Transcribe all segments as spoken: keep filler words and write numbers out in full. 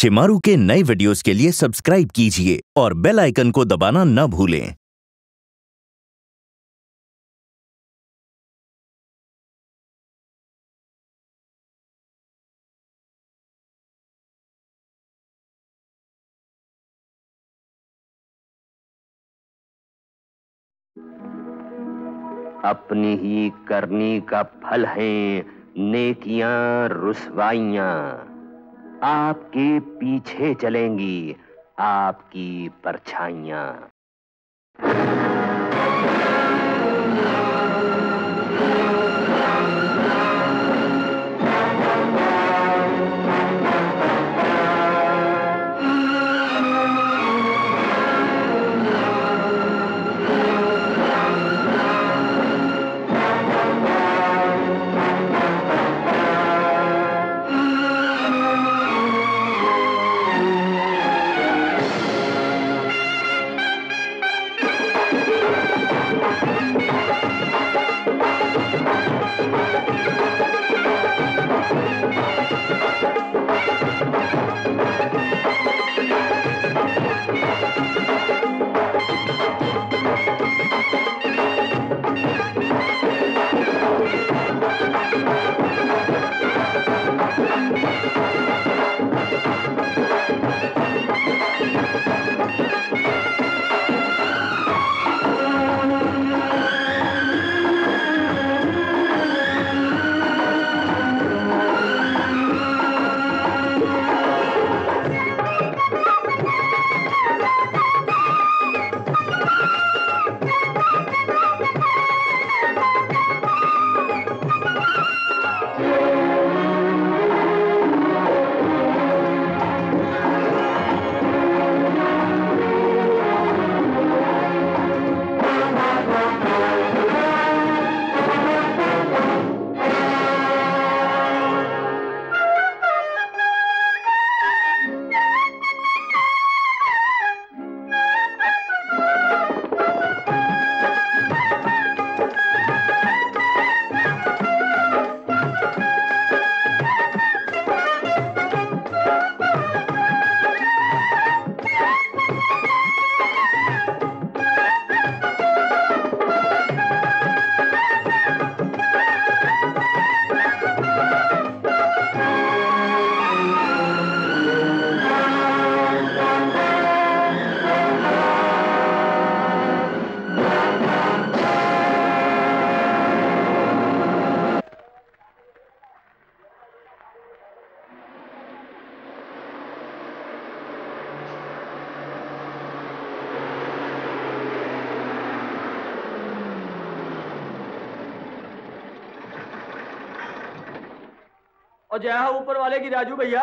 शिमारू के नए वीडियोस के लिए सब्सक्राइब कीजिए और बेल आइकन को दबाना न भूलें। अपनी ही करनी का फल है नेकियां रुसवाइयां। आपके पीछे चलेंगी आपकी परछाइयां। और जय हो ऊपर वाले की राजू भैया।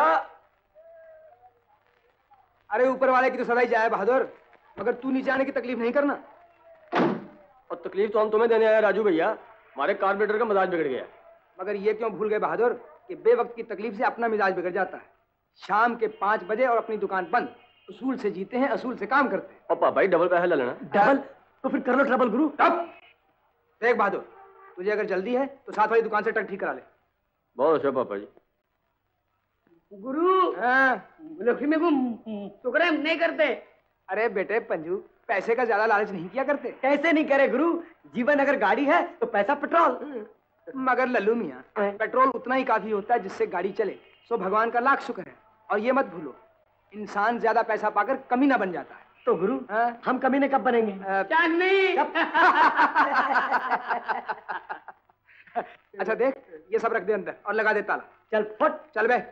अरे ऊपर वाले की तो सदा ही जाए बहादुर, मगर तू नीचे आने की तकलीफ नहीं करना। और तकलीफ तो हम तुम्हें देने आए राजू भैया, हमारे कार्बोरेटर का मिजाज बिगड़ गया। मगर ये क्यों भूल गए बहादुर कि बेवक्त की तकलीफ से अपना मिजाज बिगड़ जाता है। शाम के पांच बजे और अपनी दुकान बंद। उसूल से जीते हैं, असूल से काम करते हैं। और पापा भाई डबल पैसा ले लेना। डबल? तो फिर कर लो ट्रबल गुरु। तब देख बहादुर, तुझे अगर जल्दी है तो साथ वाली दुकान से ट्रक ठीक करा ले। बहुत अच्छा पापा जी। गुरु लक्ष्मी को शुक्र नहीं करते। अरे बेटे पंजू, पैसे का ज्यादा लालच नहीं किया करते। कैसे नहीं करे गुरु, जीवन अगर गाड़ी है तो पैसा पेट्रोल। मगर लल्लू मियाँ, पेट्रोल उतना ही काफी होता है जिससे गाड़ी चले। सो भगवान का लाख शुक्र है। और ये मत भूलो, इंसान ज्यादा पैसा पाकर कमीना बन जाता है। तो गुरु आ? हम कमीने कब बनेंगे? नहीं। अच्छा देख, ये सब रख दे अंदर और लगा दे ताला। चल फट। चल बे।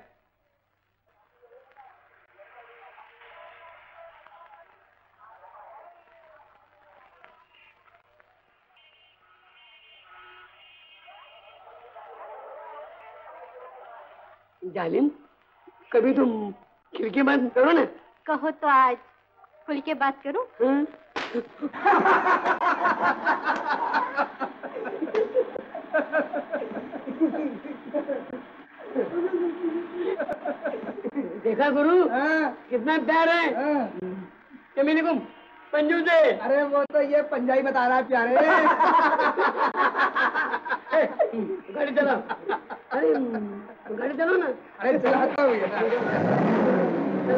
जालिम, कभी तुम खिड़की बंद करो ना। कहो तो आज खुल के बात करूं? देखा गुरु कितना प्यार है कमीने को पंजू से। अरे वो तो ये पंजाबी बता रहा है प्यारे। गाड़ी चलाओ। अरे गाड़ी चलो ना। अरे चलाता हूँ।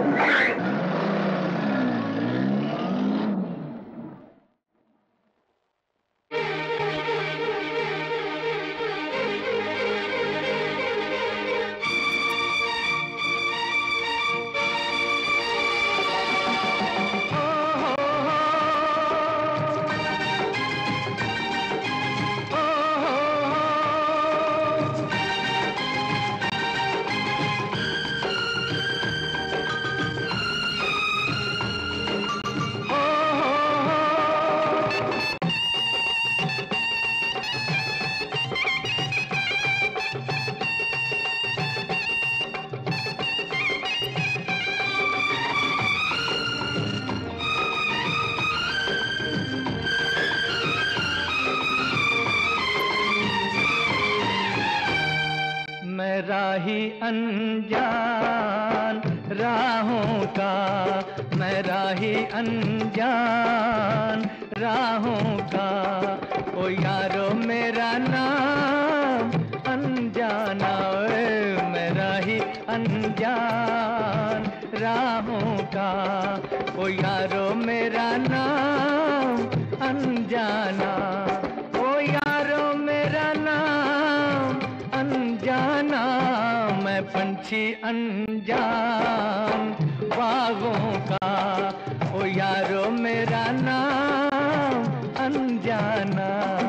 अनजान राहों का, मैं राही अनजान राहों का। ओ यारो मेरा नाम अनजाना, ओए मैं राही अनजान राहों का। ओ यारो मेरा नाम अनजाना, ओ यारो मेरा नाम अनजाना। मैं पंछी अनजान बागों का, ओ यारो मेरा नाम अनजाना।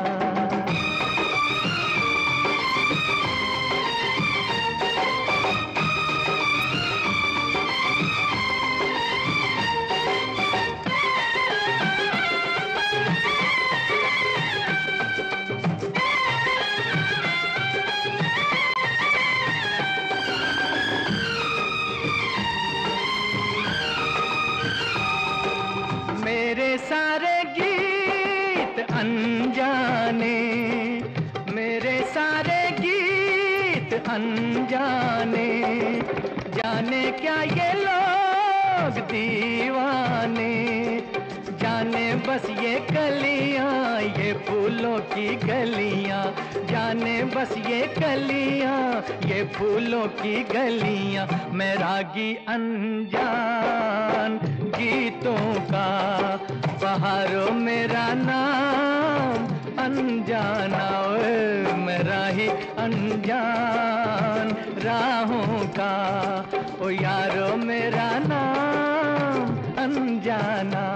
मेरे सारे गीत अनजाने, मेरे सारे गीत अनजाने। जाने क्या ये लोग दीवाने, जाने बस ये कलियां, ये फूलों की गलियां। जाने बस ये कलियां, ये फूलों की गलियां। मैं रागी अनजान गीतों का, बहारों मेरा नाम अनजाना। ओए मैं राही अनजान राहों का, ओ यारो मेरा नाम अनजाना।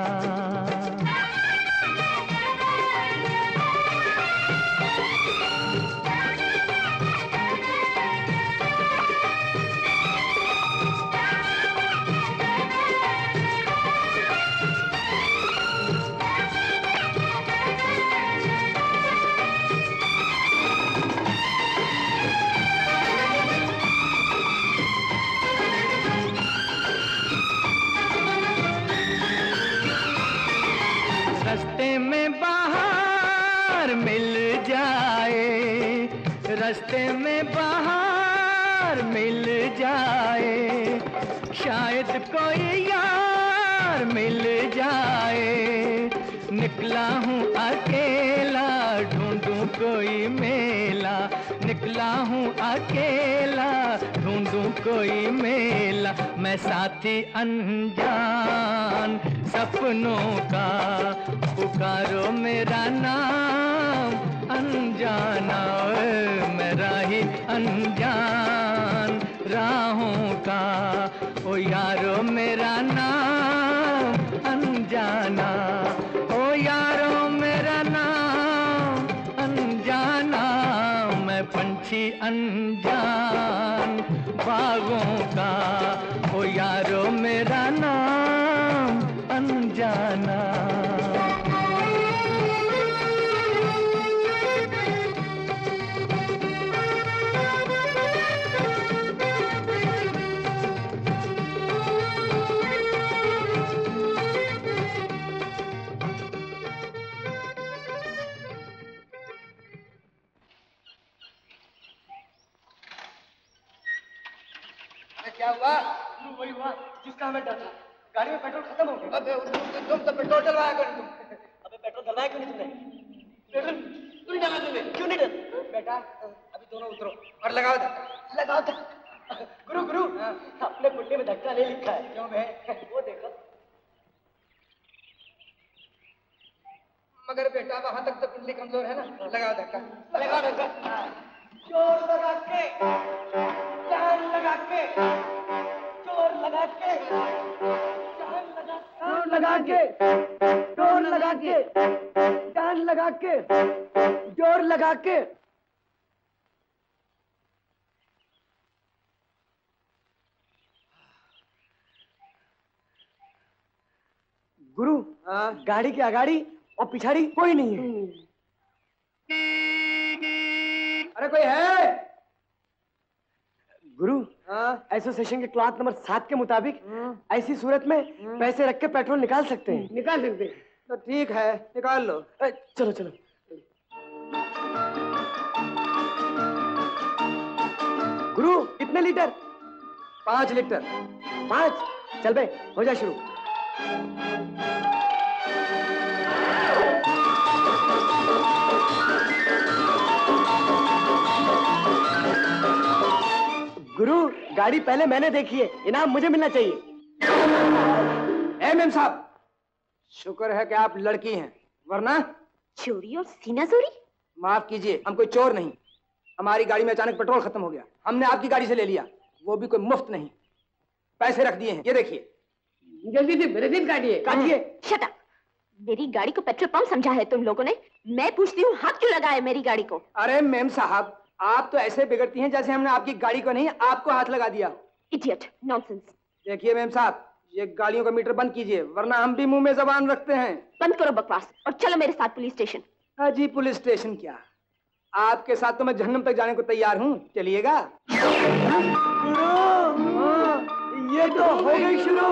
रस्ते में बाहर मिल जाए, रस्ते में बाहर मिल जाए। शायद कोई यार मिल जाए। निकला हूँ अकेला, ढूंढूं कोई मेला। निकला हूँ अकेला, ढूंढूं कोई मेला। मैं साथी अनजान सपनों का, पुकारो मेरा नाम अनजाना। ओए मैं राही अनजान राहों का, ओ यारो मेरा नाम अनजाना। ओ यारो मेरा नाम अनजाना। मैं पंछी अनजान बागों का, ओ यारो मेरा नाम अनजाना। क्या हुआ? वही हुआ जिसका हमें डर था। गाड़ी में पेट्रोल खत्म हो गया। अबे तुम तुम तो पेट्रोल डलवाया करो तुम। अबे पेट्रोल डलवाया क्यों नहीं तुमने? पेट्रोल क्यों नहीं डलवाया तुमने? क्यों नहीं डल? बेटा अभी दोनों उतरो और लगाओ धक्का। लगाओ धक्का। गुरु गुरु अपने पुण्य में धक्का नहीं लिखा है। क्यों बे? वो देखो। मगर बेटा वहां तक तो कुंडली कमजोर है ना। लगाओ धक्का। लगाओ धक्का। जोर लगा के, जान लगा के, जोर लगा के, जान लगा जोर लगा के, जोर लगा के, जान लगा के, जोर लगा के। गुरु गाड़ी की आगाड़ी और पिछाड़ी कोई नहीं है। अरे कोई है? गुरु एसोसिएशन के क्लास नंबर सात के मुताबिक ऐसी सूरत में पैसे रख के पेट्रोल निकाल सकते हैं। निकाल सकते हैं तो ठीक है, निकाल लो। ए, चलो चलो। गुरु कितने लीटर? पांच लीटर। पांच? चल बे, हो जा शुरू। गुरु गाड़ी पहले मैंने देखी है, इनाम मुझे मिलना चाहिए। ए मेम साहब, शुक्र है कि आप लड़की हैं, वरना चोरी और सीनाजोरी? माफ कीजिए, हम कोई चोर नहीं। हमारी गाड़ी में अचानक पेट्रोल खत्म हो गया, हमने आपकी गाड़ी से ले लिया, वो भी कोई मुफ्त नहीं। पैसे रख दिए हैं, ये देखिए। जल्दी से रसीद काटिए। काटिए। Shut up. मेरी गाड़ी को पेट्रोल पंप समझा है तुम लोगों ने? मैं पूछती हूँ, हाथ क्यों लगाए मेरी गाड़ी को? अरे मेम साहब, आप तो ऐसे बिगड़ती हैं जैसे हमने आपकी गाड़ी को नहीं, आपको हाथ लगा दिया। Idiot, nonsense. देखिए मेम साहब, ये गाड़ियों का मीटर बंद कीजिए, वरना हम भी मुंह में जबान रखते हैं। बंद करो बकवास और चलो मेरे साथ पुलिस स्टेशन। अजी पुलिस स्टेशन क्या, आपके साथ तो मैं जहन्नम तक जाने को तैयार हूँ, चलिएगा? ये तो हो गई शुरू।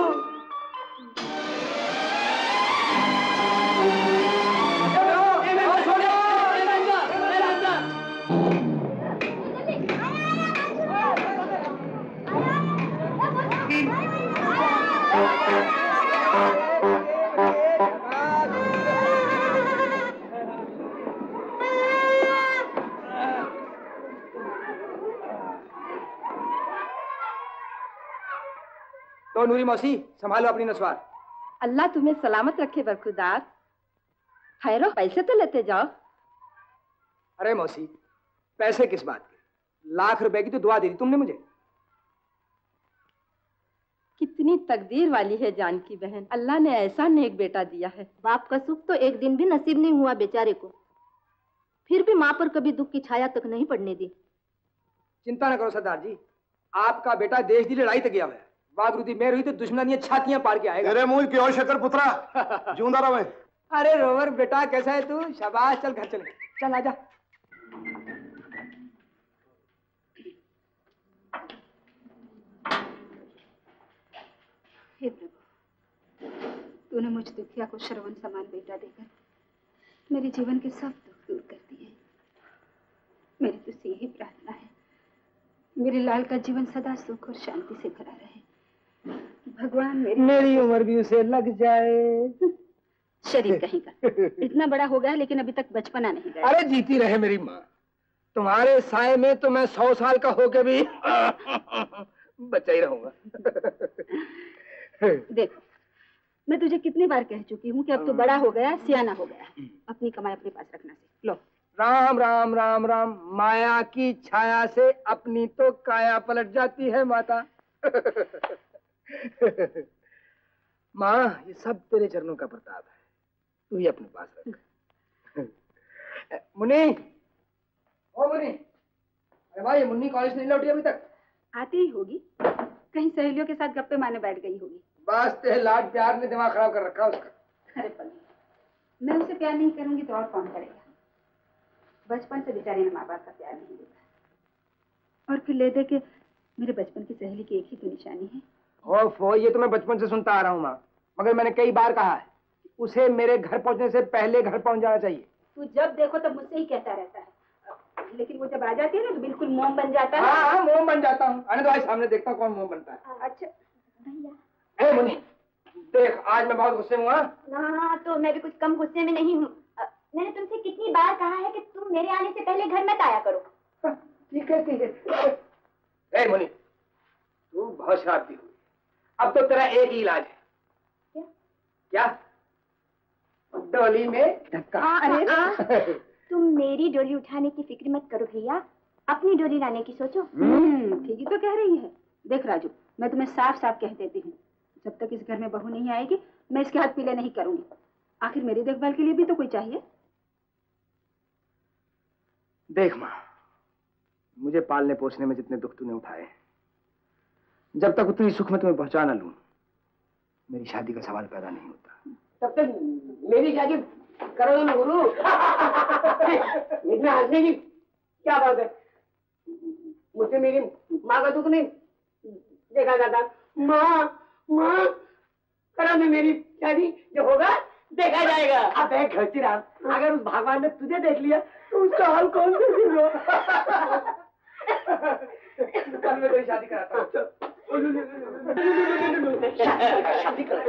तो नूरी मौसी, संभालो अपनी नस्वार। अल्लाह तुम्हें सलामत रखे बरखुरदार। खैरो, पैसे तो लेते जाओ। अरे मौसी, पैसे किस बात के? लाख रुपए की तो दुआ दी थी तुमने मुझे। कितनी तकदीर वाली है जानकी बहन, अल्लाह ने ऐसा नेक बेटा दिया है। बाप का सुख तो एक दिन भी नसीब नहीं हुआ बेचारे को, फिर भी माँ पर कभी दुख की छाया तक नहीं पड़ने दी। चिंता न करो सरदार जी, आपका बेटा देश की लड़ाई तक गया हुआ है। वागरुदी मेर हुई तो दुश्मन ये छातियां पार के आएगा। तेरे मुंह की और शक्कर पुत्रा, जूंदा रहे। अरे रोवर बेटा, कैसा है तू? शाबाश, चल घर चले। चल आजा। हे प्रभु, तूने मुझ दुखिया को श्रवण समान बेटा देकर मेरे जीवन के सब दुख दूर कर दिए। मेरी तुझसे यही प्रार्थना है, मेरे लाल का जीवन सदा सुख और शांति से भरा रहे। भगवान मेरी मेरी उम्र भी उसे लग जाए। शरीर कहीं का, इतना बड़ा हो गया लेकिन अभी तक बचपना नहीं गया। अरे जीती रहे मेरी माँ, तुम्हारे साए में तो मैं सौ साल का होके भी बचा ही रहूंगा। देखो, मैं तुझे कितनी बार कह चुकी हूँ कि अब तो बड़ा हो गया, सियाना हो गया, अपनी कमाई अपने पास रखना सीख लो। राम राम राम राम, माया की छाया से अपनी तो काया पलट जाती है माता। माँ, ये सब तेरे चरणों का प्रताप है, तू ही अपने पास रख। मुन्नी, ओ मुन्नी, अरे भाई, मुन्नी कॉलेज नहीं लौटी अभी तक? आती ही होगी, कहीं सहेलियों के साथ गप्पे मारने बैठ गई होगी। बस तेरे लाड प्यार ने दिमाग खराब कर रखा उसका। अरे पल्ली, मैं उसे प्यार नहीं करूंगी तो और कौन करेगा? बचपन से बेचारे ने माँ बाप का प्यार नहीं देखा, और फिर ले दे के मेरे बचपन की सहेली की एक ही तो निशानी है। ओफो, ये तो मैं बचपन से सुनता आ रहा हूँ माँ, मगर मैंने कई बार कहा है उसे मेरे घर पहुंचने से पहले घर पहुंच जाना चाहिए। तू जब देखो तब मुझसे ही कहता रहता है, लेकिन वो जब आ जाती है ना तो बिल्कुल मोम बन जाता है। हाँ हाँ, मोम बन जाता हूँ। आने दो, आज सामने देखता हूँ कौन मोम बनता है। अच्छा भैया। ए मुन्नी, देख आज मैं बहुत गुस्से में हूँ। हाँ, तो मैं भी कुछ कम गुस्से में नहीं हूँ। मैंने तुमसे कितनी बार कहा है कि तुम मेरे आने से पहले घर मत आया करो। ठीक है ठीक है। ए मुन्नी, तू बहुत शरारती हुई, अब तो तेरा एक ही इलाज है। क्या? क्या? डोली में धक्का। अरे तुम मेरी डोली उठाने की फिक्र मत करो भैया, अपनी डोली लाने की सोचो। हम्म, ठीक ही तो कह रही है। देख राजू, मैं तुम्हें साफ साफ कह देती हूँ, जब तक इस घर में बहू नहीं आएगी मैं इसके हाथ पीले नहीं करूंगी। आखिर मेरी देखभाल के लिए भी तो कोई चाहिए। देख माँ, मुझे पालने पोसने में जितने दुख तूने उठाए, जब तक उतनी सुख में तुम्हें पहुंचा ना लूं, मेरी शादी का सवाल पैदा नहीं होता। तब तक मेरी शादी करो ना गुरु। इतना हंसने की क्या बात है? मुझसे मेरी माँ का दुख नहीं देखा जाता। माँ माँ, करो ना मेरी शादी, जो होगा देखा जाएगा। अब एक घरचीराम, अगर उस भगवान ने तुझे देख लिया तो उसका हाल कौन से कल मैं तेरी शादी कराता हूँ। शादी कर।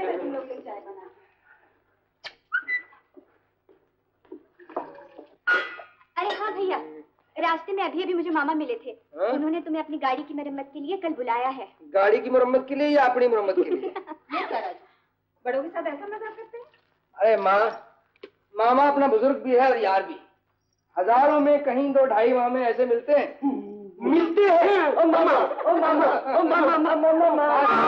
अरे हाँ भैया, रास्ते में अभी अभी मुझे मामा मिले थे। हाँ? उन्होंने तुम्हें अपनी गाड़ी की मरम्मत के लिए कल बुलाया है। गाड़ी की मरम्मत के लिए या अपनी मरम्मत के लिए? बड़ों के साथ ऐसा मजाक करते हैं? अरे माँ, मामा अपना बुजुर्ग भी है और यार भी। हजारों में कहीं दो ढाई मामे ऐसे मिलते हैं। मिलते हैं। ओ मामा, ओ मामा, ओ मामा, मामा, मामा।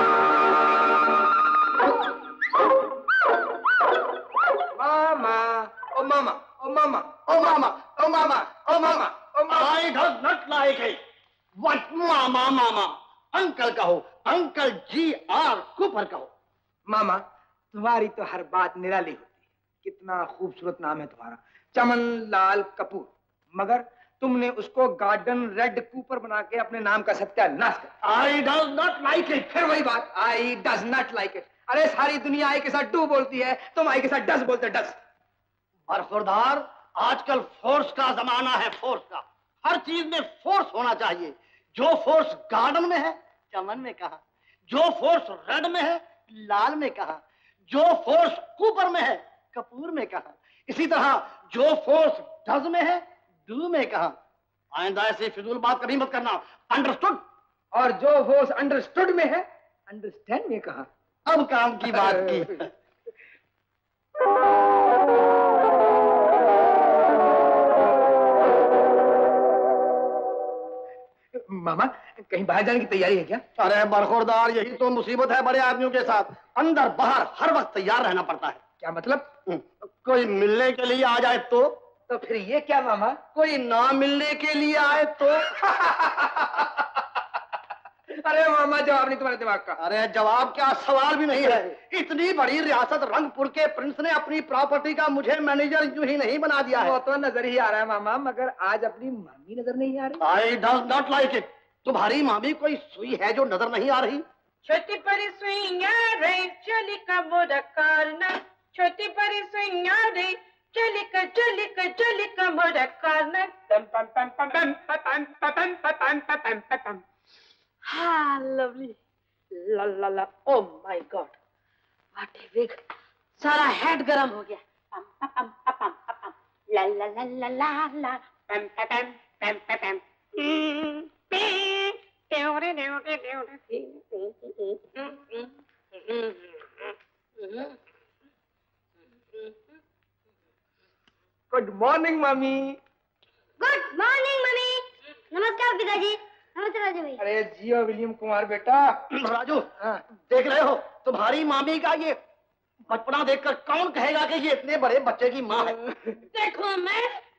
मामा, ओ मामा, ओ मामा, ओ मामा, ओ मामा, ओ मामा, ओ मामा। I does not like it. What मामा मामा? अंकल कहो, अंकल जी आर कूपर कहो। मामा, तुम्हारी तो हर बात निराली होती है। कितना खूबसूरत नाम है तुम्हारा, चमन लाल कपूर। मगर तुमने उसको गार्डन रेड कूपर बना के अपने नाम का सत्यानाश कर। I does not like it. फिर वही बात, I does not like it. अरे सारी दुनिया आई के साथ डू बोलती है, तुम आई के साथ डस बोलते। डस। बरखुरदार, आजकल फोर्स का जमाना है, फोर्स का। हर चीज में फोर्स होना चाहिए। जो फोर्स गार्डन में है, चमन में कहा। जो फोर्स रेड में है, लाल में कहा। जो फोर्स कूपर में है, कपूर में कहा। इसी तरह जो फोर्स डज में है, डू में कहा। आइंदा ऐसी फिजूल बात कभी मत करना, अंडरस्टूड? और जो फोर्स अंडरस्टूड में है, अंडरस्टैंड में कहा। अब काम की बात की। मामा, कहीं बाहर जाने की तैयारी है क्या? अरे बरखुरदार, यही तो मुसीबत है बड़े आदमियों के साथ। अंदर बाहर हर वक्त तैयार रहना पड़ता है। क्या मतलब? कोई मिलने के लिए आ जाए तो? तो फिर ये क्या मामा? कोई ना मिलने के लिए आए तो? अरे मामा, जवाब नहीं तुम्हारे दिमाग का। अरे जवाब क्या, सवाल भी नहीं है। इतनी बड़ी रियासत रंगपुर के प्रिंस ने अपनी प्रॉपर्टी का मुझे मैनेजर यूं ही नहीं बना दिया है। वो तो नजर ही आ रहा है मामा, मगर आज अपनी मामी नजर नहीं आ रही। I does not like it. तुम्हारी मामी कोई सुई है जो नजर नहीं आ रही? छोटी परी सुइया रे चली का मोरा कारना, छोटी परी सुइया रे चली का चली का चली का मोरा कारना। पम पम पम पम पम पम पम पम पम पम पम। हाँ लवली, ला ला ला, oh my god, what a wig, सारा हेड गरम हो गया। पम पम पम पम पम, ला ला ला ला ला ला, पम पम पम पम पम। गुड मॉर्निंग मामी। Good morning mummy. नमस्कार पिताजी। नमस्ते राजू भाई। अरे जियो विलियम कुमार बेटा। राजू, देख रहे हो तुम्हारी मामी का ये बचपना देखकर कौन कहेगा कि ये इतने बड़े बच्चे की माँ है? देखो मैं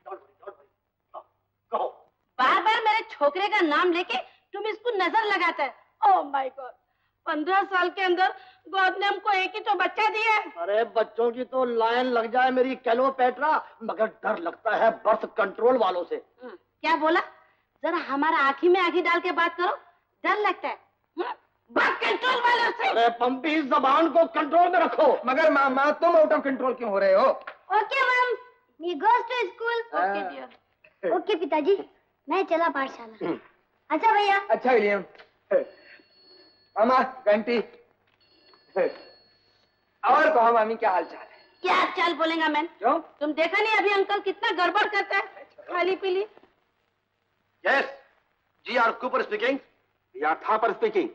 कहो। बार बार मेरे छोकरे का नाम लेके तुम इसको नजर लगाता है। ओह माय गॉड, पंद्रह साल के अंदर गॉड ने हमको एक ही तो बच्चा दिया है। अरे बच्चों की तो लाइन लग जाए मेरी कैलोपेट्रा, मगर डर लगता है बर्थ कंट्रोल वालों से। क्या बोला? जरा हमारा आँखी में आँखी डाल के बात करो, डर लगता है। बर्थ कंट्रोल वालों से। अरे पंपी, जबान को कंट्रोल में रखो। मगर मामा, तुम आउट ऑफ कंट्रोल क्यों हो रहे हो? Okay ma'am, we goes to school. Okay dear. Okay पिताजी, मैं चला पाठशाला। अच्छा भैया। अच्छा विलियम। मामा घंटी। और कहो मामी, क्या हाल चाल है? क्या चाल बोलेगा मैन? क्यों? तुम देखा नहीं अभी अंकल कितना गड़बड़ करता है, खाली पीली। Yes, G R Cooper speaking. Yeah Thapar speaking.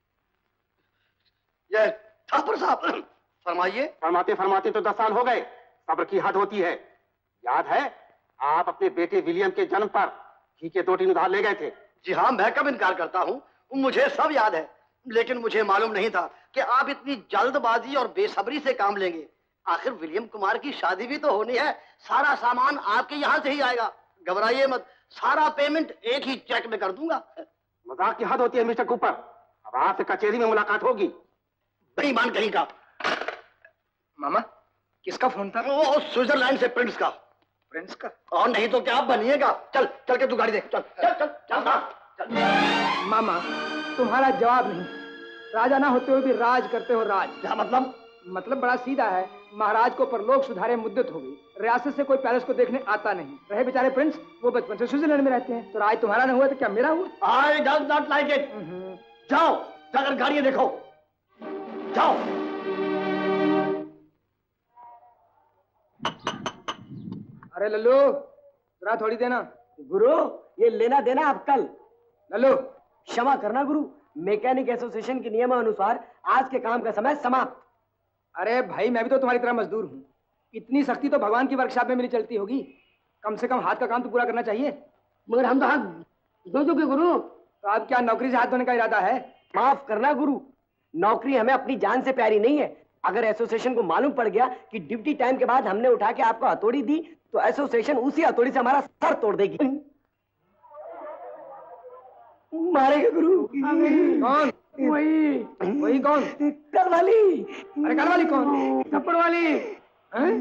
Yes, Thapar साहब फरमाइए। फरमाते फरमाते तो दस साल हो गए, सब्र की हद होती है। याद है आप अपने बेटे विलियम के जन्म पर घी के दो टीन उधार ले गए थे? जी हाँ, मैं कब इनकार करता हूँ, मुझे सब याद है। लेकिन मुझे मालूम नहीं था कि आप इतनी जल्दबाजी और बेसब्री से काम लेंगे। आखिर विलियम कुमार की शादी भी तो होनी है, सारा सामान आपके यहाँ से ही आएगा। घबराइए मत, सारा पेमेंट एक ही चेक में कर दूंगा। मजाक की हद होती है मिस्टर कूपर। अब आपसे कचहरी में मुलाकात होगी। बेईमान कहीं का। मामा, किसका फोन था? वो स्विट्जरलैंड से प्रिंस का। प्रिंस का? और नहीं तो क्या आप बनिएगा। चल चल के तू गाड़ी देख। चल चल चल चल, चल, चल। मामा, तुम्हारा जवाब नहीं। राजा ना होते हुए भी राज करते हो राज। क्या मतलब? मतलब बड़ा सीधा है। महाराज को परलोक सुधारे मुद्दत हो गई, रियासत से कोई पैलेस को देखने आता नहीं। रहे बेचारे प्रिंस, वो बचपन से स्विट्जरलैंड में रहते हैं। तो राज तुम्हारा न हुआ तो क्या मेरा हुआ? I does not like it. जाओ जाकर गाड़ियां देखो, जाओ। अरे लल्लू जरा थोड़ी देना। गुरु ये लेना देना आप कल। लल्लू क्षमा करना गुरु, मैकेनिक एसोसिएशन के नियमानुसार आज के काम का समय समाप्त। अरे भाई मैं भी तो तुम्हारी तरह मजदूर हूँ। इतनी सख्ती तो भगवान की वर्कशॉप में मेरी चलती होगी। कम से कम हाथ का काम तो पूरा करना चाहिए। मगर हम तो हाथ धो चुके गुरु। तो अब क्या नौकरी से हाथ धोने का इरादा है? माफ करना गुरु, नौकरी हमें अपनी जान से प्यारी नहीं है। अगर एसोसिएशन को मालूम पड़ गया कि ड्यूटी टाइम के बाद हमने उठा के आपको हथौड़ी दी तो एसोसिएशन उसी हथौड़ी से हमारा सर तोड़ देगी। मारेगा गुरु। कौन? वही वही कौन? कल वाली। अरे कल वाली कौन? थप्पड़ वाली। हैं?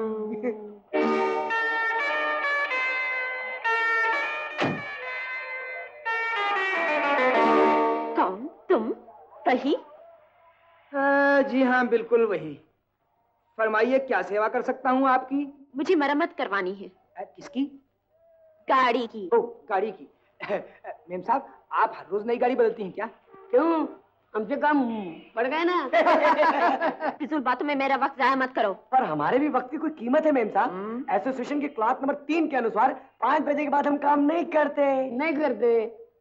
कौन? तुम? वही? जी हाँ बिल्कुल वही। फरमाइए क्या सेवा कर सकता हूँ आपकी? मुझे मरम्मत करवानी है। किसकी? गाड़ी की। ओ गाड़ी की। मेम साहब आप हर रोज नई गाड़ी बदलती हैं क्या? क्यों, हमसे कम पड़ गए ना। फिजूल बातों में मेरा वक्त जाया मत करो। पर हमारे भी वक्त की कोई कीमत है मेम साहब। एसोसिएशन के क्लॉज नंबर तीन के अनुसार पाँच बजे के बाद हम काम नहीं करते। नहीं करते।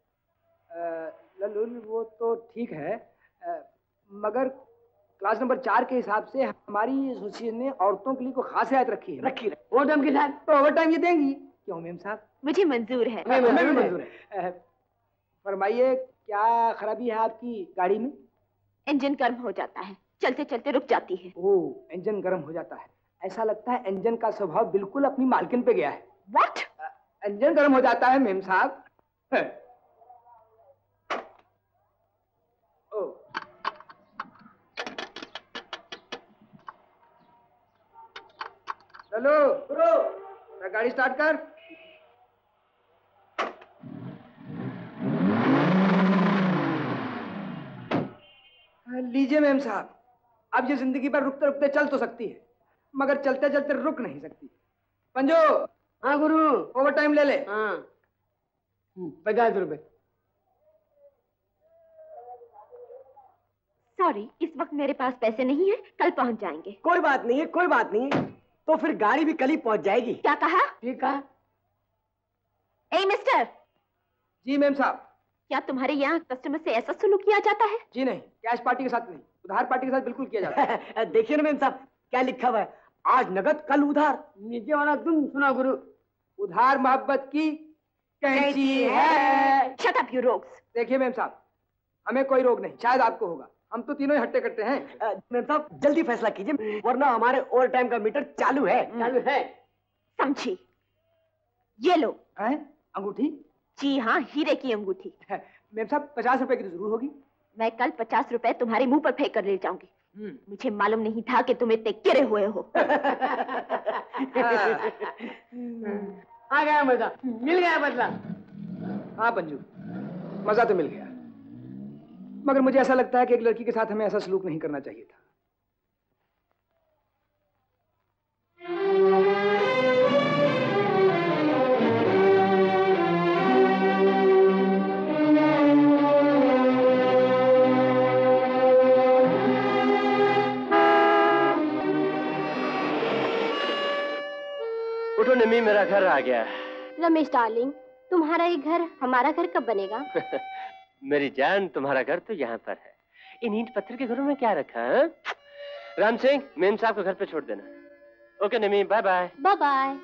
लल्लू वो तो ठीक है, आ, मगर क्लास नंबर चार के हिसाब से हमारी एसोसिएशन ने औरतों के लिए कोई खास रियायत रखी है। रखी ओवर टाइम के साथ। तो ओवर टाइम ये देंगी? क्यों मेम साहब? मुझे मंजूर है। हमें भी मंजूर है। फरमाइए क्या खराबी है आपकी गाड़ी में? इंजन गर्म हो जाता है, चलते चलते रुक जाती है। ओह इंजन गर्म हो जाता है। ऐसा लगता है इंजन का स्वभाव बिल्कुल अपनी मालकिन पे गया है। व्हाट? इंजन गर्म हो जाता है मेम साहब। चलो गाड़ी स्टार्ट कर। लीजिए मेम साहब, अब ये जिंदगी पर रुकते रुकते चल तो सकती है मगर चलते चलते रुक नहीं सकती। पंजो। हाँ गुरु। ओवर टाइम ले ले। हाँ पचास रुपए। सॉरी इस वक्त मेरे पास पैसे नहीं है, कल पहुंच जाएंगे। कोई बात नहीं है, कोई बात नहीं है, तो फिर गाड़ी भी कल ही पहुंच जाएगी। क्या कहा? ठीक कहा। ए मिस्टर। जी मेम साहब। क्या तुम्हारे यहाँ कस्टमर से ऐसा सलूक किया जाता है? जी नहीं, कैश पार्टी के साथ नहीं, उधार पार्टी के साथ बिल्कुल किया जाता है। देखिए ना मेम साहब क्या लिखा हुआ है, आज नगद कल उधार। नीचे वाला तुम सुना गुरु। उधार मोहब्बत की कैंची है। Shut up you rogues. देखिए मेम साहब हमें कोई रोग नहीं, शायद आपको होगा, हम तो तीनों ही हट्टे कट्टे हैं। मेम साहब जल्दी फैसला कीजिए वरना हमारे ओवर टाइम का मीटर चालू है। चालू है। समझी? ये लो। हैं? अंगूठी? जी हाँ, हीरे की अंगूठी। मेम साहब पचास रुपए की तो जरूर होगी। मैं कल पचास रुपए तुम्हारे मुंह पर फेंक कर ले जाऊंगी। मुझे मालूम नहीं था कि तुम इतने गिरे हुए हो। आ गया मजा, मिल गया बदला। हाँ पंजू मजा तो मिल गया, मगर मुझे ऐसा लगता है कि एक लड़की के साथ हमें ऐसा सलूक नहीं करना चाहिए था। उठो निम्मी, मेरा घर आ गया। रमेश डार्लिंग, तुम्हारा ये घर हमारा घर कब बनेगा? मेरी जान तुम्हारा घर तो यहाँ पर है, इन ईंट पत्थर के घरों में क्या रखा है? राम सिंह मेम साहब को घर पे छोड़ देना। Okay Nimmi, bye bye. Bye bye.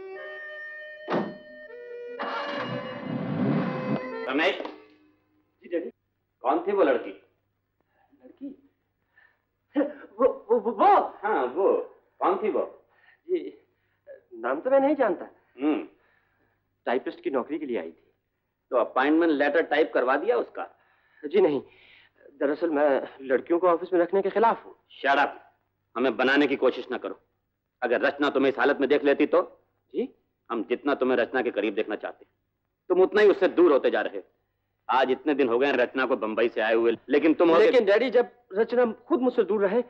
Ramesh ji daddy. कौन थी वो लड़की? लड़की? वो वो वो, वो? हाँ वो कौन थी वो? जी नाम तो मैं नहीं जानता। हम्म टाइपिस्ट की नौकरी के लिए आई थी। तो अपॉइंटमेंट लेटर टाइप करवा दिया उसका? जी नहीं, दरअसल मैं लड़कियों को ऑफिस में रखने के खिलाफ हूँ। शट अप, हमें बनाने की कोशिश ना करो। अगर रचना तुम्हें इस हालत में देख लेती तो? जी हम जितना तुम्हें रचना के करीब देखना चाहते तुम उतना ही उससे दूर होते जा रहे। आज इतने दिन हो गए रचना को बंबई से आए हुए, लेकिन तुम लेकिन डैडी जब रचना खुद मुझसे दूर रहे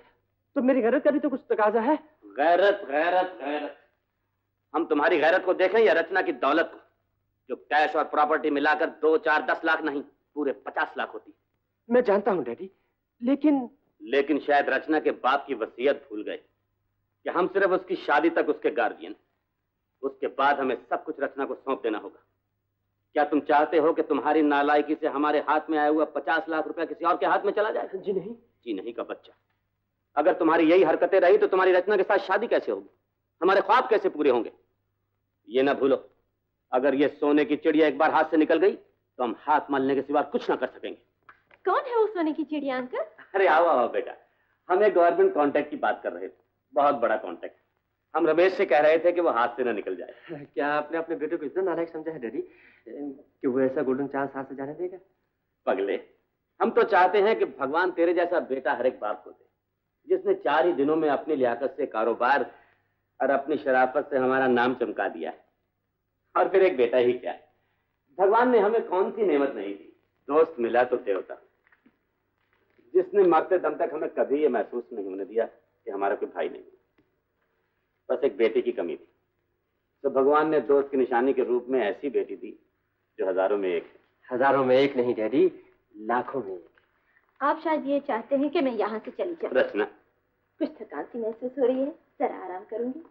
तो मेरी गैरत का भी तो कुछ तकाजा है। गैरत गैरत गैरत, हम तुम्हारी गैरत को देखें या रचना की दौलत को, जो कैश और प्रॉपर्टी मिलाकर दो चार दस लाख नहीं पूरे पचास लाख होती। मैं जानता हूँ डैडी, लेकिन लेकिन शायद रचना के बाप की वसीयत भूल गए कि हम सिर्फ उसकी शादी तक उसके गार्जियन, उसके बाद हमें सब कुछ रचना को सौंप देना होगा। क्या तुम चाहते हो कि तुम्हारी नालायकी से हमारे हाथ में आया हुआ पचास लाख रुपया किसी और के हाथ में चला जाए? जी नहीं। जी नहीं का बच्चा, अगर तुम्हारी यही हरकतें रही तो तुम्हारी रचना के साथ शादी कैसे होगी, हमारे ख्वाब कैसे पूरे होंगे? ये ना भूलो, अगर ये सोने की चिड़िया एक बार हाथ से निकल गई तो हम हाथ मलने के सिवा कुछ ना कर सकेंगे। कौन है वो सोने की चिड़िया अंकल? अरे आओ आओ बेटा, हम एक गवर्नमेंट कॉन्ट्रैक्ट की बात कर रहे थे, बहुत बड़ा कॉन्ट्रैक्ट। हम रमेश से कह रहे थे कि वो हाथ से ना निकल जाए। क्या आपने अपने बेटे को इतना नालायक समझा है डैडी कि वो ऐसा गोल्डन चांस हाथ से जाने देगा? पगले, हम तो चाहते हैं कि भगवान तेरे जैसा बेटा हर एक बाप को दे, जिसने चार ही दिनों में अपनी लियाकत से कारोबार और अपनी शराफत से हमारा नाम चमका दिया है। और फिर एक बेटा ही क्या, भगवान ने हमें कौन सी नेमत नहीं दी? दोस्त मिला तो देवता, जिसने मरते दम तक हमें कभी ये महसूस नहीं होने दिया कि हमारा कोई भाई नहीं, बस एक बेटी की कमी थी। तो भगवान ने दोस्त की निशानी के रूप में ऐसी बेटी दी जो हजारों में एक है। हजारों में एक नहीं डैडी, लाखों में एक। आप शायद ये चाहते हैं कि मैं यहाँ से चली जाऊँ। रचना, कुछ थकान सी महसूस हो रही है, जरा आराम करूंगी।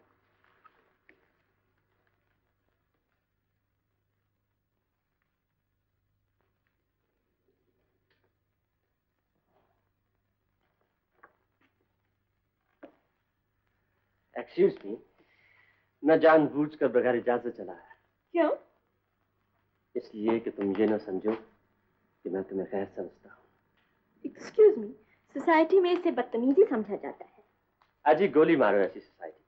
एक्सक्यूज मी, मैं जानबूझकर बगैर इजाजत चला है। क्यों? इसलिए कि तुम ये ना समझो कि मैं तुम्हें गैर समझता हूँ। एक्सक्यूज मी, सोसाइटी में इसे बदतमीजी समझा जाता है। अजी गोली मारो ऐसी सोसाइटी।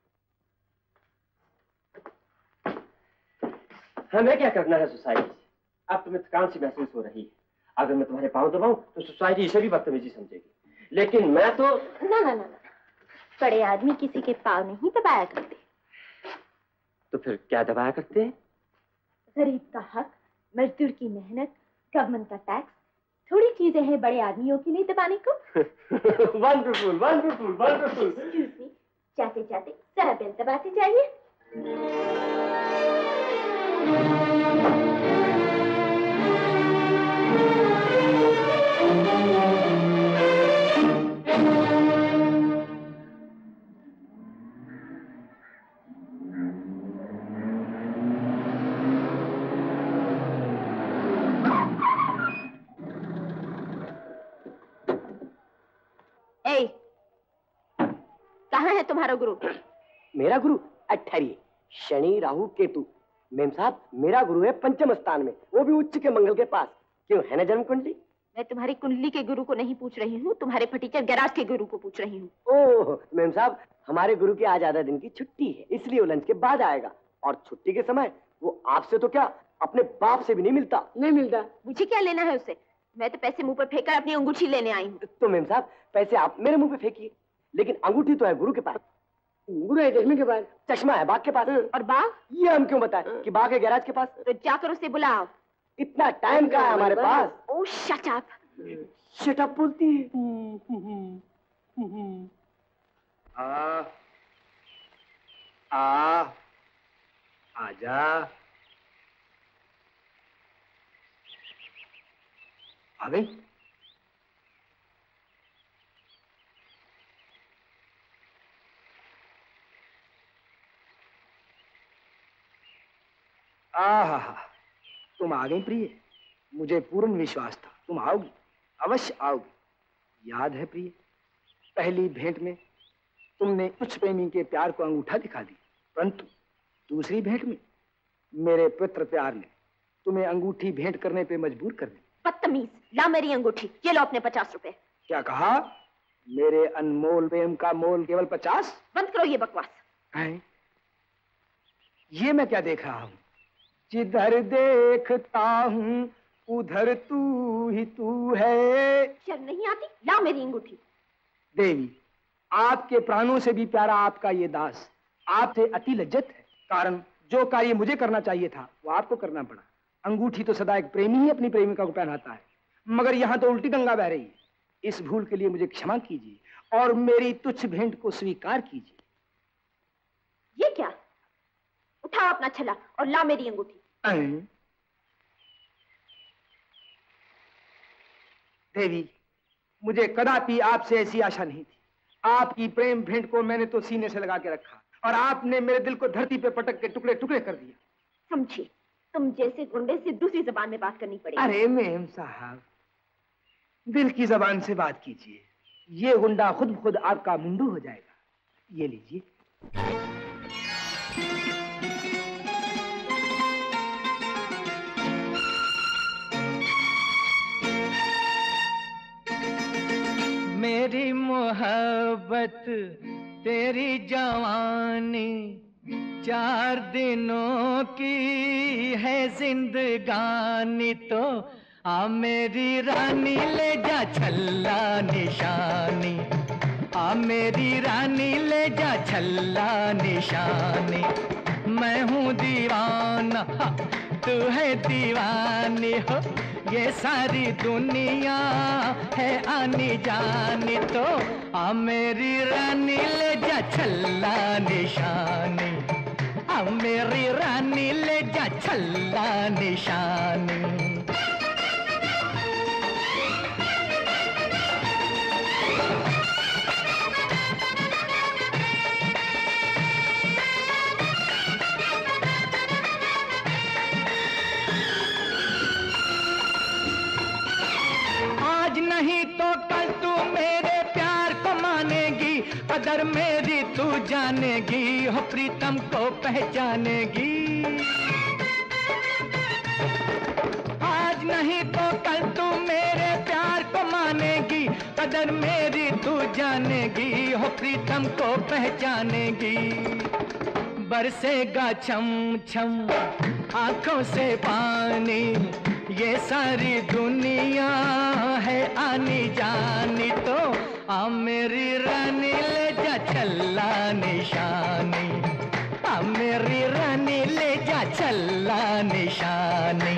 हमें क्या करना है सोसाइटी से? अब तुम्हें थकान सी महसूस हो रही है। अगर मैं तुम्हारे पाँव दबाऊं तो सोसाइटी इसे भी बदतमीजी समझेगी, लेकिन मैं तो ना ना ना ना, बड़े आदमी किसी के पाँव नहीं दबाया करते। तो फिर क्या दबाया करते हैं? गरीब का हक, मजदूर की मेहनत, गवर्नमेंट का टैक्स, थोड़ी चीजें हैं बड़े आदमियों के लिए दबाने को। Wonderful wonderful wonderful. Excuse me, जाते जाते जरा बेल दबाते जाइए। ए, कहाँ है तुम्हारा गुरु? मेरा गुरु? ठहरिए, शनि राहु केतु। मेम साहब, मेरा गुरु है पंचम स्थान में, वो भी उच्च के मंगल के पास। क्यों, है ना जन्म कुंडली? मैं तुम्हारी कुंडली के गुरु को नहीं पूछ रही हूँ, तुम्हारे फटीचर गैराज के गुरु को पूछ रही हूँ। ओह मेम साहब, हमारे गुरु की आज आधा दिन की छुट्टी है, इसलिए वो लंच के बाद आएगा। और छुट्टी के समय वो आपसे तो क्या, अपने बाप से भी नहीं मिलता। नहीं मिलता? मुझे क्या लेना है उससे? मैं तो पैसे मुंह पर फेंककर अपनी अंगूठी लेने आई हूँ। तो मेम साहब, पैसे आप मेरे मुंह पे फेंकिए, लेकिन अंगूठी तो है गुरु के पास। गुरु है चश्मे के पास, चश्मा है बाघ के पास। और बाघ? ये हम क्यों बताएं कि बाघ है गैराज के पास? तो जाकर उसे बुलाओ। इतना टाइम कहाँ है हमारे पास? Oh shut up. Shut up बोलती है। आ, आ, आजा। आ गई? आहा, तुम आ गई प्रिय। मुझे पूर्ण विश्वास था तुम आओगी, अवश्य आओगी। याद है प्रिय, पहली भेंट में तुमने कुछ प्रेमी के प्यार को अंगूठा दिखा दी, परंतु दूसरी भेंट में मेरे पवित्र प्यार ने तुम्हें अंगूठी भेंट करने पे मजबूर कर दी। बदतमीज, ला मेरी अंगूठी, ये लो अपने पचास रुपए। क्या कहा? मेरे अनमोल प्रेम का मोल केवल पचास? बंद करो ये बकवास। है? ये मैं क्या देख रहा हूँ? जिधर देखता हूँ उधर तू ही तू है। शर्म नहीं आती? ला मेरी अंगूठी। देवी, आपके प्राणों से भी प्यारा आपका ये दास आपसे अति लज्जित है, कारण जो कार्य मुझे करना चाहिए था वो आपको करना पड़ा। अंगूठी तो सदा एक प्रेमी ही अपनी प्रेमिका को पहनाता है, मगर यहाँ तो उल्टी गंगा बह रही है। इस भूल के लिए मुझे क्षमा कीजिए और मेरी तुच्छ भेंट को स्वीकार कीजिए। ये क्या? उठा अपना छला और ला मेरी अंगूठी। अं? देवी, मुझे कदापि आपसे ऐसी आशा नहीं थी। आपकी प्रेम भेंट को मैंने तो सीने से लगा के रखा और आपने मेरे दिल को धरती पे पटक के टुकड़े टुकड़े कर दिया। समझी, तुम जैसे गुंडे से दूसरी जबान में बात करनी पड़ेगी। अरे मेम साहब, दिल की जबान से बात कीजिए। ये गुंडा खुद खुद आपका मुंडू हो जाएगा। ये लीजिए। मेरी मोहब्बत तेरी जवानी चार दिनों की है जिंदगानी, तो आ मेरी रानी ले जा छल्ला निशानी, आ मेरी रानी ले जा छल्ला निशानी। मैं हूँ दीवाना तू है दीवानी हो, ये सारी दुनिया है आनी जानी, तो आ मेरी रानी ले जा छल्ला निशानी, आ मेरी रानी ले जा छल्ला निशानी। नहीं तो कल तू मेरे प्यार को मानेगी, कदर मेरी तू जानेगी, हो प्रीतम को पहचानेगी। आज नहीं तो कल तू मेरे प्यार को मानेगी, कदर मेरी तू जानेगी, हो प्रीतम को पहचानेगी। बरसेगा छम छम आंखों से पानी, ये सारी दुनिया है आनी जानी, तो आ मेरी रानी ले जा छल्ला निशानी, आ मेरी रानी ले जा छल्ला निशानी।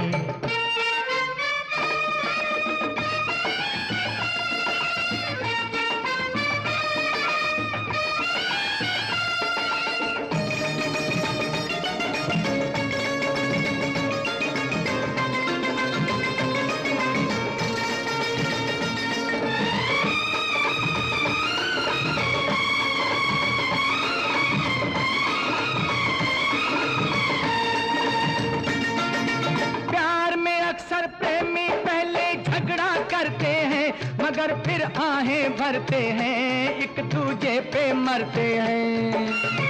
मगर फिर आहें भरते हैं, एक दूजे पे मरते हैं।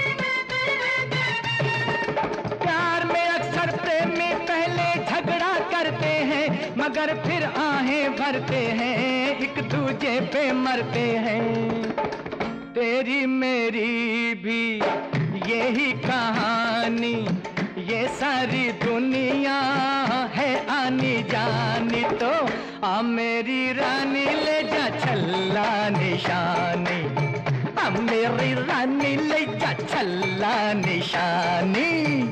प्यार में अक्सर प्रेमी पहले झगड़ा करते हैं, मगर फिर आहें भरते हैं, एक दूजे पे मरते हैं। तेरी मेरी भी यही कहानी, ये सारी दुनिया है आनी जानी, तो आ मेरी रानी ले जा छल्ला निशानी, आ मेरी रानी ले जा छल्ला निशानी।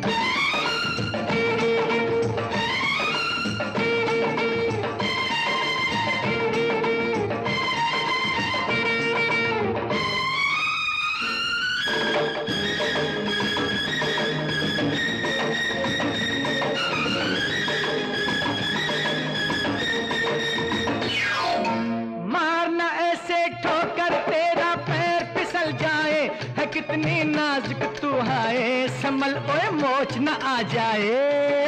कितनी नाजुक तू है, संभल ओए मोच न आ जाए।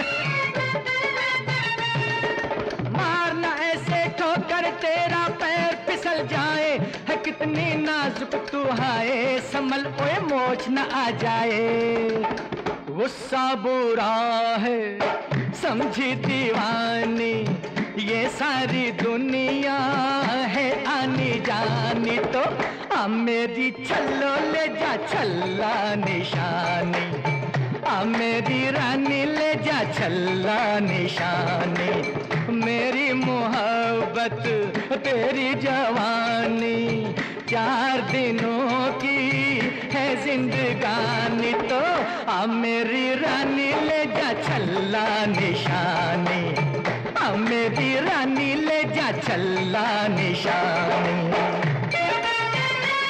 मारना ऐसे ठोकर तेरा पैर फिसल जाए, है कितनी नाजुक तू है, संभल ओए मोच न आ जाए। गुस्सा बुरा है समझी दीवानी, ये सारी दुनिया है आनी जानी, तो आ मेरी छल्लो ले जा छल्ला निशानी, आ मेरी रानी ले जा छल्ला निशानी। मेरी मोहब्बत तेरी जवानी चार दिनों की है जिंदगानी, तो आ मेरी रानी ले जा छल्ला निशानी, आ मेरी रानी ले जा छल्ला निशानी।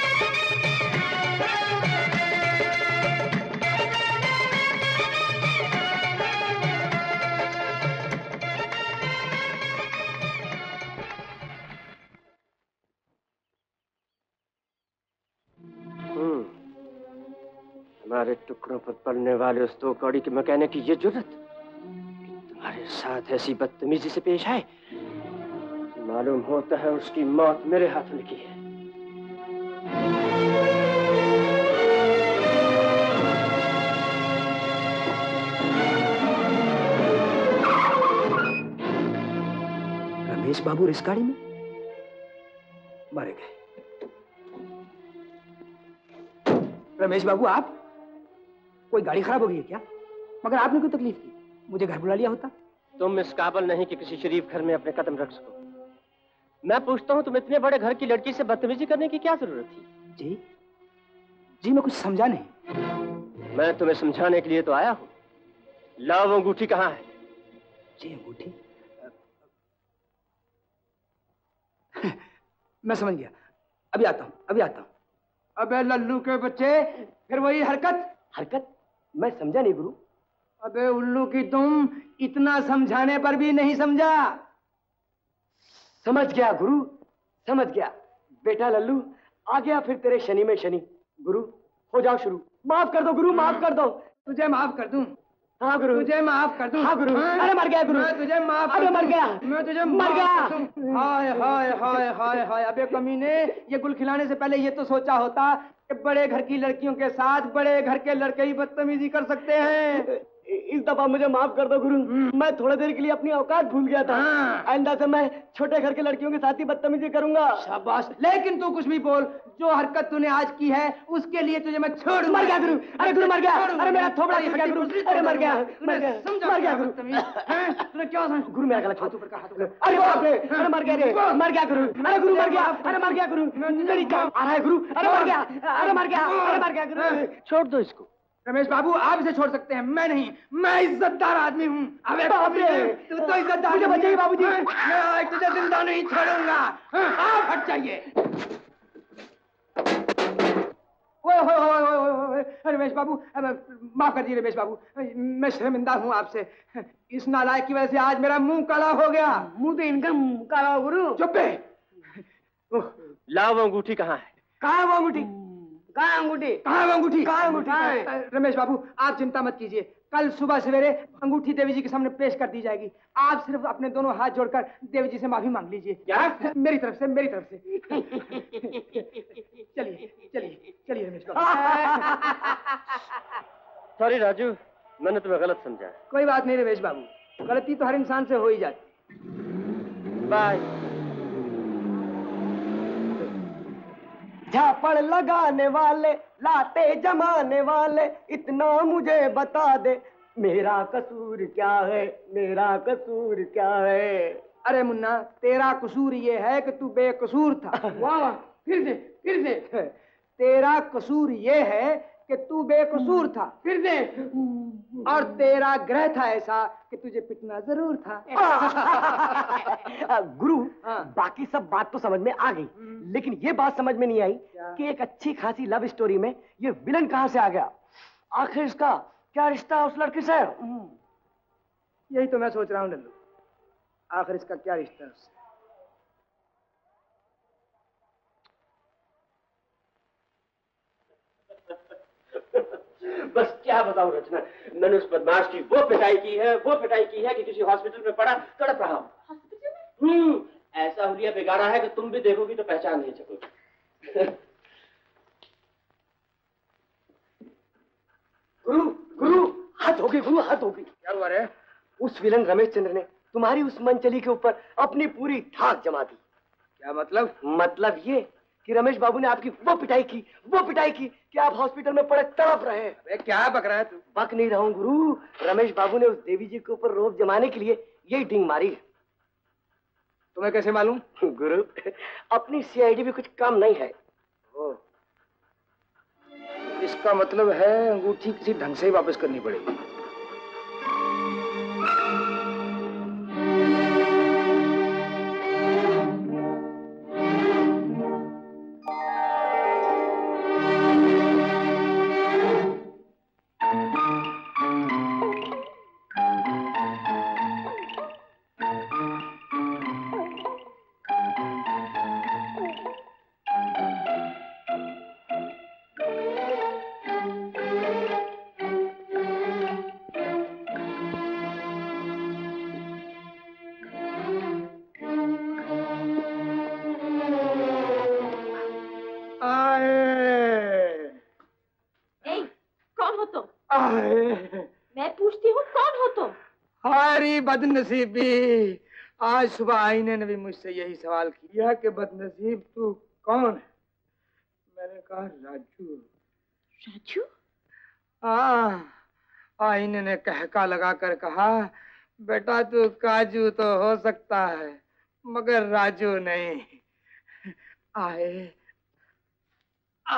तुम्हारे टुकड़ों पर पड़ने वाले उस दो कौड़ी के मकैनिक की ये जुर्रत कि तुम्हारे साथ ऐसी बदतमीजी से पेश आए। मालूम होता है उसकी मौत मेरे हाथ में लिखी है। रमेश बाबू इस गाड़ी में मारे गए। रमेश बाबू आप, कोई गाड़ी खराब हो गई है क्या? मगर आपने कोई तकलीफ की, मुझे घर बुला लिया होता। तुम इस काबिल नहीं कि किसी शरीफ घर में अपने कदम रख सको। मैं पूछता हूँ, तुम इतने बड़े घर की लड़की से बदतमीजी करने की क्या जरूरत थी? जी जी मैं कुछ समझा नहीं। मैं तुम्हें समझाने के लिए तो आया हूँ। लाओ वो अंगूठी कहाँ है? जी अंगूठी मैं समझ गया, अभी आता हूँ अभी आता हूँ। अबे लल्लू के बच्चे, फिर वही हरकत। हरकत? मैं समझा नहीं गुरु। अबे उल्लू की तुम, इतना समझाने पर भी नहीं समझा। समझ गया गुरु, समझ गया। बेटा लल्लू, आ गया फिर तेरे शनि में शनि। गुरु हो जाओ शुरू। माफ कर दो गुरु, माफ कर दो। तुझे माफ कर दूं? हाँ गुरु। तुझे माफ कर दूं? हाँ गुरु। अरे मर गया गुरु। मैं तुझे माफ अरे मर गया। मैं तुझे मर गया। हाय हाय हाय हाय हाय। अबे कमीने, ये गुल खिलाने से पहले ये तो सोचा होता कि बड़े घर की लड़कियों के साथ बड़े घर के लड़के ही बदतमीजी कर सकते हैं। इस दफा मुझे माफ कर दो गुरु, मैं थोड़ी देर के लिए अपनी औकात भूल गया था। आइंदा से मैं छोटे घर के लड़कियों के साथ ही बदतमीजी करूंगा। शाबाश। लेकिन तू कुछ भी बोल, जो हरकत तूने आज की है उसके लिए तुझे मैं छोड़। मर गया गुरु। अरे गुरु मर गया। अरे मेरा थोबड़ा टूट गया गुरु। अरे मर गया मर गया मर गया गुरु। तूने क्या समझा? गुरु मेरा गला हाथ ऊपर का, हाथ ऊपर। अरे बाप रे, अरे मर गया रे, मर गया गुरु। अरे गुरु मर गया। अरे मर गया गुरु, मेरी जान आ रहा है गुरु। अरे मर गया, अरे मर गया, अरे मर गया गुरु। छोड़ दो इसको। रमेश बाबू आप इसे छोड़ सकते हैं, मैं नहीं। मैं इज्जतदार आदमी हूँ। अबे बाप रे, तू तो इज्जतदार। मुझे बचाइए बाबूजी। मैं आज तुझे जिंदा नहीं छोड़ूंगा। आप हट जाइए। ओए ओए ओए ओए ओए रमेश बाबू, माफ कर दीजिए रमेश बाबू, मैं शर्मिंदा हूँ आपसे। इस नालायक की वजह से आज मेरा मुंह काला हो गया। मुंह तो इनका काला हो गुरु। चुप बे। लाओ वो अंगूठी कहाँ है? कहाँ है वो अंगूठी? कहाँ अंगूठी? कहाँ है अंगूठी? कहाँ अंगूठी? रमेश बाबू आप चिंता मत कीजिए, कल सुबह सवेरे अंगूठी देवी जी के सामने पेश कर दी जाएगी। आप सिर्फ अपने दोनों हाथ जोड़कर देवी जी से माफी मांग लीजिए। क्या? मेरी तरफ से, मेरी तरफ से। चलिए चलिए चलिए रमेश बाबू। सॉरी राजू, मैंने तुम्हें गलत समझा। कोई बात नहीं रमेश बाबू, गलती तो हर इंसान से हो ही जाती। बाय। झापड़ लगाने वाले, लाते जमाने वाले, इतना मुझे बता दे, मेरा कसूर क्या है, मेरा कसूर क्या है? अरे मुन्ना, तेरा कसूर ये है कि तू बेकसूर था। वाह, फिर से फिर से। तेरा कसूर ये है कि तू बेकसूर था। फिर से। और तेरा ग्रह था ऐसा कि तुझे पिटना जरूर था। गुरु, बाकी सब बात तो समझ में आ गई, लेकिन ये बात समझ में नहीं आई कि एक अच्छी खासी लव स्टोरी में ये विलन कहाँ से आ गया? आखिर इसका क्या रिश्ता उस लड़की से? यही तो मैं सोच रहा हूँ लल्लू, आखिर इसका क्या रिश्ता है उससे? बस क्या बताऊं रचना, मैंने उस बदमाश की वो पिटाई की है, वो पिटाई की है कि किसी हॉस्पिटल में पड़ा तड़प रहा हूँ। हॉस्पिटल में? हम्म, ऐसा हुलिया बिगाड़ा है कि तुम भी देखोगी तो पहचान नहीं सकोगी। गुरु, गुरु, हाथ होगी गुरु, हाथ होगी। क्या हुआ रे? उस विलन रमेश चंद्र ने तुम्हारी उस मनचली के ऊपर अपनी पूरी ठाक जमा दी। क्या मतलब? मतलब ये कि रमेश बाबू ने आपकी वो पिटाई की, वो पिटाई की कि आप हॉस्पिटल में पड़े तड़प रहे। अबे क्या बक रहा है तू? बक नहीं रहा हूं गुरु, रमेश बाबू ने उस देवी जी के ऊपर रोब जमाने के लिए यही डींग मारी है। तुम्हें कैसे मालूम? गुरु, अपनी सीआईडी भी कुछ कम नहीं है। ओ, इसका मतलब है अंगूठी किसी ढंग से ही वापस करनी पड़ेगी। आए ए, कौन हो तुम? आए मैं पूछती हूँ कौन हो तुम? हमारी बदनसीबी। आज सुबह आईने ने भी मुझसे यही सवाल किया कि बदनसीब तू कौन है। मैंने कहा राजू। राजू? हाँ, आईने ने कहका लगाकर कहा बेटा तू काजू तो हो सकता है मगर राजू नहीं। आए आ,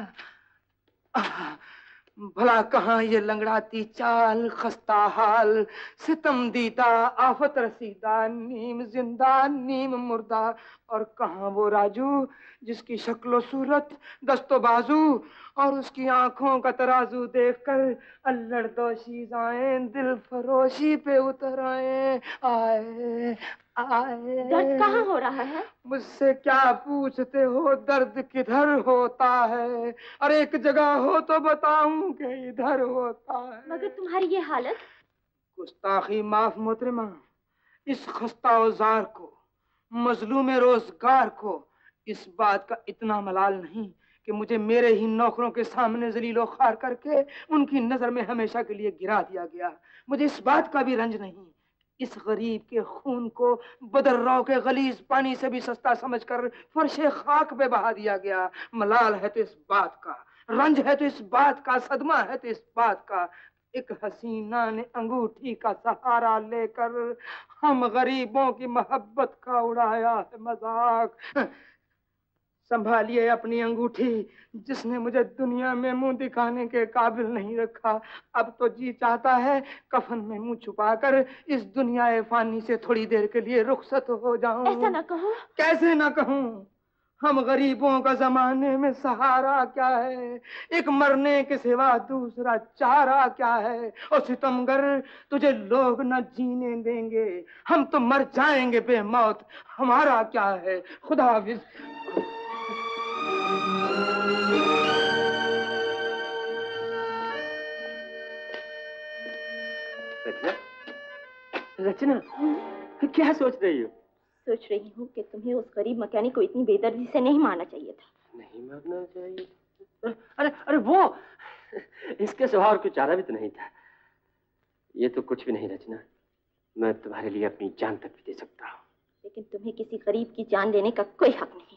आ, भला कहाँ ये लंगड़ाती चाल, खस्ता हाल, सितम दीदा, आफत रसीदा, नीम जिंदा नीम मुर्दा, और कहाँ वो राजू जिसकी शक्लो सूरत, दस्तो बाजू और उसकी आंखों का तराजू देखकर अल्लड़ दोशीज़ाएं दिल फरोशी पे उतर आए। आए आए दर्द कहाँ हो रहा है? मुझसे क्या पूछते हो, दर्द किधर होता है? अरे एक जगह हो तो बताऊं कि इधर होता है। मगर तुम्हारी ये हालत? गुस्ताखी माफ मोहतरमा, इस खस्ता औजार को, मजलूम रोजगार को इस बात का इतना मलाल नहीं कि मुझे मेरे ही नौकरों के सामने जलीलो खार करके उनकी नजर में हमेशा के लिए गिरा दिया गया। मुझे इस बात का भी रंज नहीं, इस गरीब के खून को बदर्राव के गलीज पानी से भी सस्ता समझकर फर्शे खाक पे बहा दिया गया। मलाल है तो इस बात का, रंज है तो इस बात का, सदमा है तो इस बात का, एक हसीना ने अंगूठी का सहारा लेकर हम गरीबों की मोहब्बत का उड़ाया है मजाक। संभालिए अपनी अंगूठी जिसने मुझे दुनिया में मुंह दिखाने के काबिल नहीं रखा। अब तो जी चाहता है कफन में मुंह छुपाकर इस दुनिया फानी से थोड़ी देर के लिए रुखसत हो जाऊं। ऐसा ना कहो। कैसे ना कहूं? हम गरीबों का जमाने में सहारा क्या है, एक मरने के सिवा दूसरा चारा क्या है। और सितमगर तुझे लोग न जीने देंगे, हम तो मर जाएंगे बेमौत, हमारा क्या है। खुदा हाफिज। रचना, रचना, क्या सोच रही हो? सोच रही हूँ कि तुम्हें उस गरीब मैकेनिक को इतनी बेदर्दी से नहीं मारना चाहिए था। नहीं मारना चाहिए? अरे अरे वो, इसके सिवा और कुछ चारा भी तो नहीं था। ये तो कुछ भी नहीं रचना, मैं तुम्हारे लिए अपनी जान तक भी दे सकता हूँ। लेकिन तुम्हें किसी गरीब की जान लेने का कोई हक नहीं।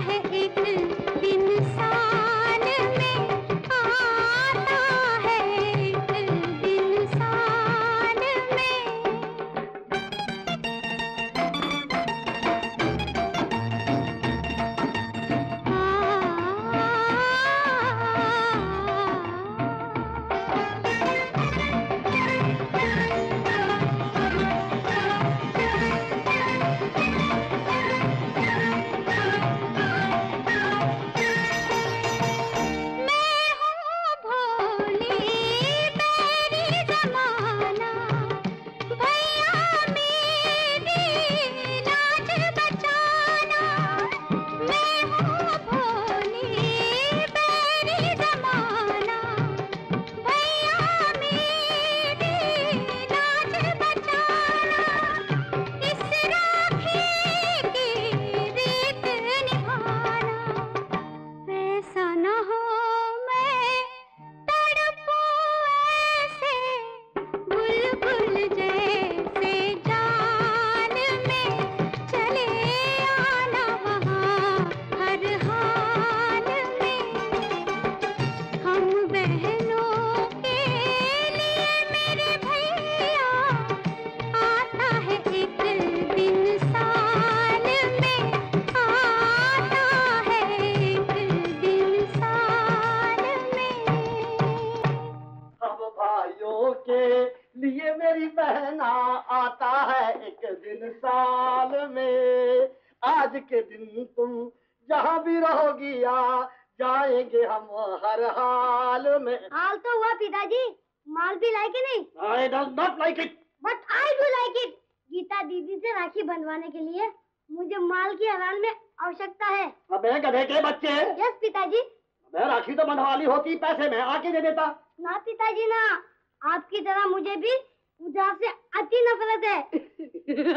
है एक दिन साल में, आता है एक दिन साल में। आज के दिन तुम जहाँ भी रहोगी आ जाएंगे हम हर हाल में। हाल तो हुआ पिताजी, माल भी लाइक नहीं? I do not like it. But I do like it. Gita दीदी से राखी बंधवाने के लिए मुझे माल की हलाल में आवश्यकता है। अबे गधे के बच्चे। यस पिताजी। मैं राखी तो बंधवा ली होती, पैसे मैं आके दे देता। ना पिताजी ना, आपकी तरह मुझे भी उधार से अति नफरत है।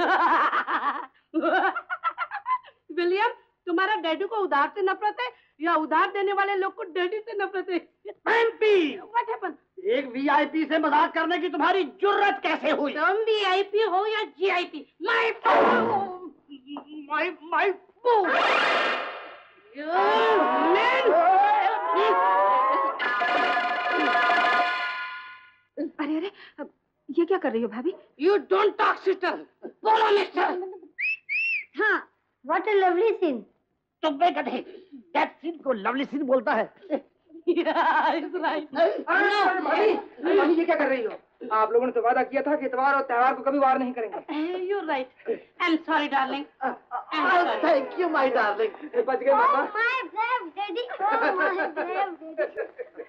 विलियम, तुम्हारा डैडी को उधार से नफरत है या उधार देने वाले लोग को डैडी से नफरत है? What happened? एक वीआईपी से मजाक करने की तुम्हारी जुर्रत कैसे हुई? तुम वीआईपी हो या जीआईपी? माय माय माय अरे अरे ये क्या कर रही हो भाभी? यू डोंट टॉक सिस्टर, बोलो मिस्टर। हाँ, व्हाट अ लवली सीन। तुम बे गधे, दैट सीन को लवली सीन बोलता है। भाभी, भाभी ये क्या कर रही हो? आप लोगों ने तो वादा किया था कि इतवार और त्योहार को कभी वार नहीं करेंगे। You're right. I'm sorry, darling. Thank you, my darling. बच गए मामा। Oh my brave daddy, oh my brave daddy.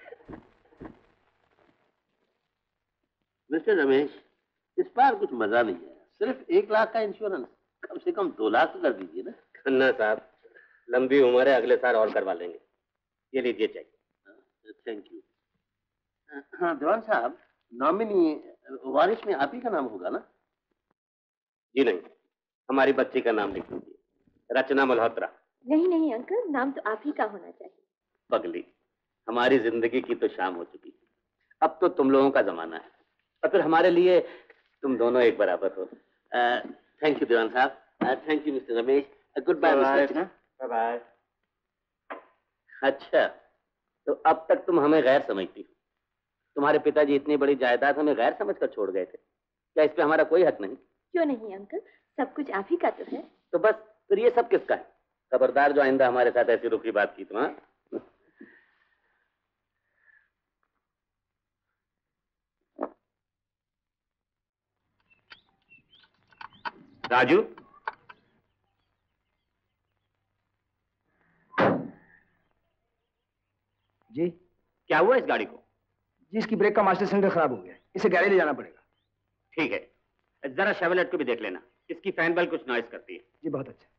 Mister Ramesh, इस बार कुछ मजा नहीं है। सिर्फ एक लाख का इंश्योरेंस, कम से कम दो लाख तो कर दीजिए ना। खन्ना साहब, लंबी उम्र है, अगले साल और करवा लेंगे। ये लीजिए चेक। Thank you. हाँ दीवान साहब, नॉमिनी वारिस में आप ही का नाम होगा ना? जी नहीं, हमारी बच्ची का नाम लिख दीजिए, रचना मल्होत्रा। नहीं नहीं अंकल, नाम तो आप ही का होना चाहिए। पगली, हमारी जिंदगी की तो शाम हो चुकी, अब तो तुम लोगों का जमाना है, और फिर हमारे लिए तुम दोनों एक बराबर हो। थैंक यू दीवान साहब। Thank you mister Ramesh. Good bye mister. Bye bye. अच्छा, तो अब तक तुम हमें गैर समझती हो। तुम्हारे पिताजी इतनी बड़ी जायदाद हमें गैर समझकर छोड़ गए थे, क्या इस पे हमारा कोई हक नहीं? क्यों नहीं अंकल, सब कुछ आप ही का तो है। तो बस फिर ये सब किसका है? खबरदार जो आइंदा हमारे साथ ऐसी रुखी बात की तुम। हाँ, राजू, जी क्या हुआ इस गाड़ी को? जी इसकी ब्रेक का मास्टर सिलेंडर खराब हो गया, इसे गैरेज ले जाना पड़ेगा। ठीक है, जरा शेवलेट को भी देख लेना, इसकी फैन बेल कुछ नॉइस करती है। जी बहुत अच्छा।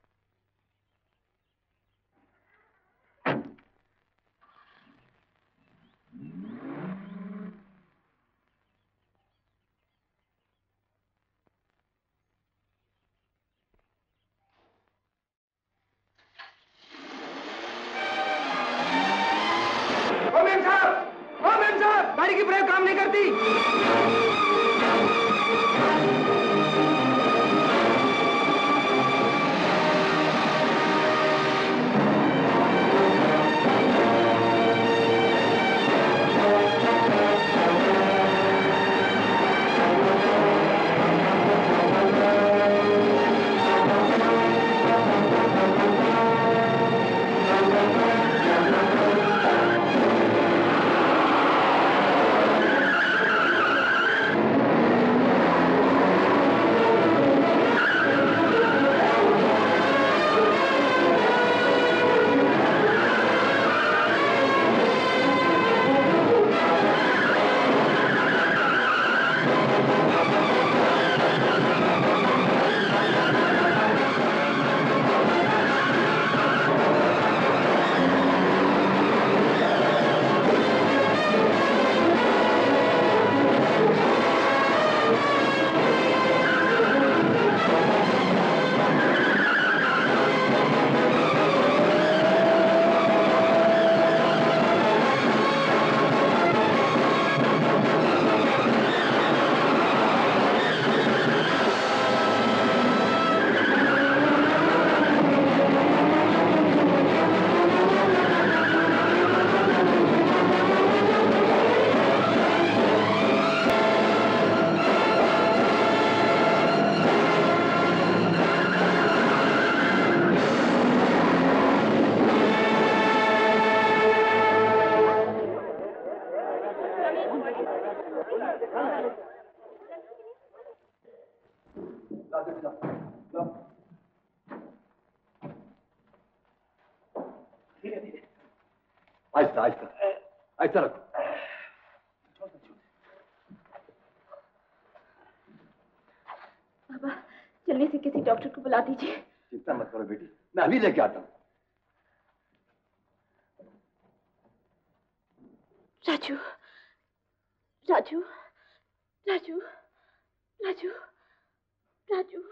ओ मैम साहब, ओ मैम साहब, गाड़ी की ब्रेक काम नहीं करती। धीरे धीरे, आहिस्ता आहिस्ता आहिस्ता रखो। बाबा जल्दी से किसी डॉक्टर को बुला दीजिए। चिंता मत करो बेटी, मैं अभी लेके आता हूँ। राजू, राजू, राजू, राजू, राजू।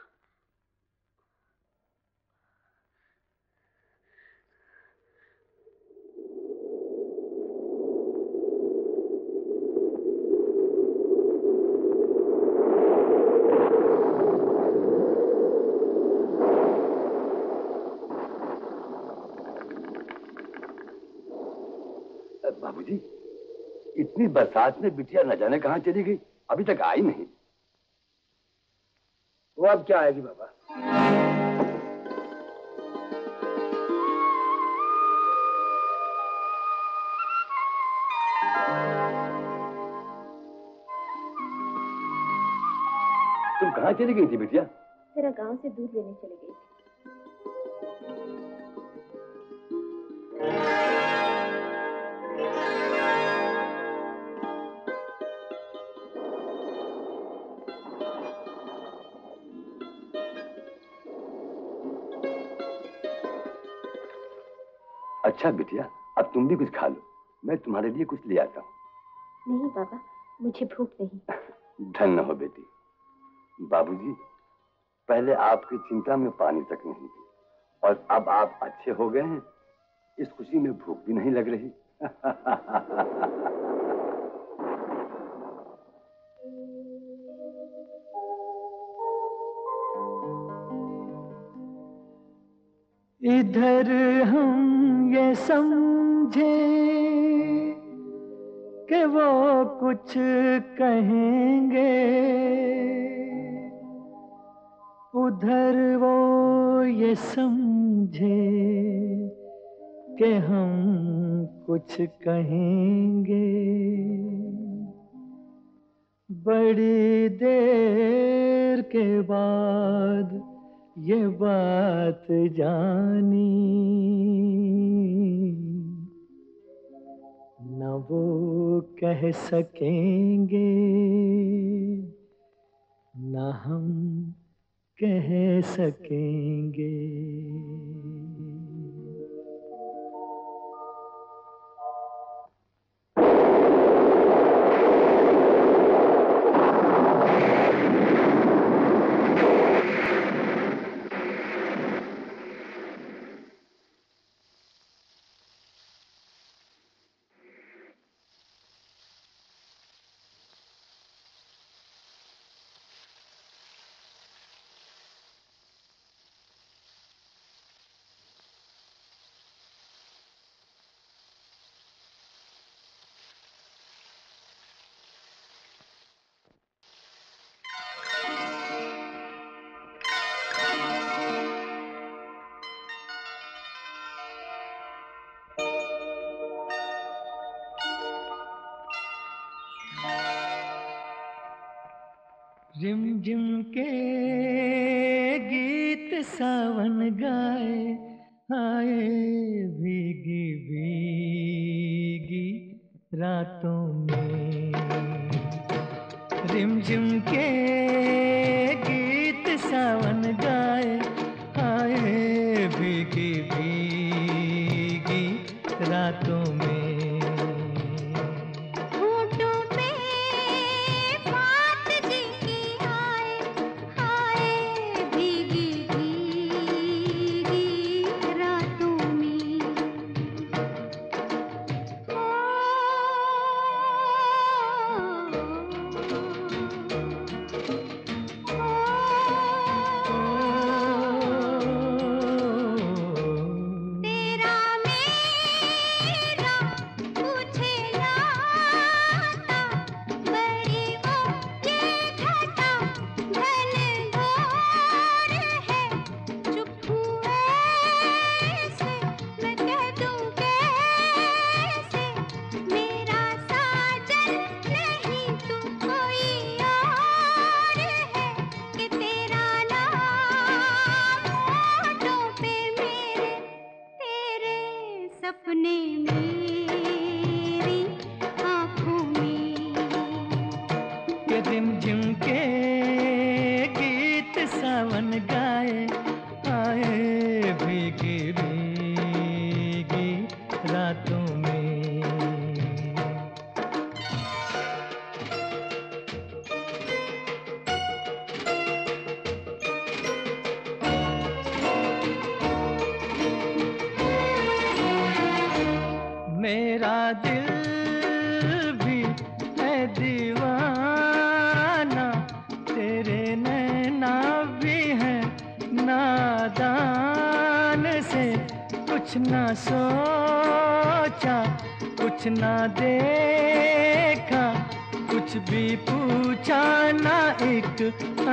बाबूजी, इतनी बरसात में बिटिया न जाने कहाँ चली गई, अभी तक आई नहीं। वो अब क्या आएगी बाबा? तुम कहाँ चली गई थी बिटिया? तेरा गांव से दूध लेने चली गई थी। अच्छा बिटिया, अब तुम भी कुछ खा लो, मैं तुम्हारे लिए कुछ ले आता हूँ। नहीं बाबा, मुझे भूख नहीं। धन्य हो बेटी। बाबूजी, पहले आपकी चिंता में पानी तक नहीं थी और अब आप अच्छे हो गए हैं, इस खुशी में भूख भी नहीं लग रही। इधर हम ये समझे कि वो कुछ कहेंगे, उधर वो ये समझे कि हम कुछ कहेंगे। बड़ी देर के बाद ये बात जानी, न वो कह सकेंगे न हम कह सकेंगे। रिमझिम के गीत सावन गाए, आए भीगी भीगी रातों में। रिमझिम के गीत सावन गाए, आए भीगी भीगी रातों में। तेरा मेरा सपने मेरी आंखों में। के रिमझिम के गीत सावन गाए, आए भीगी भीगी रातों में। मेरा दिल भी है दीवाना, तेरे नैना भी है नादान से। कुछ ना सोचा कुछ ना देखा, कुछ भी पूछा ना एक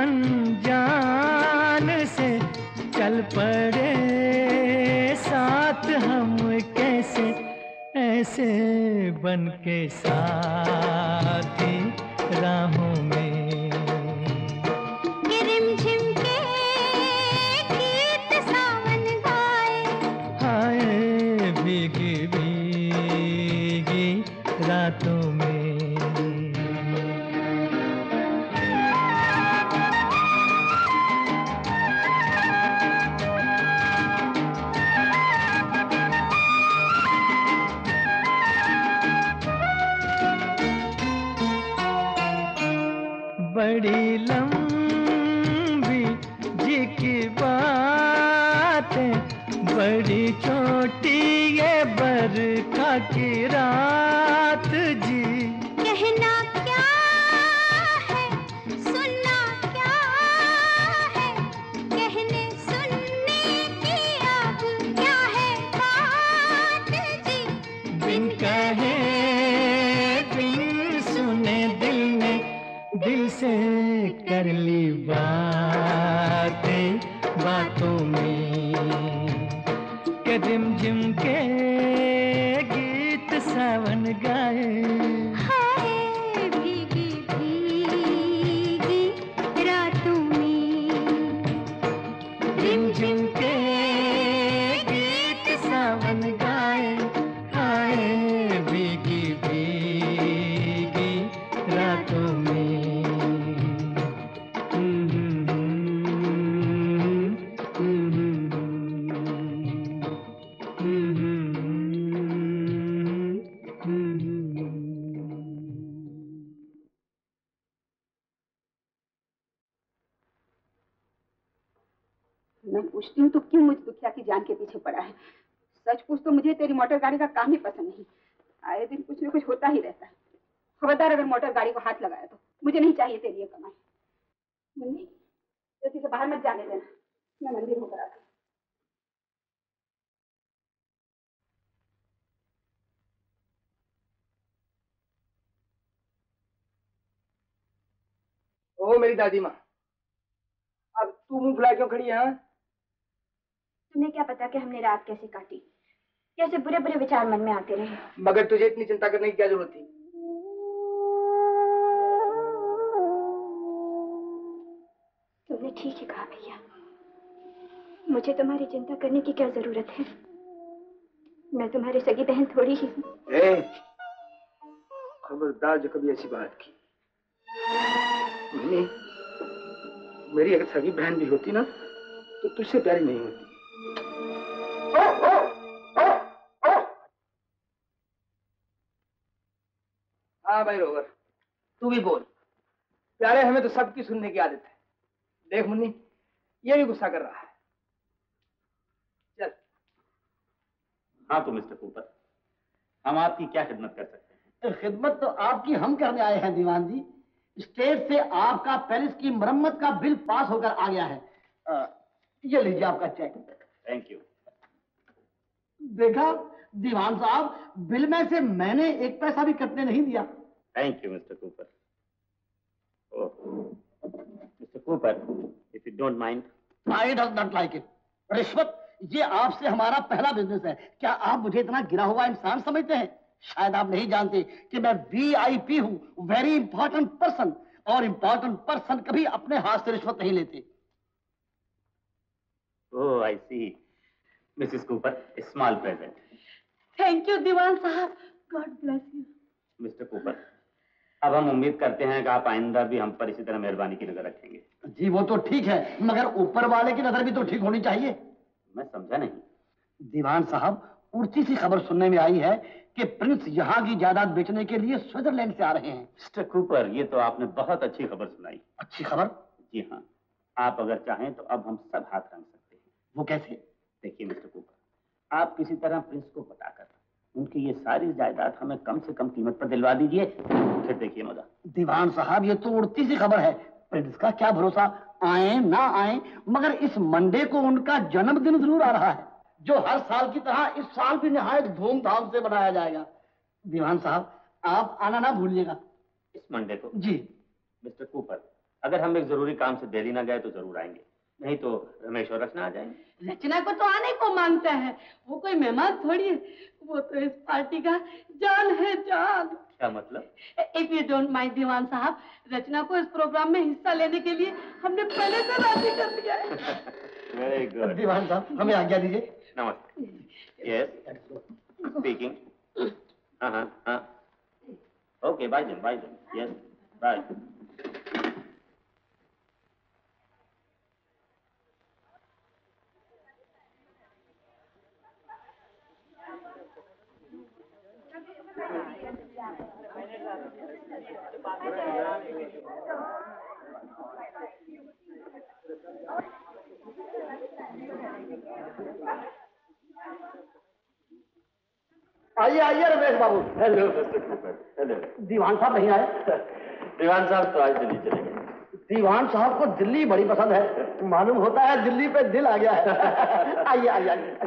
अनजान से। चल पड़े साथ हम कैसे, ऐसे बन के साथी राहों में। ये रिमझिम के गीत सावन गाए, हाय भीगी भीगी रातों में। बड़ी लंबी जी की बातें, बड़ी छोटी ये बरखा की रात जी। कहना क्या है सुनना क्या है, कहने सुनने की अब क्या है बात जी। बिन कहे बिन सुने दिल ने दिल से कर ली बातें बातों में। के रिमझिम के गीत सावन गाए, हाय भीगी भीगी रातों में। रिमझिम के गीत सावन गाए, हाय भीगी भीगी रातों में। मैं पूछती हूँ तो क्यों मुझ दुखिया की जान के पीछे पड़ा है? सच पूछ तो मुझे तेरी मोटर गाड़ी का काम ही पसंद नहीं। आए दिन कुछ न कुछ होता ही रहता है। खबरदार अगर मोटर गाड़ी को हाथ लगाया तो मुझे नहीं चाहिए तेरी ये कमाई। मुन्नी, जल्दी से बाहर मत जाने देना, मैं मंदिर होकर आती हूँ। ओ मेरी दादी माँ, अब तू मुंह फुला क्यों खड़ी है? हाँ? तुम्हें क्या पता कि हमने रात कैसे काटी, कैसे बुरे बुरे विचार मन में आते रहे। मगर तुझे इतनी चिंता करने की क्या जरूरत थी? तुमने ठीक ही कहा भैया, मुझे तुम्हारी चिंता करने की क्या जरूरत है? मैं तुम्हारी सगी बहन थोड़ी ही हूँ। खबरदार जो कभी ऐसी बात की। नहीं, मेरी अगर सगी बहन भी होती ना तो तुझसे प्यारी नहीं होती। हाँ भाई रोवर, तू भी बोल। प्यारे हमें तो सबकी सुनने की आदत है। देख मुन्नी, ये भी गुस्सा कर रहा है। चल। हाँ तो मिस्टर कूपर, हम आपकी क्या खिदमत कर सकते हैं? खिदमत तो आपकी हम करने आए हैं दीवान जी। स्टेट से आपका पेरिस की मरम्मत का बिल पास होकर आ गया है। आ, ये लीजिए आपका चेक। Thank you. देखा दीवान साहब, बिल में से मैंने एक पैसा भी कटने नहीं दिया। Thank you mister Cooper. Mister Cooper, if you don't mind. I does not like it. रिश्वत, ये आपसे हमारा पहला बिजनेस है। क्या आप मुझे इतना गिरा हुआ इंसान समझते हैं? शायद आप नहीं जानते कि मैं वी आई पी हूँ, वेरी इंपॉर्टेंट पर्सन, और इंपॉर्टेंट पर्सन कभी अपने हाथ से रिश्वत नहीं लेते। Oh I see. Mrs Cooper, small present. Thank you दीवान साहब, God bless you. Mister Cooper, अब हम उम्मीद करते हैं कि आप आइंदा भी हम पर इसी तरह मेहरबानी की नजर रखेंगे। जी वो तो ठीक है, मगर ऊपर वाले की नजर भी तो ठीक होनी चाहिए। मैं समझा नहीं। दीवान साहब, उड़ती सी खबर सुनने में आई है कि प्रिंस यहाँ की जायदाद बेचने के लिए स्विट्जरलैंड से आ रहे हैं। मिस्टर कूपर, ये तो आपने बहुत अच्छी खबर सुनाई। अच्छी खबर? जी हाँ, आप अगर चाहें तो अब हम सब हाथ रंग सकते हैं। वो कैसे? देखिए मिस्टर कूपर, आप किसी तरह प्रिंस को बताकर उनकी ये सारी जायदाद हमें कम से कम कीमत पर दिलवा दीजिए, फिर देखिए मजा। दीवान साहब, ये तो उड़ती सी खबर है, प्रिंस का क्या भरोसा, आए ना आए, मगर इस मंडे को उनका जन्मदिन जरूर आ रहा है, जो हर साल की तरह इस साल भी निहायत धूमधाम से मनाया जाएगा। दीवान साहब, आप आना ना भूलिएगा। इस मंडे को? जी। मिस्टर कूपर, अगर हम एक जरूरी काम से दिल्ली ना गए तो जरूर आएंगे, नहीं तो रमेश और रचना आ जाएंगे। रचना को तो आने को मांगता है, वो कोई मेहमान थोड़ी है, वो तो इस पार्टी का जान है, जान। क्या मतलब? इफ यू डोंट माइंड दीवान साहब, रचना को इस प्रोग्राम में हिस्सा लेने के लिए हमने पहले से राजी कर लिया है। Very good. दीवान साहब, हमें आज्ञा दीजिए। नमस्ते। Yes, speaking. हाँ हाँ हाँ, ओके, बाय जन, बाय जन, यस, बाय। आइए आइए रमेश बाबू। Hello mister Cooper. हेलो। दीवान साहब नहीं आए? दीवान साहब तो आज दिल्ली चले गए। दीवान साहब को दिल्ली बड़ी पसंद है, मालूम होता है दिल्ली पे दिल आ गया है। आइए आइए आइए।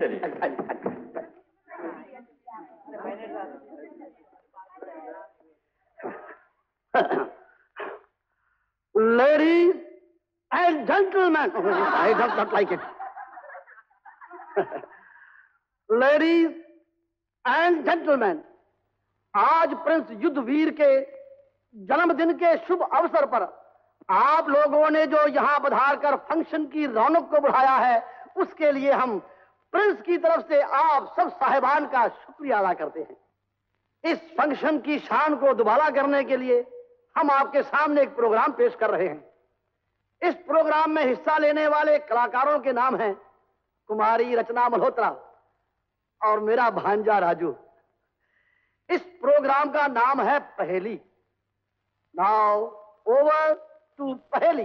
Ladies and gentlemen, I don't not like it. Ladies and gentlemen, आज प्रिंस युद्धवीर के जन्मदिन के शुभ अवसर पर आप लोगों ने जो यहाँ पधार कर फंक्शन की रौनक को बढ़ाया है, उसके लिए हम प्रिंस की तरफ से आप सब साहिबान का शुक्रिया अदा करते हैं। इस फंक्शन की शान को दुबारा करने के लिए हम आपके सामने एक प्रोग्राम पेश कर रहे हैं। इस प्रोग्राम में हिस्सा लेने वाले कलाकारों के नाम हैं कुमारी रचना मल्होत्रा और मेरा भांजा राजू। इस प्रोग्राम का नाम है पहेली। नाउ ओवर टू पहेली।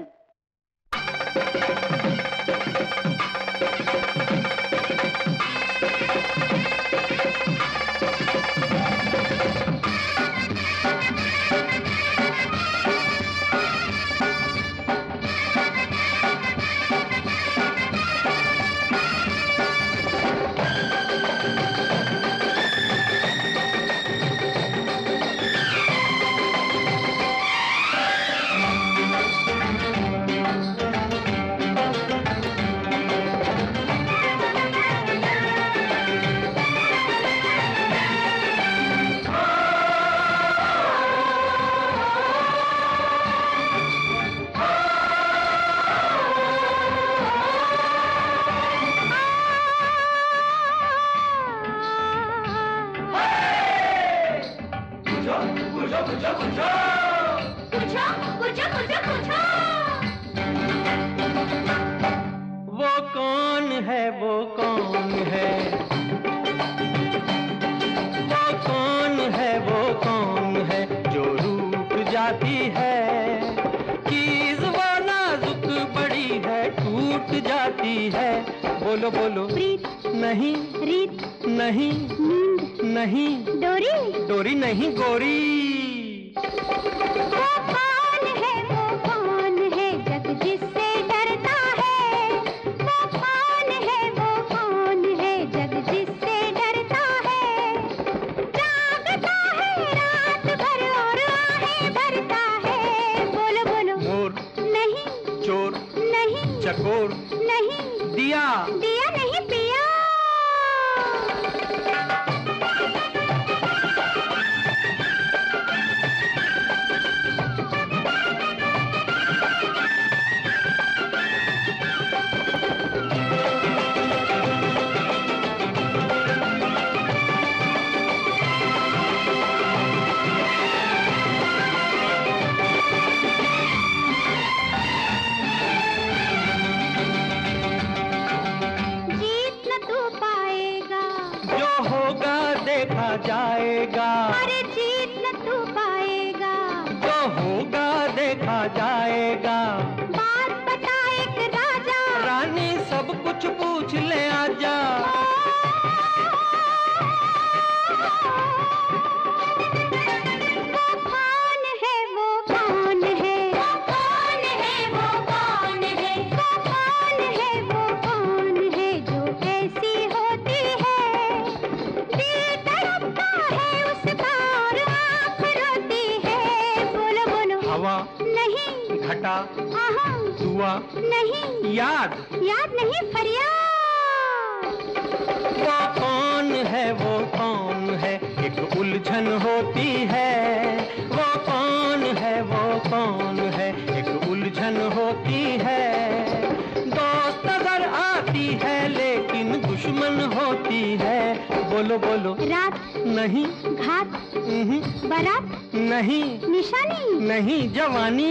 बोलो बोलो प्रीत नहीं, रीत नहीं, नींद नहीं, डोरी डोरी नहीं, गोरी। वो कौन है, वो कौन है जग जिससे डरता है? वो कौन है, वो कौन है जग जिससे डरता है? जागता है रात भर और आहें भरता है। बोलो बोलो मोर नहीं, चोर नहीं, चकोर नहीं, दिया दिया नहीं, पिया। देखा जाएगा, अरे जीत न तू पाएगा, जो होगा देखा जाएगा। बात बता एक राजा, रानी सब कुछ पूछ ले आजा। वो कौन है, वो कौन है, वो कौन है, वो कौन है, वो कौन है, वो कौन है जो ऐसी होती है। दिल तड़पता है उसका और आँख रोती है। बोलो बोलो हवा नहीं, घटा आहा दुआ नहीं, याद याद नहीं फरियाद। वो कौन है, वो कौन है, एक उलझन होती है। वो कौन है, वो कौन है, एक उलझन होती है। दोस्त नजर आती है लेकिन दुश्मन होती है। बोलो बोलो रात नहीं, घात नहीं, बारात नहीं, निशानी नहीं, जवानी।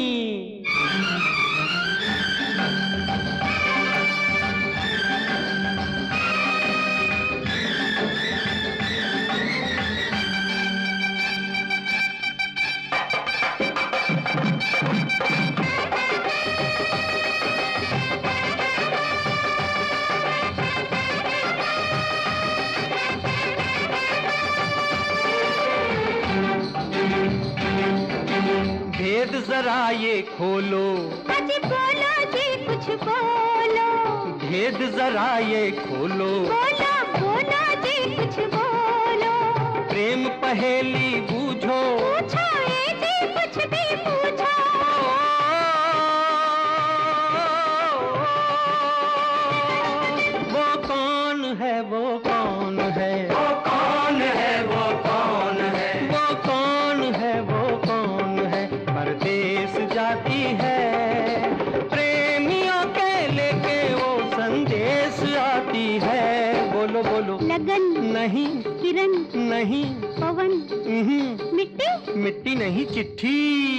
भेद जरा ये खोलो, जी बोलो जी कुछ बोलो, भेद जरा ये खोलो, बोलो बोलो जी कुछ बोलो। प्रेम पहेली बूझो, पूछो ये जी कुछ भी पूछो। वो कौन है, वो कौन है, वो कौन है, वो कौन है, वो कौन है, वो कौन है, परदेस जाती है। प्रेमियों के लेके वो संदेश आती है। बोलो बोलो लगन नहीं, किरण नहीं, पवन नहीं, मिट्टी मिट्टी नहीं, चिट्ठी।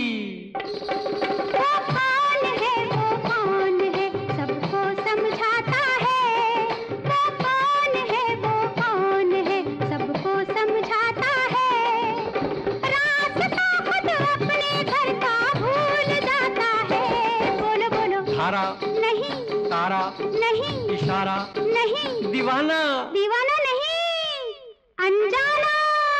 वो कौन है, वो कौन है, सबको समझाता है। वो कौन है, वो कौन है, सबको समझाता है। रास्ता खुद अपने घर का भूल जाता है। बोलो बोलो धारा नहीं, तारा नहीं, इशारा नहीं, दीवाना दीवाना नहीं, अनजाना।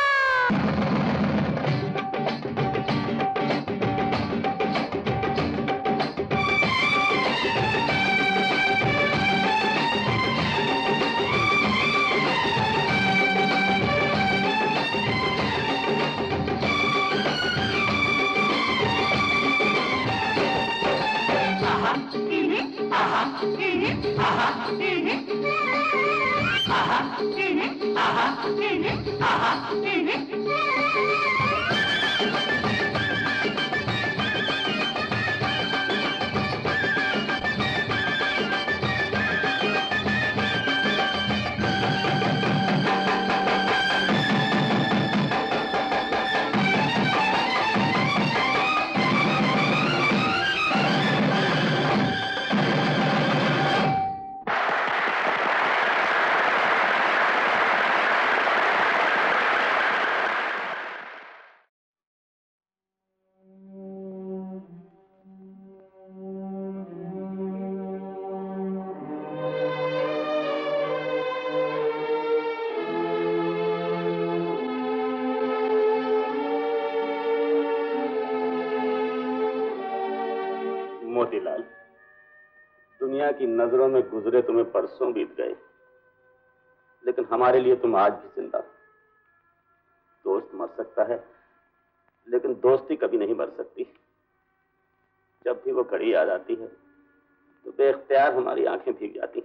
मोतीलाल, दुनिया की नजरों में गुजरे तुम्हें बरसों बीत गए, लेकिन हमारे लिए तुम आज भी जिंदा हो। दोस्त मर सकता है, लेकिन दोस्ती कभी नहीं मर सकती। जब भी वो घड़ी याद आती है तो बेख्तियार हमारी आंखें भीग जाती।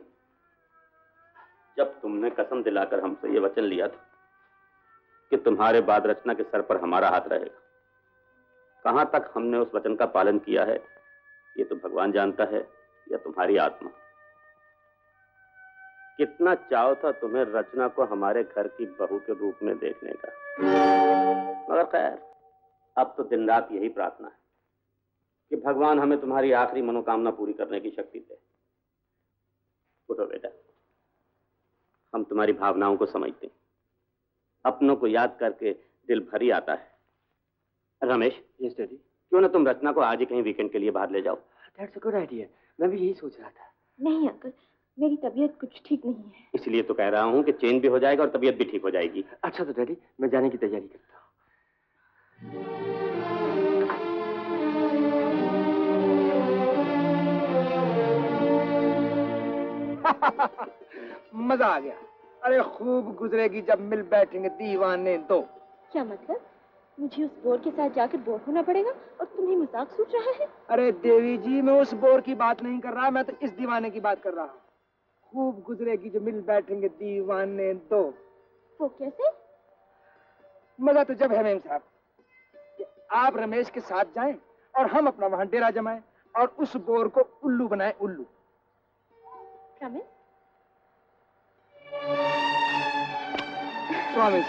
जब तुमने कसम दिलाकर हमसे ये वचन लिया था कि तुम्हारे बाद रचना के सर पर हमारा हाथ रहेगा, कहां तक हमने उस वचन का पालन किया है ये तो भगवान जानता है, या तुम्हारी आत्मा। कितना चाव था तुम्हें रचना को हमारे घर की बहू के रूप में देखने का, मगर खैर अब तो दिन रात यही प्रार्थना है कि भगवान हमें तुम्हारी आखिरी मनोकामना पूरी करने की शक्ति दे। उठो बेटा, हम तुम्हारी भावनाओं को समझते हैं। अपनों को याद करके दिल भर ही आता है। रमेश, यस डैडी, क्यों ना तुम रचना को आज ही कहीं वीकेंड के लिए बाहर ले जाओ? दैट्स अ गुड आइडिया, मैं भी यही सोच रहा था। नहीं अंकल, मेरी तबीयत कुछ ठीक नहीं है। इसलिए तो कह रहा हूँ कि चेंज भी हो जाएगा और तबीयत भी ठीक हो जाएगी। अच्छा तो डैडी, मैं जाने की तैयारी करता हूँ। मजा आ गया। अरे खूब गुजरेगी जब मिल बैठेंगे दीवाने दो। क्या मतलब? मुझे उस बोर के साथ जाकर बोर होना पड़ेगा और तुम्हें मजाक सूझ रहा है? अरे देवी जी, मैं उस बोर की बात नहीं कर रहा, मैं तो इस दीवाने की बात कर रहा हूँ। खूब गुजरेगी जो मिल बैठेंगे दीवाने दो। वो कैसे? मजा तो जब है मेम साहब कि आप रमेश के साथ जाएं और हम अपना वहां डेरा जमाएं और उस बोर को उल्लू बनाएं, उल्लू। प्रॉमिस? प्रॉमिस।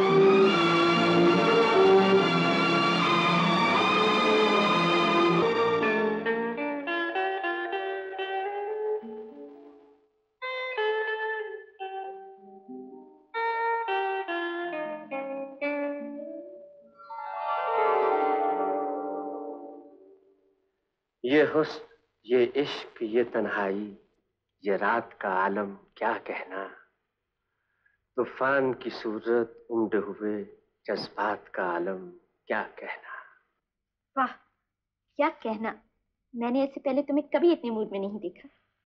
ये हुस्न, ये इश्क, ये तन्हाई, ये रात का आलम क्या कहना, तूफान की सूरत उमड़े हुए जज्बात का आलम क्या कहना। वाह, क्या कहना। मैंने इससे पहले तुम्हें कभी इतने मूड में नहीं देखा।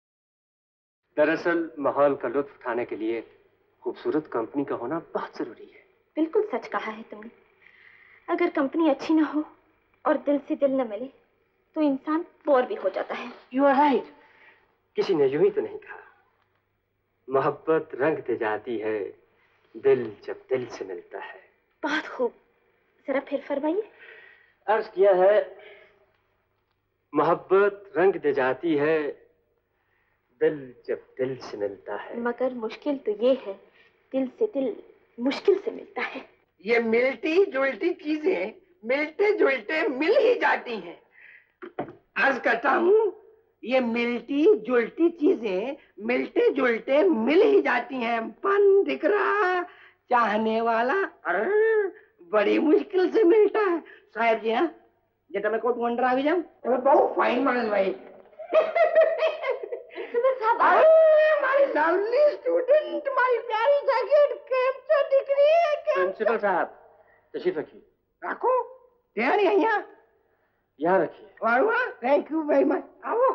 दरअसल माहौल का लुत्फ उठाने के लिए खूबसूरत कंपनी का होना बहुत जरूरी है। बिल्कुल सच कहा है तुमने। अगर कंपनी अच्छी ना हो और दिल से दिल न मिले तो इंसान बोर भी हो जाता है। You are right. किसी ने यूं ही तो नहीं कहा, मोहब्बत रंग दे जाती है दिल जब दिल से मिलता है। बहुत खूब, जरा फिर फरमाइए। अर्ज किया है, मोहब्बत रंग दे जाती है दिल जब दिल से मिलता है। मगर मुश्किल तो ये है, दिल से दिल मुश्किल से मिलता है। ये मिलती जुलती चीजें मिलते जुलते मिल ही जाती हैं। अर्ज करता हूँ, ये मिलती जुलती चीजें मिलते जुलते मिल ही जाती हैं। पन दिख रहा चाहने वाला अरे बड़ी मुश्किल से मिलता है। साहब जी, हाँ जे તમે કોટ વંડર આવી જાવ તમે બહુ ફાઇન માણસ ભાઈ। મારી લવલી સ્ટુડન્ટ, મારી પ્યારી જैकेट કેમ છો દીકરી? प्रिंसिपल साहब तशरीफ रखिए। રાખો ત્યાં નહીં અહીંયા यहाँ रखिए। वाह वाह, थैंक यू वेरी मच। आओ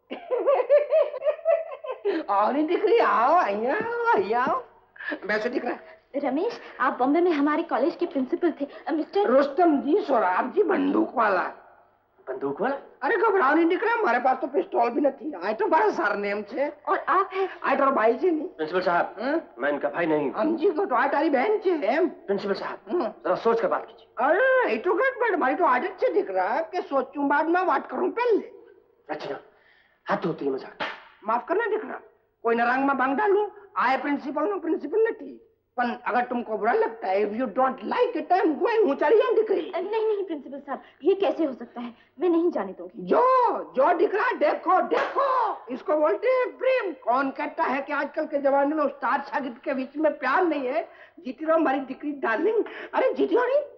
आओ नहीं दिख रही, आओ અહીંયા आओ અહીંયા आओ। बैठो दिख रहा है। रमेश, आप बॉम्बे में हमारे कॉलेज के प्रिंसिपल थे, मिस्टर रुस्तम जी सोराब जी, बंदूक वाला। बंदूक वाला? अरे घबराओ नहीं दिख रहा, हमारे पास तो पिस्तौल भी नहीं। आई तो बड़ा सरनेम से। और आप हैं? आई तो भाई से नहीं। प्रिंसिपल साहब, मैं इनका भाई नहीं। हम जी को तो आई तारी बहन से है। प्रिंसिपल साहब जरा सोच कर बात कीजिए। अरे ये तो गड़बड़, हमारी तो आदत से दिख रहा है कि सोचूं बाद में बात करूं पहले। रचना, हाथ होती है मजाक। माफ करना दिख रहा, कोई न रंग में बांग डालूं। आए प्रिंसिपल नो प्रिंसिपल नहीं। पर अगर तुमको बुरा लगता है, if you don't like it, I'm going, हूँ चली जाए दिख रही। नहीं नहीं प्रिंसिपल साहब, ये कैसे हो सकता है? मैं नहीं जाने दूंगी। जो जो दिख रहा देखो देखो, इसको बोलते हैं प्रेम। कौन कहता है कि आजकल के जमाने में उस्ताद शागिर्द के बीच में प्यार नहीं है? जीती रहो हमारी दिकरी डार्लिंग। अरे जीती हो नहीं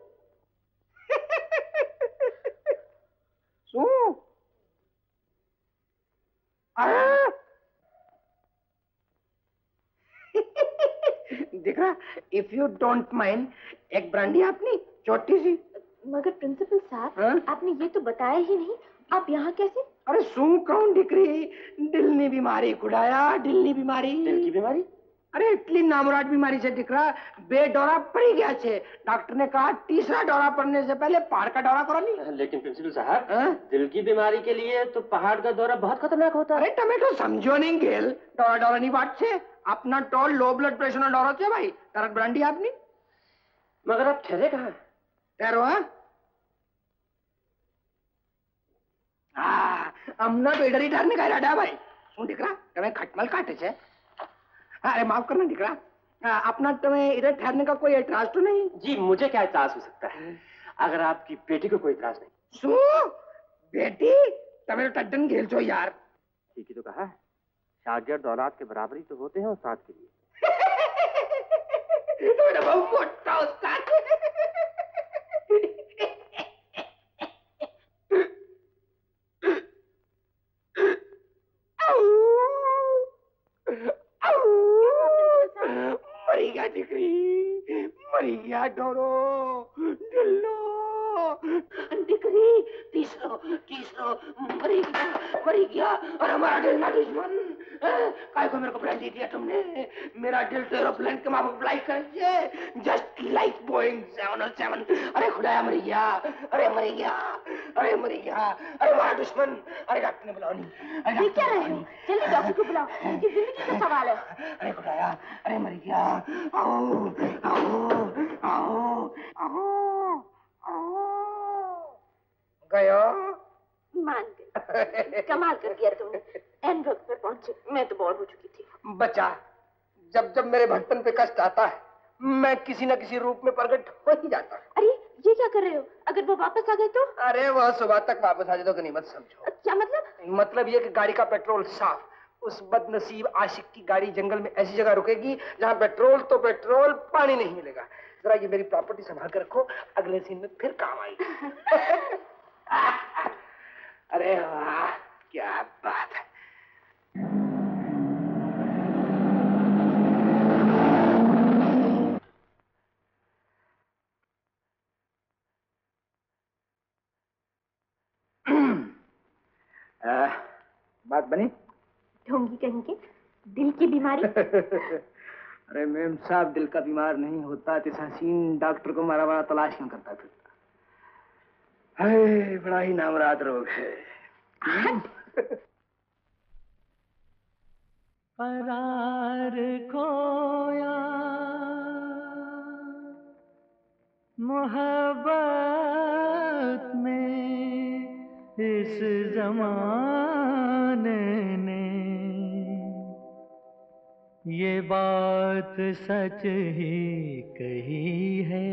सुन, अरे दिख रहा, इफ यू डोंट माइंड, एक ब्रांडी आपने छोटी सी। मगर प्रिंसिपल साहब, आपने ये तो बताया ही नहीं, आप यहाँ कैसे? अरे सुन, कौन दिख रही? दिल ने बीमारी खुड़ाया, दिल ने बीमारी। दिल की बीमारी? अरे इतनी नामुराद बीमारी से दिख रहा, बेडौरा पड़ी गया छे। डॉक्टर ने कहा तीसरा दौरा पड़ने से पहले पहाड़ का दौरा करो नहीं। लेकिन प्रिंसिपल साहब, दिल की बीमारी के लिए तो पहाड़ का दौरा बहुत खतरनाक होता है। अरे તમે તો સમજો નહીં ગેલ, દौरा दौरा नहीं बात छे। अपना टोल लो ब्लड प्रेशर ना दौरा छे भाई। तारा ब्रांडी आपनी। मगर आप ठहरे कहाँ? ठहरो हाँ। हाँ, हमने तो इधर ही ठहरने का इरादा भाई। શું દીકરા, તમે ખટમલ કાટે છે? अरे माफ करना दिख रहा, अपना तुम्हें इधर ठहरने का कोई एतराज तो नहीं? जी मुझे क्या एतराज हो सकता है, अगर आपकी बेटी को कोई एतराज नहीं। सो बेटी, तुम्हें तो टड्डन खेल छो यार। ठीक ही तो कहा है, शागिर्द औलाद के बराबरी तो होते हैं उस्ताद के लिए। मेरा बहुत मोटा उस्ताद मरी गया दिकरी, मरी गया डोरो, डिल्लो, दिकरी, तीसरो, तीसरो, मरी गया, मरी गया, और हमारा दिल ना दुश्मन, काय को मेरे को प्लान दे दिया तुमने, मेरा दिल तो एरोप्लेन के माफक फ्लाई कर just like Boeing seven O seven, अरे खुदाया मरी गया, अरे मरी गया, अरे मरी गया, अरे हमारा दुश्मन, अरे डॉक्टर ने बुलाओ नहीं, ये क्या रहे हो? जल्दी डॉक्टर को बुलाओ, इनकी जिंदगी का सवाल है। अरे खुदाया, अरे मरी गया, आओ, आओ, आओ, आओ, आओ, गया? मान गई, कमाल कर दिया तुमने, एन वक्त पर पहुंचे, मैं तो बोर हो चुकी थी। बचा, जब जब मेरे भटकन पे कष्ट आता है, मैं किसी न किसी रूप में प्रकट हो ही जाता हूँ। अरे ये क्या कर रहे हो? अगर वो वापस आ गए तो? अरे वह सुबह तक वापस आ जाए तो गनीमत समझो। क्या मतलब? मतलब ये कि गाड़ी का पेट्रोल साफ, उस बदनसीब आशिक की गाड़ी जंगल में ऐसी जगह रुकेगी जहाँ पेट्रोल तो पेट्रोल, पानी नहीं मिलेगा। जरा ये मेरी प्रॉपर्टी संभाल कर रखो, अगले सीन में फिर काम आएगी। अरे वाह, क्या बात है। आ, बात बनी? ढोंगी कहीं के, दिल की बीमारी? अरे मैम साहब, दिल का बीमार नहीं होता तो हसीन डॉक्टर को मारा मारा तलाश क्यों करता फिरता? है, बड़ा ही नामराद रोग है। करार खोया मोहब्बत में इस जमाने ने, ये बात सच ही कही है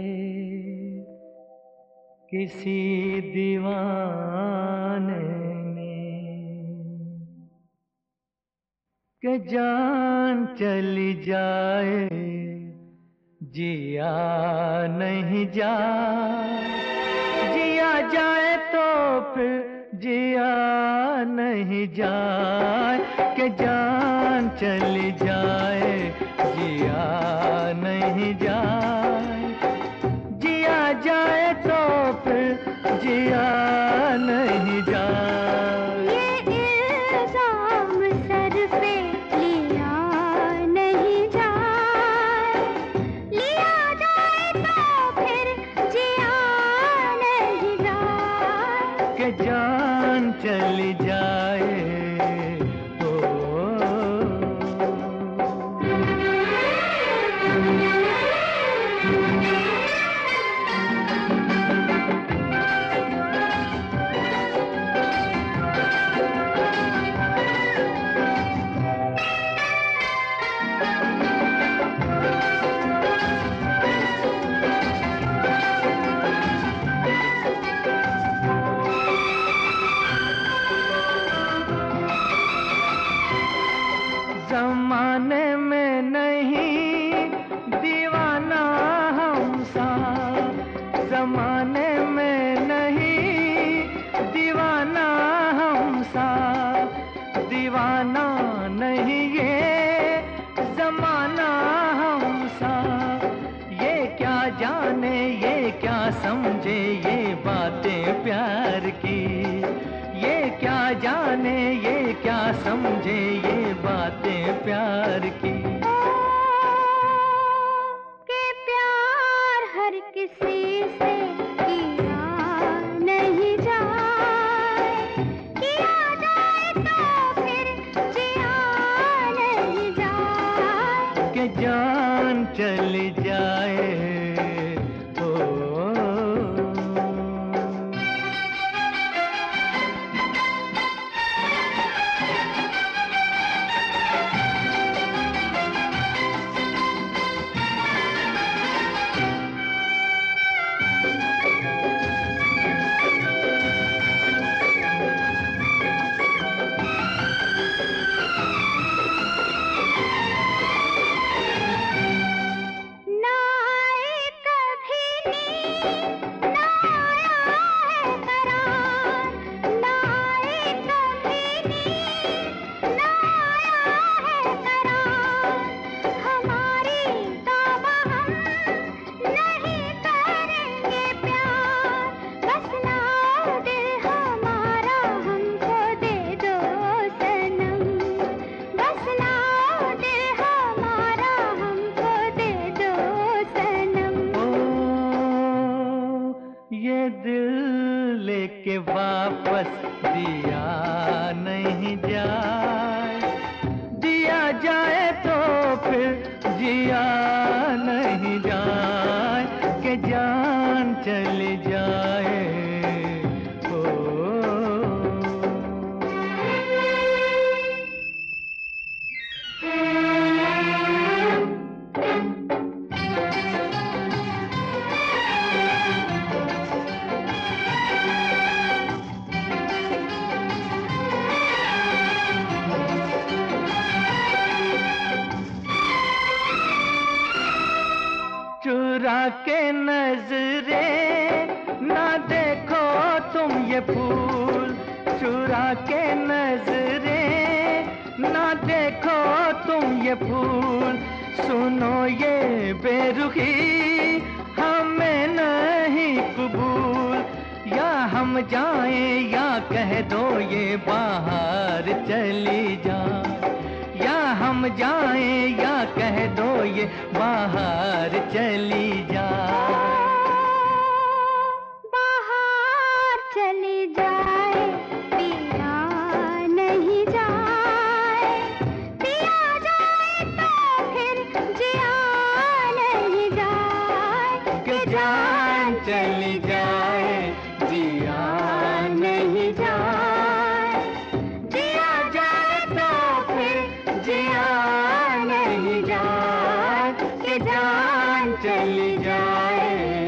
किसी दीवाने ने, कि जान चली जाए जिया नहीं जाए, जिया जाए तो फिर जिया नहीं जाए, कि जान चली जाए जिया नहीं जाए, जिया जाए तो फिर जिया नहीं जाए। ये इल्जाम सर पे लिया नहीं जाए, लिया जाए तो फिर जिया नहीं जाए, कि जान चली जाए। जमाने में नहीं दीवाना हम सा, जमाने में नहीं दीवाना हम सा, दीवाना नहीं ये जमाना हम सा, ये क्या जाने ये क्या समझे ये बातें प्यार की, ये क्या जाने ये क्या समझे ये बातें प्यार की। कि प्यार हर किसी से किया नहीं जाए, किया जाए तो फिर जिया नहीं जाए, कि जान चली जाए। ना वापस दिया नहीं जाए, दिया जाए तो फिर जिया नहीं जाए, कि जान चली जाए। चुरा के नजरे ना देखो तुम ये फूल, चुरा के नजरे ना देखो तुम ये फूल, सुनो ये बेरुखी हमें नहीं कबूल, या हम जाएं या कह दो ये बाहर चली जाए, या हम जाएं या कह दो ये बाहर चली जाए। बाहर चली जाए, पिया नहीं जाए, पिया जाए तो फिर जिया नहीं जाए, कि जान चली जाए जिया नहीं जाए, जिया जाए तो फिर जिया नहीं जाए, कि जान चली जाए।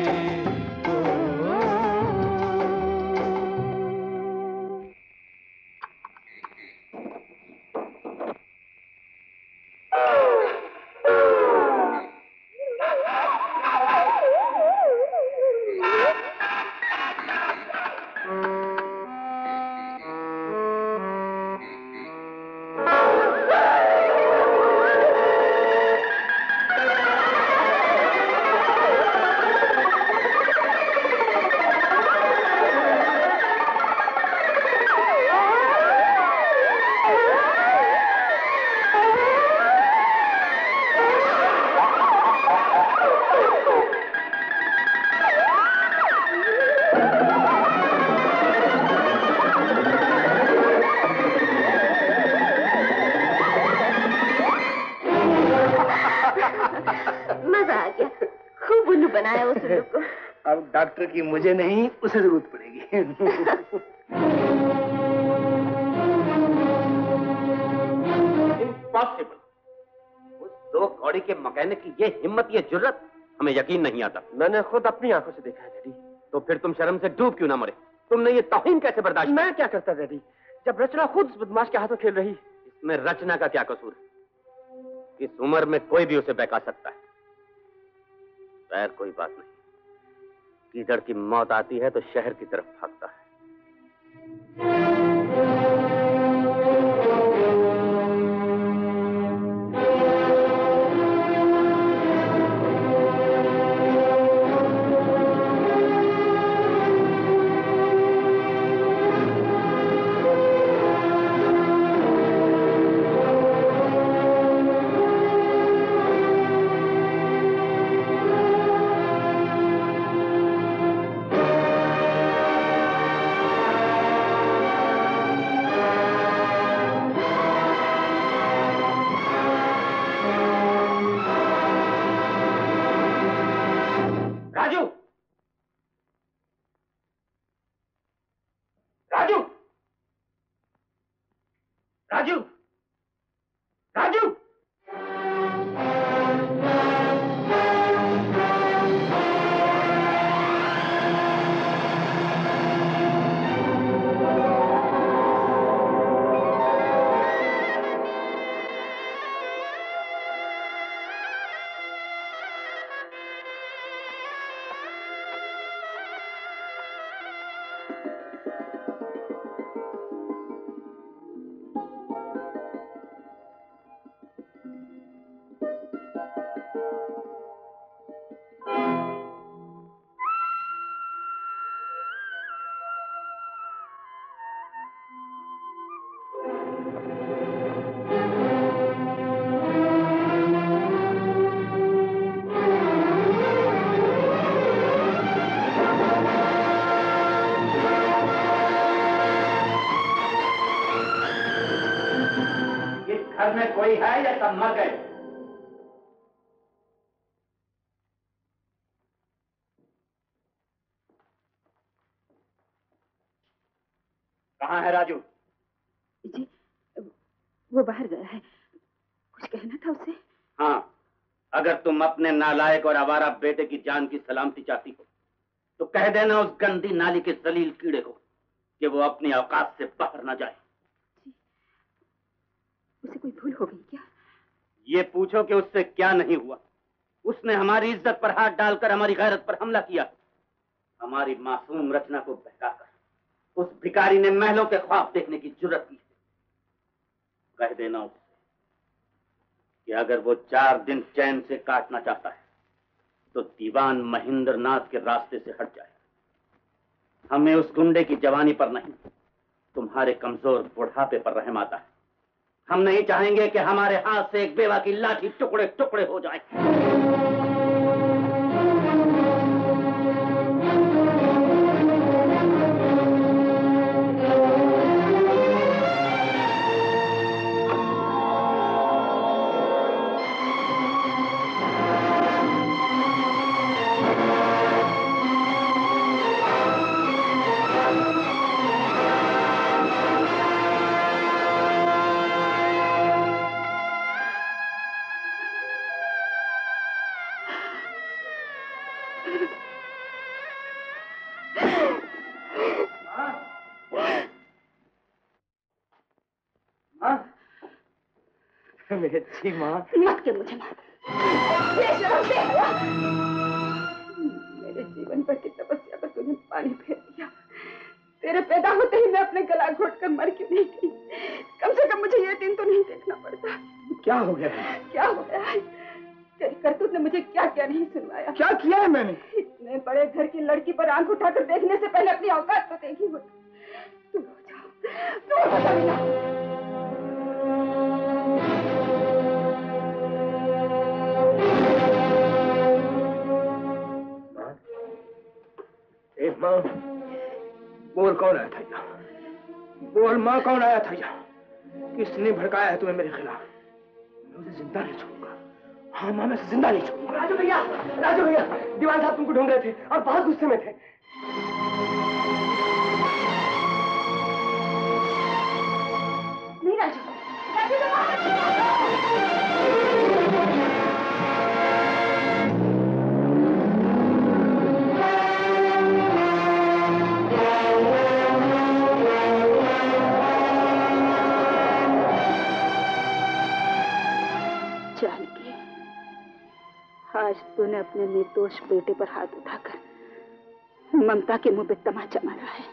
बनाया उस उल्लू को। अब डॉक्टर की मुझे नहीं, उसे जरूरत पड़ेगी। इम्पॉसिबल। उस दो कौड़ी के मैकेनिक की ये हिम्मत, ये जुर्रत हमें यकीन नहीं आता। मैंने खुद अपनी आंखों से देखा है डैडी। तो फिर तुम शर्म से डूब क्यों ना मरे? तुमने ये तौहीन कैसे बर्दाश्त? मैं क्या करता डैडी, जब रचना खुद उस बदमाश के हाथों खेल रही। इसमें रचना का क्या कसूर है? इस उम्र में कोई भी उसे बहका सकता है। खैर कोई बात नहीं, कीचड़ की मौत आती है तो शहर की तरफ भागता है। घर में कोई है या सब मर गए? कहाँ है राजू? जी वो बाहर गया है, कुछ कहना था उसे? हाँ, अगर तुम अपने नालायक और आवारा बेटे की जान की सलामती चाहती हो तो कह देना उस गंदी नाली के जलील कीड़े को कि वो अपनी औकात से बाहर ना जाए। उसे कोई भूल हो गई क्या? ये पूछो कि उससे क्या नहीं हुआ। उसने हमारी इज्जत पर हाथ डालकर हमारी गैरत पर हमला किया। हमारी मासूम रचना को बहकाकर उस भिखारी ने महलों के ख्वाब देखने की जुर्रत की। कह देना उससे कि अगर वो चार दिन चैन से काटना चाहता है तो दीवान महेंद्र नाथ के रास्ते से हट जाए। हमें उस गुंडे की जवानी पर नहीं, तुम्हारे कमजोर बुढ़ापे पर रहम आता है। हम नहीं चाहेंगे कि हमारे हाथ से एक बेवा की लाठी टुकड़े टुकड़े हो जाए। मेरी अच्छी माँ। मत के मुझे मार। मेरे जीवन पर की तपस्या पर तूने पानी फेर दिया। तेरे पैदा होते ही मैं अपने गला घोट कर मर क्यों नहीं गई? कम से कम मुझे ये दिन तो नहीं देखना पड़ता। क्या हो गया? क्या हो गया? तेरी करतूत ने मुझे क्या क्या नहीं सुनवाया। क्या किया है मैंने? इतने बड़े घर की लड़की पर आंख उठाकर देखने से पहले अपनी औकात तो देखी हो। तू हो जाओ, तू हो जाओ। ए माँ, बोल कौन आया था यहाँ? बोल माँ, कौन आया था यहाँ? किसने भड़काया है तुम्हें मेरे खिलाफ? मैं उसे जिंदा नहीं छोड़ूंगा। हाँ माँ, मैं उसे जिंदा नहीं छोड़ूंगा। राजू भैया, राजू भैया, दीवान साहब तुमको ढूंढ रहे थे और बहुत गुस्से में थे। नहीं राजू, राजू जानकी, आज तूने अपने निर्दोष बेटे पर हाथ उठाकर ममता के मुंह पे तमाचा मारा है।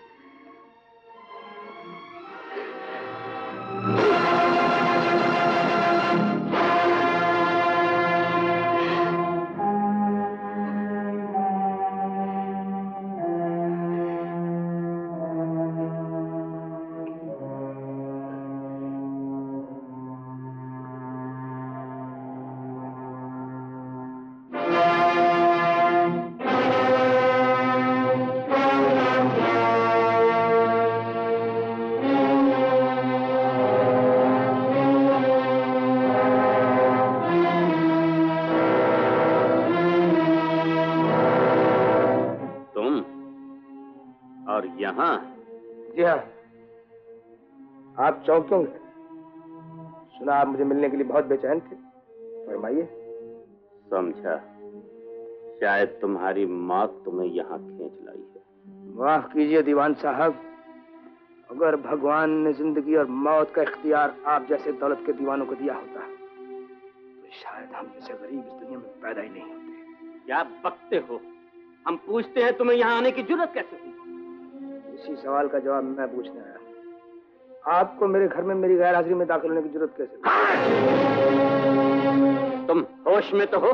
जी हाँ, आप चौक क्यों गए? सुना आप मुझे मिलने के लिए बहुत बेचैन थे। फरमाइए। समझा, शायद तुम्हारी मौत तुम्हें यहाँ खींच लाई है। माफ कीजिए दीवान साहब, अगर भगवान ने जिंदगी और मौत का इख्तियार आप जैसे दौलत के दीवानों को दिया होता तो शायद हम जैसे गरीब इस दुनिया में पैदा ही नहीं होते। क्या बकते हो? हम पूछते हैं तुम्हें यहाँ आने की जरूरत कैसे हुई? इसी सवाल का जवाब मैं पूछने आया। आपको मेरे घर में मेरी गैर हाजिरी में दाखिल होने की जरूरत कैसे? तुम होश में तो हो?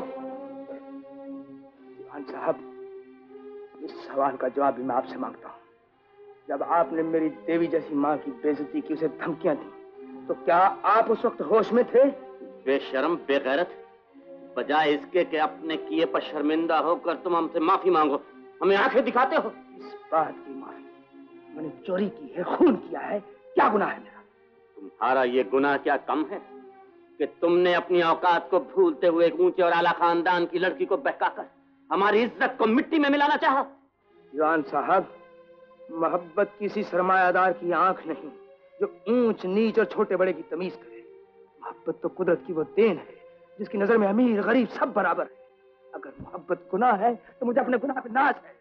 दीवान साहब, इस सवाल का जवाब भी मैं आपसे मांगता हूँ। जब आपने मेरी देवी जैसी माँ की बेइज्जती की, उसे धमकियां दी, तो क्या आप उस वक्त होश में थे? बेशर्म, बेगैरत, बजाय इसके कि अपने किए पर शर्मिंदा होकर तुम हमसे माफी मांगो, हमें आंखें दिखाते हो। इस बात की माफी, मैंने चोरी की है, खून किया है, क्या गुनाह है मेरा? तुम्हारा ये गुनाह क्या कम है कि तुमने अपनी औकात को भूलते हुए एक ऊंचे और आला खानदान की लड़की को बहकाकर हमारी इज्जत को मिट्टी में मिलाना चाहा। दीवान साहब, मोहब्बत किसी सरमायादार की आंख नहीं जो ऊंच नीच और छोटे बड़े की तमीज करे। मोहब्बत तो कुदरत की वो देन है जिसकी नजर में अमीर गरीब सब बराबर है। अगर मोहब्बत गुनाह है तो मुझे अपने गुनाह पे नाज है।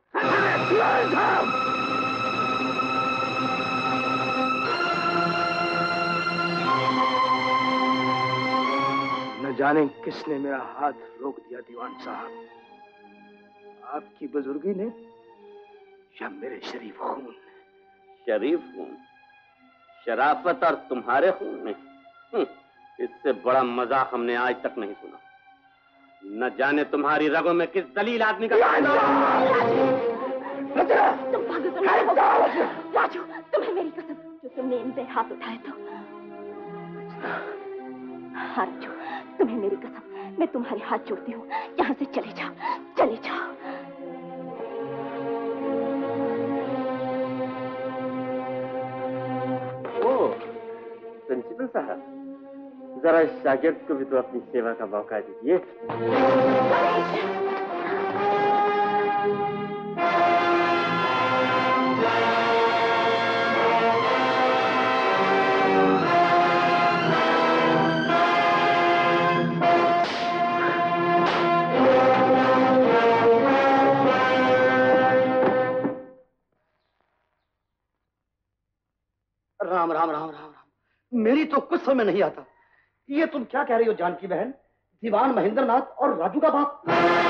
न जाने किसने मेरा हाथ रोक दिया दीवान साहब, आपकी बुजुर्गी ने या मेरे शरीफ खून ने? शरीफ खून, शराफत और तुम्हारे खून में, इससे बड़ा मजाक हमने आज तक नहीं सुना। न जाने तुम्हारी रगों में किस दलील आदमी का तुम पागल तो नहीं हो? राजू, तुम्हें मेरी कसम, जो तुमने इन पे हाथ उठाए तो। हाँ राजू, तुम्हें मेरी कसम, मैं तुम्हारे हाथ जोड़ती हूँ, यहाँ से चले जाओ, चले जाओ। ओ, प्रिंसिपल साहब, जरा इस शागिर्द को भी तो अपनी सेवा का मौका दीजिए। राम राम राम राम राम, मेरी तो कुछ समझ में नहीं आता। ये तुम क्या कह रही हो जानकी बहन? दीवान महेंद्र नाथ और राजू का बाप?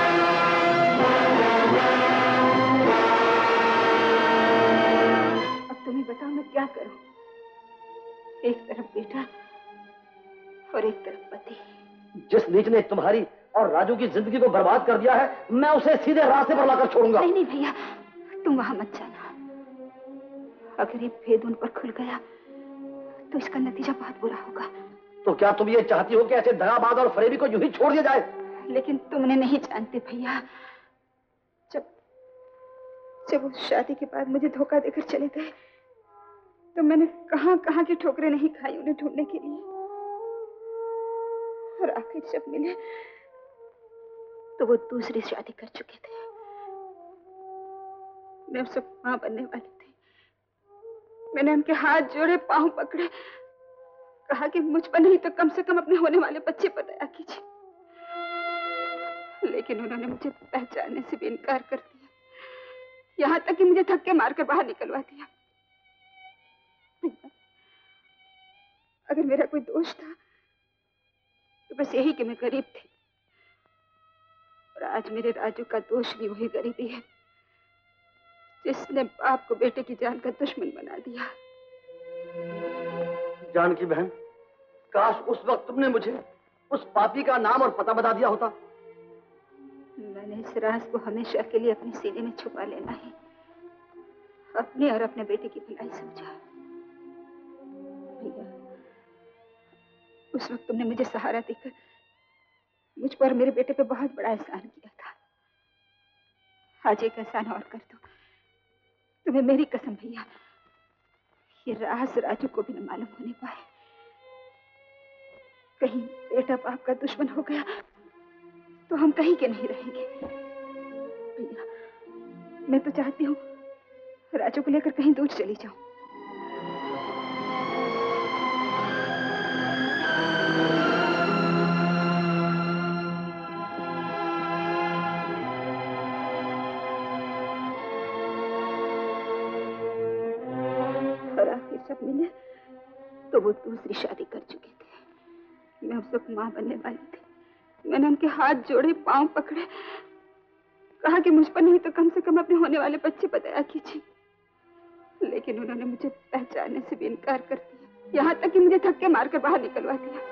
अब तुम्हें बताओ मैं क्या करूं? एक तरफ बेटा और एक तरफ पति। जिस नीच ने तुम्हारी और राजू की जिंदगी को बर्बाद कर दिया है, मैं उसे सीधे रास्ते पर लाकर छोड़ूंगा। नहीं नहीं भैया, तुम वहां मत जाना। अगर ये भेद उन पर खुल गया तो इसका नतीजा बहुत बुरा होगा। तो क्या तुम ये चाहती हो कि ऐसे दगाबाज और फरेबी को यूं ही छोड़ दिया जाए? लेकिन तुमने नहीं जानते भैया, जब जब उस शादी के बाद मुझे धोखा देकर चले गए तो मैंने कहां कहां की ठोकरें नहीं खाई उन्हें ढूंढने के लिए, और आखिर जब मिले तो वो दूसरी शादी कर चुके थे। मैं उस वक्त मां बनने वाली थी। मैंने उनके हाथ जोड़े, पांव पकड़े, कहा कि मुझ पर नहीं तो कम से कम अपने होने वाले बच्चे पर दया कीजिए, लेकिन उन्होंने मुझे पहचानने से भी इनकार कर दिया, यहाँ तक कि मुझे धक्के मारकर बाहर निकलवा दिया। अगर मेरा कोई दोष था तो बस यही कि मैं गरीब थी, और आज मेरे राजू का दोष भी वही गरीबी है जिसने बाप को बेटे की जान का दुश्मन बना दिया। जानकी बहन, काश उस वक्त तुमने मुझे उस पापी का नाम और पता बता दिया होता। मैंने इस राज को हमेशा के लिए अपने सीने में छुपा लेना है, अपने और अपने बेटे की भलाई समझा। भैया, उस वक्त तुमने मुझे सहारा देकर मुझ पर मेरे बेटे पे बहुत बड़ा एहसान किया था। आज एक एहसान और कर दो, तुम्हें मेरी कसम भैया, ये राज राजू को भी न मालूम होने पाए। कहीं बेटा बाप का दुश्मन हो गया तो हम कहीं के नहीं रहेंगे। भैया, मैं तो चाहती हूँ राजू को लेकर कहीं दूर चली जाऊं। सब मिले तो वो दूसरी शादी कर चुके थे। मैं उस वक्त मां बनने वाली थी। मैंने उनके हाथ जोड़े, पांव पकड़े, कहा कि मुझ पर नहीं तो कम से कम अपने होने वाले बच्चे पर दया कीजिए, लेकिन उन्होंने मुझे पहचानने से भी इनकार कर दिया, यहाँ तक कि मुझे धक्के मारकर बाहर निकलवा दिया।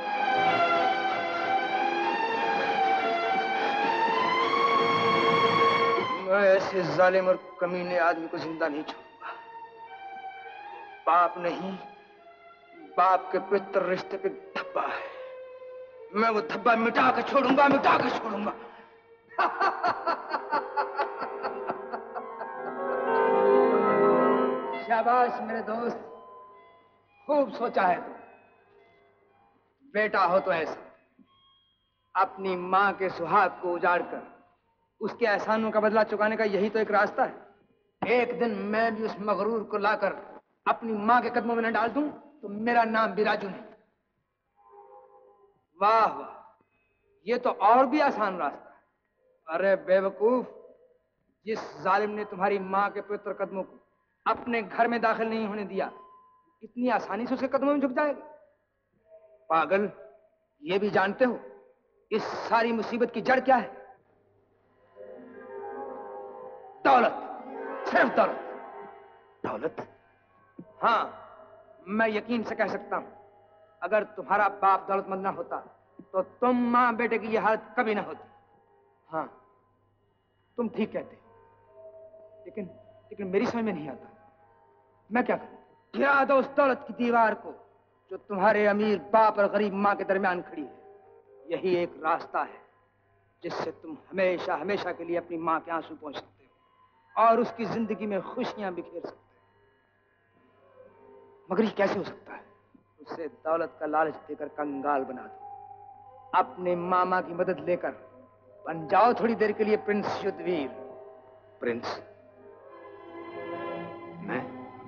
मैं ऐसे जालिम और कमीने आदमी को जिंदा नहीं छोड़ूंगा। बाप नहीं, बाप के पितर रिश्ते पे धब्बा है। मैं वो धब्बा मिटा के छोड़ूंगा, मिटा के छोड़ूंगा। शाबाश मेरे दोस्त, खूब सोचा है तू। बेटा हो तो ऐसा, अपनी माँ के सुहाग को उजाड़ कर उसके एहसानों का बदला चुकाने का यही तो एक रास्ता है। एक दिन मैं भी उस मगरूर को लाकर अपनी माँ के कदमों में न डाल दूं तो मेरा नाम भी राजू नहीं। वाह वाह, ये तो और भी आसान रास्ता है। अरे बेवकूफ, जिस जालिम ने तुम्हारी माँ के पवित्र कदमों को अपने घर में दाखिल नहीं होने दिया, इतनी आसानी से उसके कदमों में झुक जाएगा? पागल, ये भी जानते हो इस सारी मुसीबत की जड़ क्या है? दौलत, सिर्फ दौलत। दौलत? हाँ, मैं यकीन से कह सकता हूं, अगर तुम्हारा बाप दौलतमंद ना होता तो तुम मां बेटे की यह हालत कभी ना होती। हाँ, तुम ठीक कहते, लेकिन लेकिन मेरी समझ में नहीं आता। मैं क्या करूं? गिरा दो उस दौलत की दीवार को जो तुम्हारे अमीर बाप और गरीब मां के दरमियान खड़ी है। यही एक रास्ता है जिससे तुम हमेशा हमेशा के लिए अपनी मां के आंसू पहुंच सकते हो और उसकी जिंदगी में खुशियां बिखेर सकते हो। मगर ये कैसे हो सकता है? उसे दौलत का लालच देकर कंगाल बना दो। अपने मामा की मदद लेकर बन जाओ थोड़ी देर के लिए प्रिंस युद्धवीर। प्रिंस? मैं?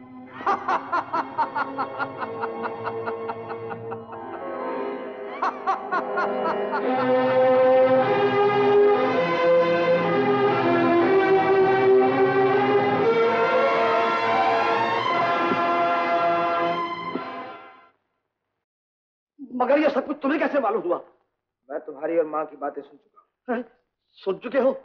मगर ये सब कुछ तुम्हें कैसे मालूम हुआ? मैं तुम्हारी और माँ की बातें सुन चुका हूँ। सुन चुके हो?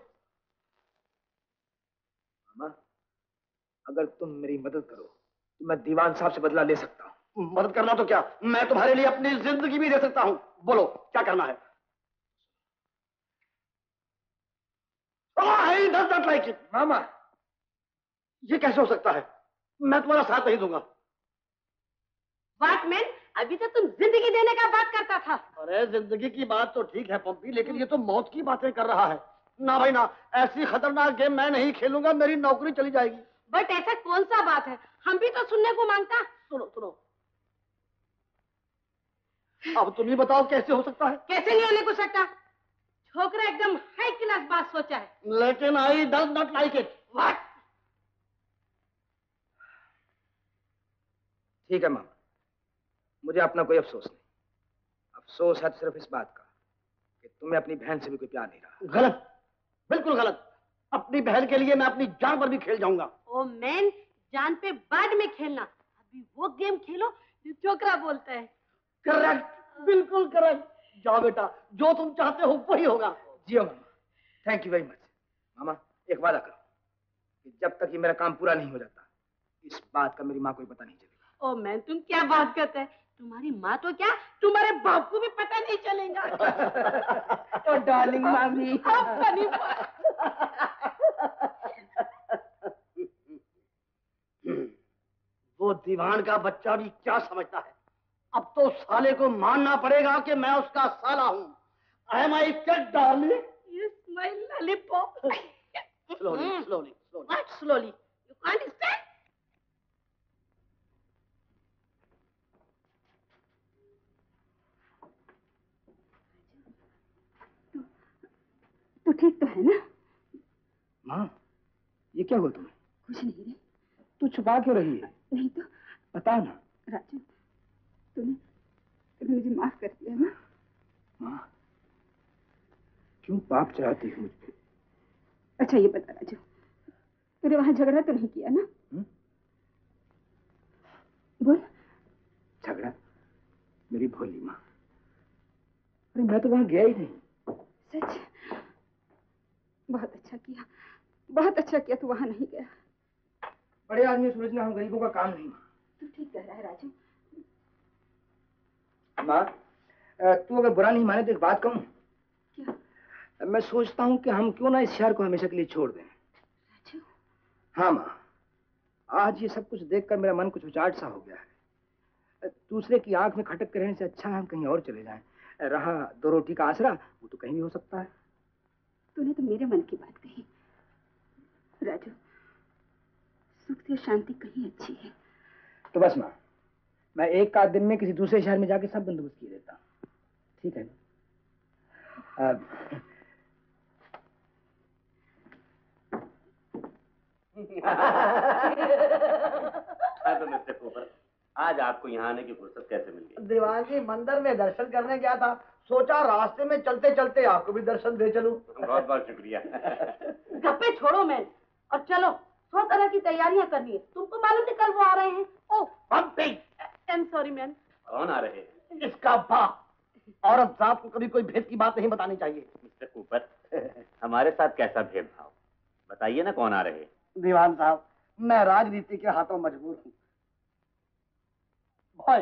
मामा, अगर तुम मेरी मदद करो तो मैं दीवान साहब से बदला ले सकता हूँ। मदद करना तो क्या, मैं तुम्हारे लिए अपनी जिंदगी भी दे सकता हूँ। बोलो क्या करना है? I does not like it. मामा, ये कैसे हो सकता है? मैं तुम्हारा साथ नहीं दूंगा। वाटमैन, अभी तो तुम जिंदगी देने का बात करता था। अरे जिंदगी की बात तो ठीक है पंपी, लेकिन ये तो मौत की बातें कर रहा है। ना भाई ना, ऐसी खतरनाक गेम मैं नहीं खेलूंगा, मेरी नौकरी चली जाएगी। बट ऐसा कौन सा बात है, हम भी तो सुनने को मांगता। सुनो सुनो, अब तुम ही बताओ कैसे हो सकता है? कैसे नहीं होने को सकता? छोकरा एकदम हाई क्लास बात सोचा है। लेकिन I does not like it. What? ठीक है मामा, मुझे अपना कोई अफसोस नहीं। अफसोस है तो सिर्फ इस बात का कि तुम्हें अपनी बहन से भी कोई प्यार नहीं रहा। गलत, बिल्कुल गलत। अपनी बहन के लिए मैं अपनी जान पर भी खेल जाऊंगा। ओ मैन, जान पे बाद में खेलना, अभी वो गेम खेलो जो छोकरा बोलता है। करेक्ट, बिल्कुल करेक्ट। जाओ बेटा, जो तुम चाहते हो वही होगा। जियो मामा, थैंक यू वेरी मच। मामा, एक वादा करो कि जब तक ये मेरा काम पूरा नहीं हो जाता, इस बात का मेरी माँ को पता नहीं चलेगा। ओ मैन, तुम क्या बात करते हैं? तुम्हारी माँ तो क्या, तुम्हारे बाप को भी पता नहीं चलेगा। तो डार्लिंग मामी, वो दीवान का बच्चा भी क्या समझता है? अब तो साले को मानना पड़ेगा कि मैं उसका साला हूँ। I am I cut darling. Yes, my lollipop. Slowly, slowly, slowly. What slowly? You can't stand? तू ठीक तो है ना? माँ, ये क्या हुआ तुम्हें? कुछ नहीं रे। तू छुपा क्यों रही है? नहीं तो बताओ ना। राजू, तूने तूने मुझे माफ कर दिया ना? माँ, क्यों पाप चढ़ाती हो मुझ पे? अच्छा ये बता राजू, तूने वहां झगड़ा तो नहीं किया ना? हुँ? बोल। झगड़ा? मेरी भोली माँ, अरे मैं तो वहां गया ही नहीं। सच? बहुत अच्छा किया, बहुत अच्छा किया तू वहां नहीं गया। बड़े आदमी समझना हम गरीबों का काम नहीं। तू ठीक कह रहा है राजू। माँ, तू अगर बुरा नहीं माने तो एक बात कहूँ। क्या? मैं सोचता हूँ कि हम क्यों ना इस शहर को हमेशा के लिए छोड़ दें। राजू? हाँ माँ, आज ये सब कुछ देखकर मेरा मन कुछ उचाट सा हो गया है। दूसरे की आंख में खटक के रहने से अच्छा है हम कहीं और चले जाएं। रहा दो रोटी का आसरा, वो तो कहीं भी हो सकता है। तूने तो मेरे मन की बात कही राजू। सुख से शांति कहीं अच्छी है। तो बस माँ, मैं एक आध दिन में किसी दूसरे शहर में जाके सब बंदोबस्त किए देता हूँ, ठीक है ना? हाँ तो मिस्टर कूपर, आज आपको यहाँ आने की फुर्सत कैसे मिल गई? दीवान जी, मंदिर में दर्शन करने गया था, सोचा रास्ते में चलते चलते आपको भी दर्शन दे चलूं। बहुत बहुत शुक्रिया। गप्पे छोड़ो मैन, और चलो सौ तरह की तैयारियां करनी है। तुमको मालूम है कल वो आ रहे हैं। Oh Pumpy, I am sorry man. कौन आ रहे हैं? इसका बाप। औरत जात को कभी कोई भेद की बात नहीं बतानी चाहिए। मिस्टर कूपर, हमारे साथ कैसा भेदभाव, बताइए ना कौन आ रहे हैं? दीवान साहब, मैं राजनीति के हाथों मजबूर हूँ। भाई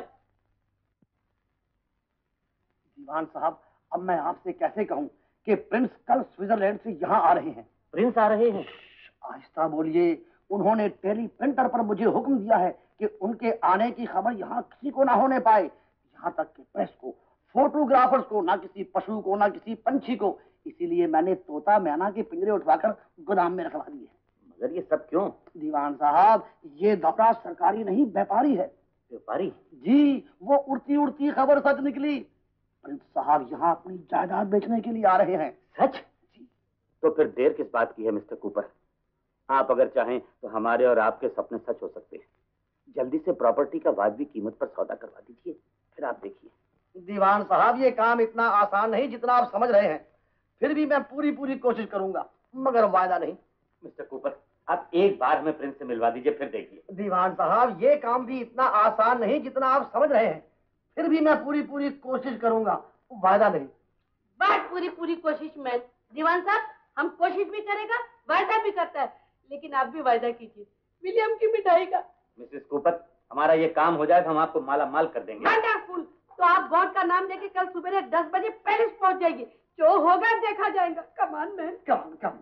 दीवान साहब, अब मैं आपसे कैसे कहूँ कि प्रिंस कल स्विट्जरलैंड से यहाँ आ रहे हैं। प्रिंस आ रहे हैं? आहिस्ता बोलिए। उन्होंने टेली प्रिंटर पर मुझे हुक्म दिया है कि उनके आने की खबर यहाँ किसी को ना होने पाए, यहाँ तक कि प्रेस को, फोटोग्राफर्स को, ना किसी पशु को, ना किसी पंछी को। इसीलिए मैंने तोता मैना के पिंजरे उठवाकर गोदाम में रखवा दिए। मगर ये सब क्यों? दीवान साहब, ये दौरा सरकारी नहीं व्यापारी है। व्यापारी? जी, वो उड़ती उड़ती खबर सच निकली। प्रिंस साहब यहाँ अपनी जायदाद बेचने के लिए आ रहे हैं। सच? जी। तो फिर देर किस बात की है मिस्टर कूपर? आप अगर चाहें तो हमारे और आपके सपने सच हो सकते हैं। जल्दी से प्रॉपर्टी का वाजिबी कीमत पर सौदा करवा दीजिए, फिर आप देखिए। दीवान साहब, ये काम इतना आसान नहीं जितना आप समझ रहे हैं। फिर भी मैं पूरी पूरी कोशिश करूंगा, मगर वायदा नहीं। मिस्टर कूपर, आप एक बार हमें प्रिंस से मिलवा दीजिए, फिर देखिए। दीवान साहब, ये काम भी इतना आसान नहीं जितना आप समझ रहे हैं। फिर भी मैं पूरी पूरी कोशिश करूंगा, वायदा नहीं। बात पूरी पूरी कोशिश मैन। दीवान साहब, हम कोशिश भी करेगा, वायदा भी करता है, लेकिन आप भी वायदा कीजिए विलियम की मिठाई का। मिसेस कूपर, हमारा ये काम हो जाए तो हम आपको माला माल कर देंगे। वंडरफुल। तो आप बॉन्ड का नाम लेके कल सुबह दस बजे पेरिस पहुंच जाइए। जो होगा देखा जाएगा। कमान मैन, कमान कमान।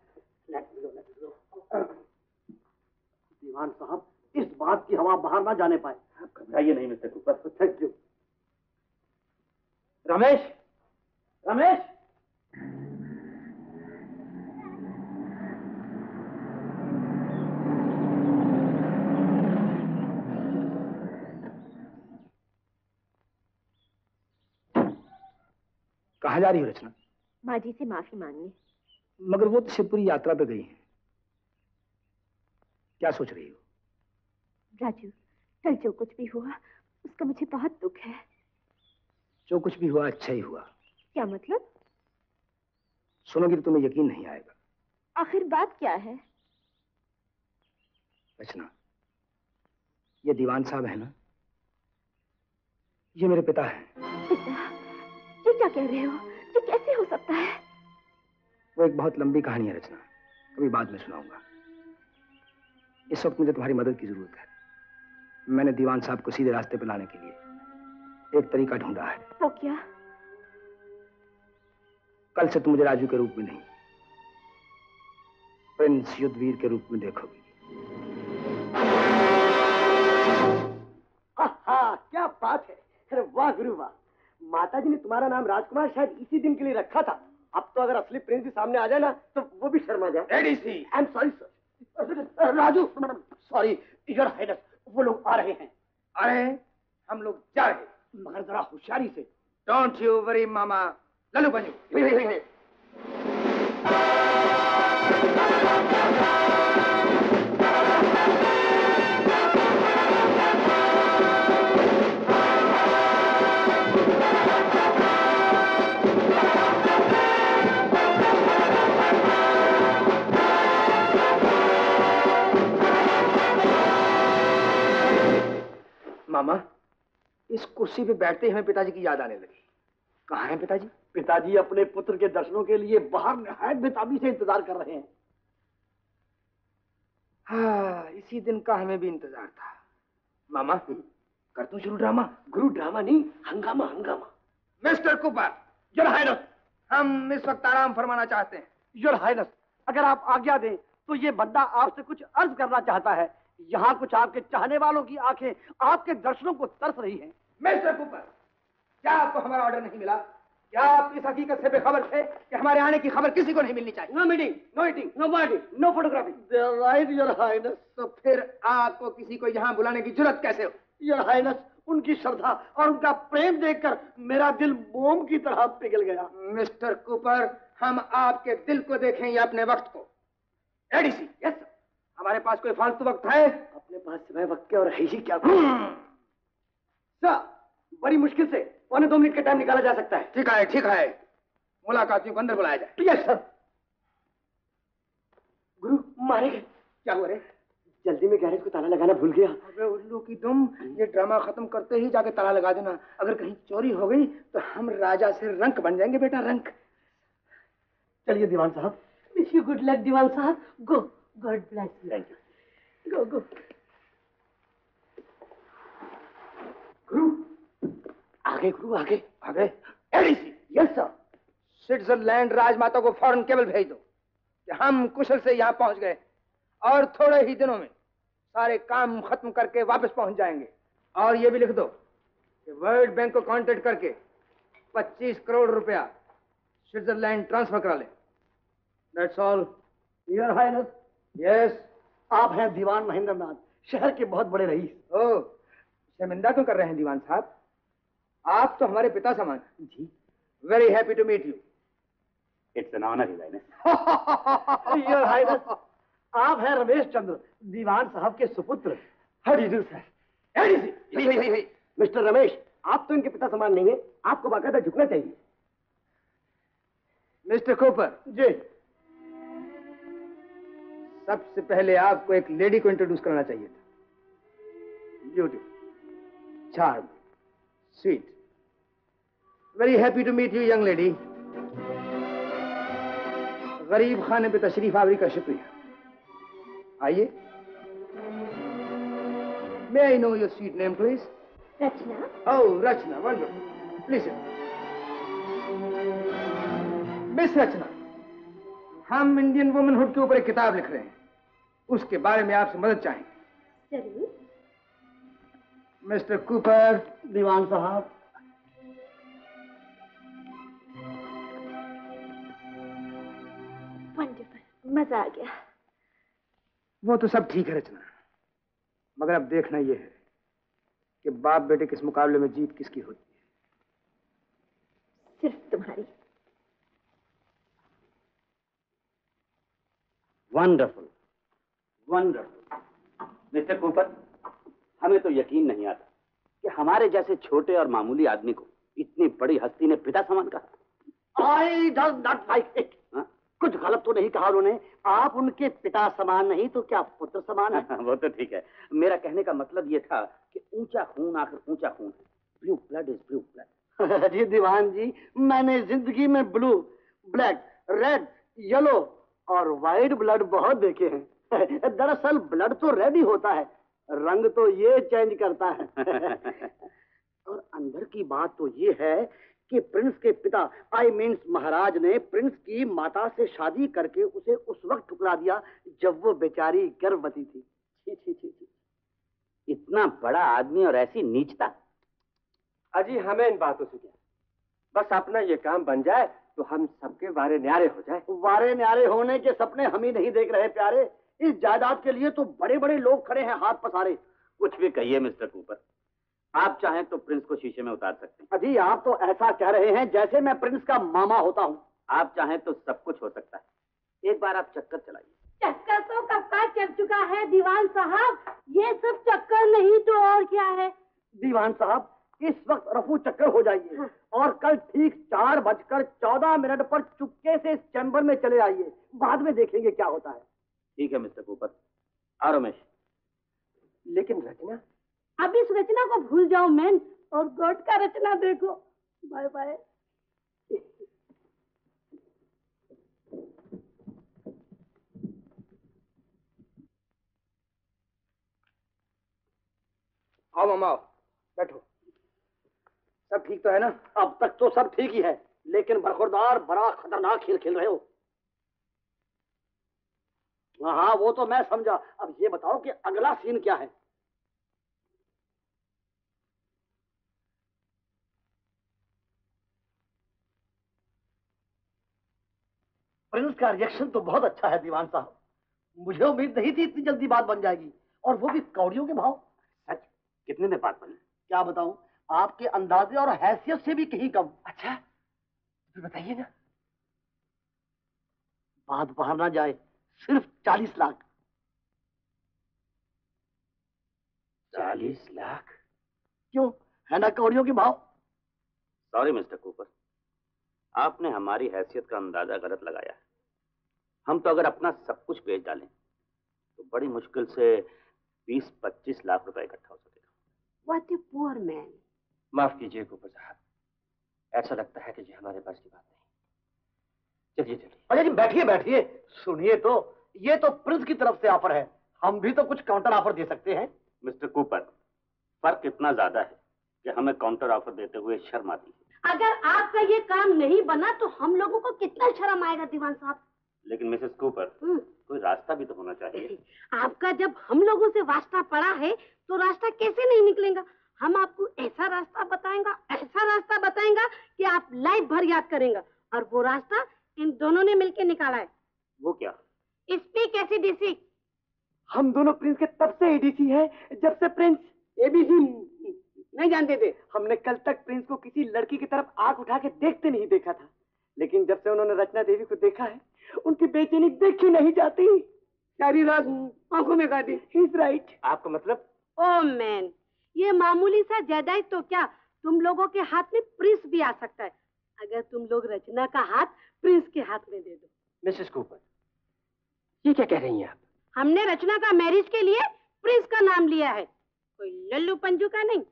दीवान साहब, इस बात की हवा बाहर ना जाने पाए। घबराइए नहीं mister Cooper. Thank you. Ramesh, Ramesh, कहाँ जा रही हो रचना? माँ जी से माफी मांगने। मगर वो तो शिवपुरी यात्रा पे गई हैं। क्या सोच रही हो? राजू, कल जो कुछ भी हुआ उसका मुझे बहुत दुख है। जो कुछ भी हुआ अच्छा ही हुआ। क्या मतलब? सुनोगी तो तुम्हें यकीन नहीं आएगा। आखिर बात क्या है? रचना, ये दीवान साहब है ना, ये मेरे पिता हैं। पिता? ये क्या कह रहे हो? ये कैसे हो सकता है? वो एक बहुत लंबी कहानी है रचना, कभी बाद में सुनाऊंगा। इस वक्त मुझे तुम्हारी मदद की जरूरत है। मैंने दीवान साहब को सीधे रास्ते पर लाने के लिए एक तरीका ढूंढा है। वो क्या? कल से तुम मुझे राजू के रूप में नहीं, प्रिंस युद्धवीर के रूप में देखोगी। हाँ, क्या बात है। अरे वाह गुरु वाह। माताजी ने तुम्हारा नाम राजकुमार शायद इसी दिन के लिए रखा था। अब तो अगर असली प्रिंस भी सामने आ जाए ना तो वो भी शर्मा जाए। ADC, I am sorry sir. Raju, sorry your highness, वो लोग आ रहे हैं। आ रहे हैं? हम लोग जा रहे हैं, मगर जरा होशियारी से। डोंट यू वरी मामा। लल्लू बंजू। मामा, इस कुर्सी पे बैठते ही हमें पिताजी की याद आने लगी। कहाँ हैं पिताजी? पिताजी अपने पुत्र के दर्शनों के लिए बाहर निहायत बेताबी से इंतजार कर रहे हैं। हाँ, इसी दिन का हमें भी इंतजार था। मामा कर दूं शुरू ड्रामा? गुरु ड्रामा नहीं, हंगामा हंगामा। मिस्टर कुपर, योर हाइनेस, हम इस वक्त आराम फरमाना चाहते हैं। योर हाइनेस, अगर आप आज्ञा दें तो ये बंदा आपसे कुछ अर्ज करना चाहता है। यहाँ कुछ आपके चाहने वालों की आंखें आपके दर्शनों को तरस रही हैं। मिस्टर कुपर, क्या आपको हमारा ऑर्डर नहीं मिला? क्या आप इस हकीकत से बेखबर थे कि हमारे आने की खबर किसी को नहीं मिलनी चाहिए? No meeting, no eating, no party, no photography. Right your highness. तो फिर आपको किसी को यहाँ बुलाने की जरूरत कैसे हो? योर हाइनेस, उनकी श्रद्धा और उनका प्रेम देखकर मेरा दिल मोम की तरह पिघल गया। मिस्टर कुपर, हम आपके दिल को देखें या अपने वक्त को? ADC, yes sir. हमारे पास कोई फालतू वक्त है? अपने पास सिवाय वक्त के और है ही क्या? सर, बड़ी मुश्किल से पौने दो मिनट का टाइम निकाला जा सकता है। ठीक है, ठीक है। मुलाकातियों को अंदर बुलाया जाए। Yes sir. गुरु मारे गए। क्या हुआ रे? जल्दी में गैरेज को ताला लगाना भूल गया। अबे उल्लू की तुम, ये ड्रामा खत्म करते ही जाके ताला लगा देना। अगर कहीं चोरी हो गई तो हम राजा से रंक बन जाएंगे बेटा, रंक। चलिए दीवान साहब। विश यू गुड लक दीवान साहब। Go, God bless you. Thank you. Go go. गुरु आगे, गुरु आगे आगे। ADC, yes sir. स्विट्जरलैंड राजमाता को फौरन केबल भेज दो कि हम कुशल से यहाँ पहुंच गए और थोड़े ही दिनों में सारे काम खत्म करके वापस पहुंच जाएंगे। और ये भी लिख दो कि वर्ल्ड बैंक को कांटेक्ट करके पच्चीस करोड़ रुपया स्विट्जरलैंड ट्रांसफर करा ले। That's all. Your highness. Yes. आप हैं दीवान महेंद्र नाथ, शहर के बहुत बड़े रईस। ओह, शर्मिंदा क्यों कर रहे हैं दीवान साहब? आप तो हमारे पिता समान। जी। Very happy to meet you. It's an honour your highness. Your highness, आप हैं रमेश चंद्र, दीवान साहब के सुपुत्र। How do do sir? ADC, hey hey hey. Mister Ramesh, आप तो इनके पिता समान नहीं है, आपको बाकायदा झुकना चाहिए। Mister Cooper ji. सबसे पहले आपको एक लेडी को इंट्रोड्यूस करना चाहिए था। Beautiful, charm, sweet. Very happy to meet you young lady. गरीब खाने पे तशरीफ आवरी का शुक्रिया। आइए। May I know your sweet name please? Rachna. Oh Rachna, wonderful. Please. Miss Rachna, हम इंडियन वुमनहुड के ऊपर एक किताब लिख रहे हैं, उसके बारे में आपसे मदद चाहेंगे। जरूर। Mister Cooper. दीवान साहब। वंडरफुल, मजा आ गया। वो तो सब ठीक है रचना, मगर अब देखना यह है कि बाप बेटे किस मुकाबले में जीत किसकी होती है। सिर्फ तुम्हारी। Wonderful, wonderful. मिस्टर कूपर, हमें तो यकीन नहीं आता कि हमारे जैसे छोटे और मामूली आदमी को इतनी बड़ी हस्ती ने पिता समान कहा। I does not like it. कुछ गलत तो नहीं कहा उन्होंने। आप उनके पिता समान नहीं तो क्या पुत्र समान है? वो तो ठीक है, मेरा कहने का मतलब ये था कि ऊंचा खून आखिर ऊंचा खून है। Blue blood is blue blood. जी दीवान जी, मैंने जिंदगी में ब्लू, ब्लैक, रेड, येलो और वाइट ब्लड बहुत देखे हैं। दरअसल ब्लड तो रेड ही होता है, रंग तो ये चेंज करता है। और अंदर की बात तो ये है कि प्रिंस के पिता आई मीन्स महाराज ने प्रिंस की माता से शादी करके उसे उस वक्त ठुकरा दिया जब वो बेचारी गर्भवती थी। छी छी छी छी, इतना बड़ा आदमी और ऐसी नीचता। अजी हमें इन बातों से क्या, बस अपना ये काम बन जाए तो हम सबके वारे न्यारे हो जाए। वारे न्यारे होने के सपने हम ही नहीं देख रहे प्यारे। इस जायदाद के लिए तो बड़े बड़े लोग खड़े हैं हाथ पसारे। कुछ भी कहिए मिस्टर कूपर, आप चाहें तो प्रिंस को शीशे में उतार सकते हैं। अजी आप तो ऐसा कह रहे हैं जैसे मैं प्रिंस का मामा होता हूँ। आप चाहें तो सब कुछ हो सकता है। एक बार आप चक्कर चलाइए। चक्कर तो कब का चल चुका है दीवान साहब, ये सब चक्कर नहीं तो और क्या है। दीवान साहब, इस वक्त रफू चक्कर हो जाइए। हाँ। और कल ठीक चार बजकर चौदह मिनट पर चुपके से इस चैम्बर में चले आइए, बाद में देखेंगे क्या होता है। ठीक है मिस्टर कूपर। आ रमेश। लेकिन रचना, अब इस रचना को भूल जाओ मैन, और गॉड का रचना देखो। Bye bye. आओ मामा आओ, बैठो। सब ठीक तो है ना? अब तक तो सब ठीक ही है, लेकिन बरखुरदार बड़ा खतरनाक खेल खेल रहे हो। हाँ हाँ वो तो मैं समझा, अब ये बताओ कि अगला सीन क्या है? प्रिंस का रिएक्शन तो बहुत अच्छा है दीवान साहब, मुझे उम्मीद नहीं थी इतनी जल्दी बात बन जाएगी, और वो भी कौड़ियों के भाव। सच? कितने में बात बनी? क्या बताऊं, आपके अंदाजे और हैसियत से भी कहीं कम। अच्छा तो बताइए ना। बात बाहर ना जाए, सिर्फ चालीस लाख। चालीस लाख? क्यों, है ना कौड़ियों के भाव? सॉरी मिस्टर कूपर, आपने हमारी हैसियत का अंदाजा गलत लगाया है। हम तो अगर अपना सब कुछ बेच डालें तो बड़ी मुश्किल से बीस पच्चीस लाख रुपए इकट्ठा हो सकेगा। What a poor man. माफ कीजिए कूपर साहब, ऐसा लगता है कि ये हमारे बस की बात नहीं। चलिए चलिए। अरे जी बैठिए बैठिए, सुनिए तो, ये तो प्रिंस की तरफ से ऑफर है, हम भी तो कुछ काउंटर ऑफर दे सकते हैं। मिस्टर कूपर, फर्क इतना ज्यादा है कि हमें काउंटर ऑफर देते हुए शर्म आती है। अगर आपका ये काम नहीं बना तो हम लोगों को कितना शर्म आएगा दीवान साहब। लेकिन मिसेस कूपर, कोई रास्ता भी तो होना चाहिए। आपका जब हम लोगों से वास्ता पड़ा है तो रास्ता कैसे नहीं निकलेगा। हम आपको ऐसा रास्ता बताएंगा, ऐसा रास्ता बताएंगा कि आप लाइफ भर याद करेंगे, और वो रास्ता इन दोनों ने मिलकर निकाला है। वो क्या? Speak ACDC. हम दोनों प्रिंस के तब से एडीसी हैं जब से प्रिंस एबीसी नहीं जानते थे। हमने कल तक प्रिंस को किसी लड़की की तरफ आंख उठा के देखते नहीं देखा था, लेकिन जब से उन्होंने रचना देवी को देखा है उनकी बेचैनी देखी नहीं जाती। सारी रात आंखों में काटी। He is right. आपका मतलब? ओ मैन, ये मामूली सा जायदाद तो क्या, तुम लोगों के हाथ में प्रिंस भी आ सकता है, अगर तुम लोग रचना का हाथ प्रिंस के हाथ में दे दो। मिसेस कूपर, ये क्या कह रही हैं आप? हमने रचना का मैरिज के लिए प्रिंस का नाम लिया है, कोई लल्लू पंजू का नहीं।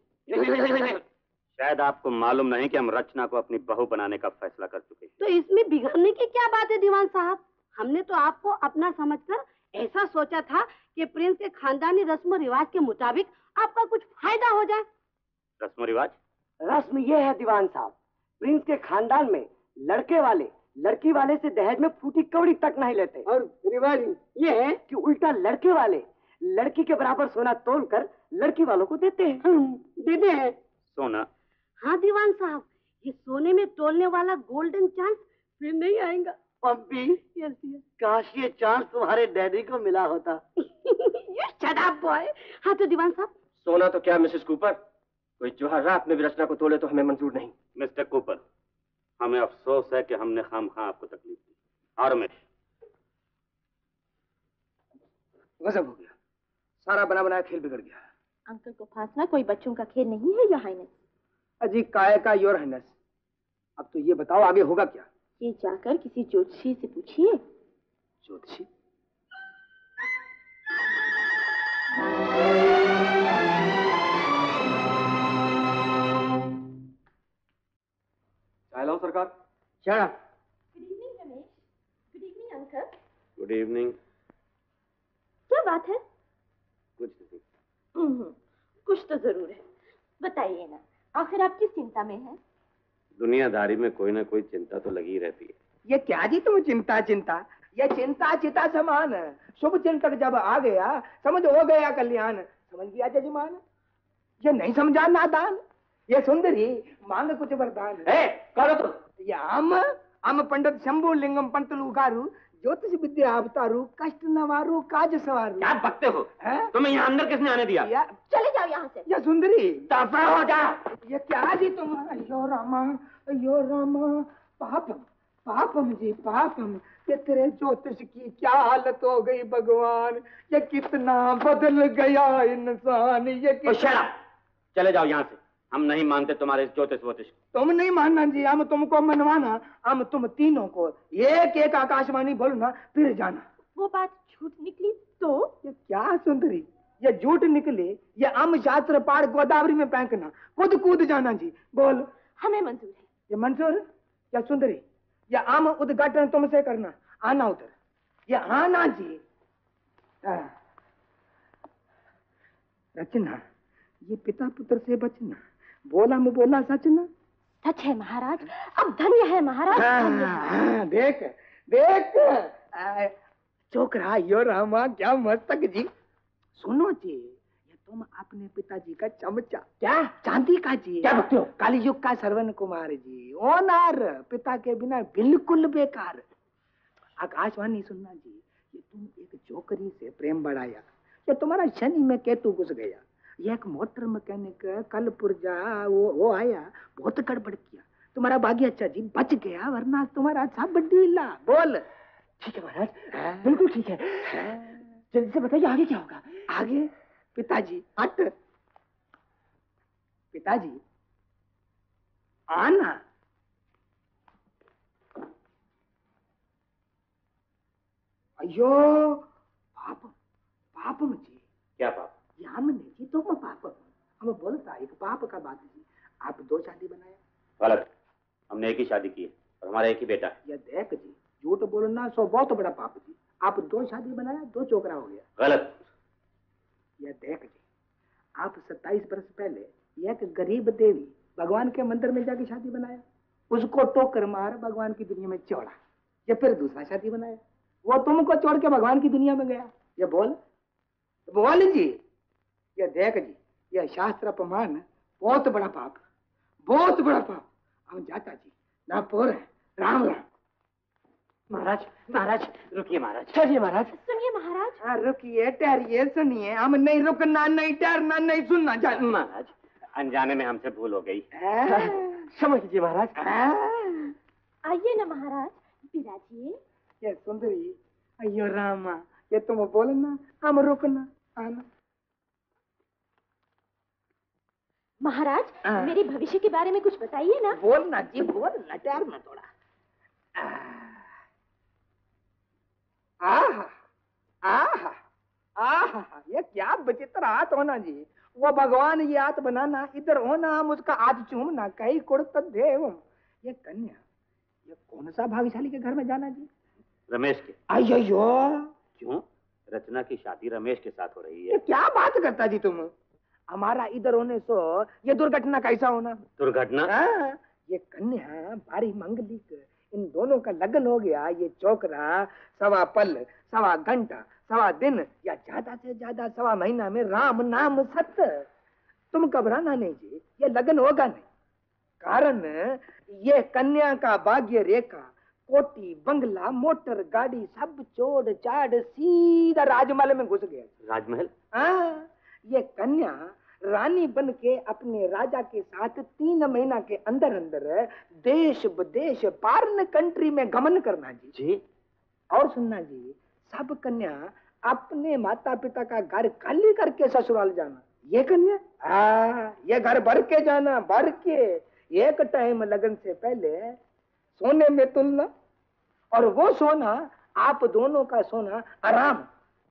शायद आपको मालूम नहीं कि हम रचना को अपनी बहू बनाने का फैसला कर चुके हैं। तो इसमें बिगड़ने की क्या बात है दीवान साहब? हमने तो आपको अपना समझकर ऐसा सोचा था कि प्रिंस के खानदानी रस्म रिवाज के मुताबिक आपका कुछ फायदा हो जाए। रस्म रिवाज? रस्म ये है दीवान साहब, प्रिंस के खानदान में लड़के वाले लड़की वाले से दहेज में फूटी कौड़ी तक नहीं लेते, और रिवाज ये है कि उल्टा लड़के वाले लड़की के बराबर सोना तोलकर लड़की वालों को देते हैं। देते हैं सोना? हाँ दीवान साहब, ये सोने में तोलने वाला गोल्डन चांस फिर नहीं आएगा। Pumpy, yes yes. काश ये चांस तुम्हारे डैडी को मिला होता। ये शट अप बॉय। हाँ तो दीवान साहब, सोना तो क्या मिसेस कूपर, कोई जोहर रात में भी रचना को तोले तो हमें मंजूर नहीं। मिस्टर कूपर, हमें अफसोस है कि हमने खामखा आपको तकलीफ दी। और मैं गजब हो गया, सारा बना बनाया खेल बिगड़ गया। अंकल को फांसना कोई बच्चों का खेल नहीं है योर हाइनेस। अजी काय का योर हाइनेस। अब तो ये बताओ आगे होगा क्या? ये जाकर किसी ज्योतिषी से पूछिए। ज्योतिषी? चाय लाओ सरकार। क्या? Good evening Ramesh. Good evening uncle. Good evening. क्या बात है? कुछ नहीं। हम्म, कुछ तो जरूर है, बताइए ना, आखिर आप किस चिंता में हैं? दुनियादारी में कोई ना कोई चिंता तो लगी रहती है। ये क्या जी तुम चिंता चिंता, ये चिंता चिता समान है। शुभ चिंतक जब आ गया समझ हो गया कल्याण, समझ गया जजमान। ये नहीं समझा नादान, ये सुंदरी मांग कुछ वरदान। करो तुम। ये आम आम पंडित शंभु लिंगम पंतलु उगारू, ज्योतिष विद्या अवतारू, कष्ट नवारू, काज सवारू। क्या बकते हो? तुम्हें यहाँ अंदर किसने आने दिया? चले जाओ यहाँ से। ये सुंदरी दफा हो जा। ये क्या जी तुम? अयो रामा अयो रामा, पापम पापम जी पापम। ये तेरे ज्योतिष की क्या हालत हो गई भगवान, ये कितना बदल गया इंसान। ये कितना... चले जाओ यहाँ से, हम नहीं मानते तुम्हारे ज्योतिष वोतिष। तुम नहीं मानना जी, हम तुमको मनवाना, हम तुम तीनों को एक एक आकाशवाणी बोलना फिर जाना। वो बात झूठ निकली तो? ये क्या सुंदरी, ये झूठ निकले, ये आम शास्त्र पार गोदावरी में फेंकना, कूद कूद जाना जी। बोल। हमें मंजूर है। ये मंजूर? या सुंदरी, ये आम उद्घाटन तुमसे करना, आना उधर। ये आना जी। रचना, ये पिता पुत्र से बचना, बोला में बोला सच ना। सच है महाराज, अब धन्य है महाराज। धन्य है। हाँ, देख देख छोकरा यो रामा क्या मस्तक जी। सुनो जी, ये तुम अपने पिताजी का चमचा, क्या चांदी का जी, क्या बकते हो? काली युग का श्रवण कुमार जी, ओनार पिता के बिना बिल्कुल बेकार। आकाशवाणी सुनना जी, ये तुम एक जोकरी से प्रेम बढ़ाया, ये तुम्हारा शनि में केतु घुस गया। ये एक मोटर मैकेनिक कल पुर्जा वो वो आया, बहुत गड़बड़ किया। तुम्हारा भाग्य अच्छा जी, बच गया, वरना तुम्हारा सब ढीला। बोल। ठीक है महाराज, बिल्कुल ठीक है। जल्दी से बताइए आगे क्या होगा? आगे पिताजी हट, पिताजी आना। अयो पाप पापम जी। क्या पाप? हमने जी तो पाप हम बोलता एक पाप का बात जी। आप दो शादी बनाया? गलत, हमने एक ही शादी की है और हमारा एक ही बेटा है। ये देख जी, झूठ बोलना सो बहुत बड़ा पाप जी। आप दो शादी बनाया, दो छोकरा हो गया। गलत। ये देख जी, आप सत्ताईस वर्ष पहले एक गरीब देवी भगवान के मंदिर में जाके शादी बनाया, उसको टोकर मार भगवान की दुनिया में छोड़ा। ये फिर दूसरा शादी बनाया, वो तुमको छोड़ के भगवान की दुनिया में गया। ये बोल बोल जी। ये देख जी, यह शास्त्र अपमान बहुत बड़ा पाप, बहुत बड़ा पाप। हम जाता जी ना पोर है। राम राम। महाराज महाराज रुकिए महाराज, ठहरिए महाराज। सुनिए महाराज। हाँ रुकिए, ठहरिए, सुनिए। हम नहीं रुकना, नहीं ठहरना, नहीं सुनना। महाराज अनजाने में हमसे भूल हो गई, क्षमा कीजिए महाराज। आइए ना महाराज, विराजिए। ये सुंदरी, अयो रामा, ये तुम बोलना, हम रुकना आना। महाराज मेरे भविष्य के बारे में कुछ बताइए ना। बोलना जी, बोलना, ठहरना थोड़ा। आहा आहा आहा, ये क्या विचित्र हाथ होना जी। वो भगवान ये हाथ बनाना, इधर होना, हम उसका हाथ चूमना, कहीं कुड़त देव। ये कन्या, ये कौन सा भाग्यशाली के घर में जाना जी? रमेश के। अयो क्यों? रचना की शादी रमेश के साथ हो रही है। ये क्या बात करता जी तुम? हमारा इधर होने सो ये दुर्घटना कैसा होना? दुर्घटना? हाँ, ये कन्या भारी मंगलिक, इन दोनों का लगन हो गया। ये छोकरा सवा पल, सवा घंटा, सवा दिन या ज्यादा से ज्यादा सवा महीना में राम नाम सत्य। तुम घबराना नहीं जी, ये लगन होगा नहीं। कारण ये कन्या का भाग्य रेखा, कोठी, बंगला, मोटर, गाड़ी सब छोड़ चाड़ सीधा राजमहल में घुस गया। राजमहल? हाँ, ये कन्या रानी बन के अपने राजा के साथ तीन महीना के अंदर अंदर देश विदेश पारन कंट्री में गमन करना जी। जी। और सुनना जी, सब कन्या अपने माता पिता का घर खाली करके ससुराल जाना। ये कन्या आ, ये घर भर के जाना, भर के। एक टाइम लगन से पहले सोने में तुलना, और वो सोना आप दोनों का सोना आराम।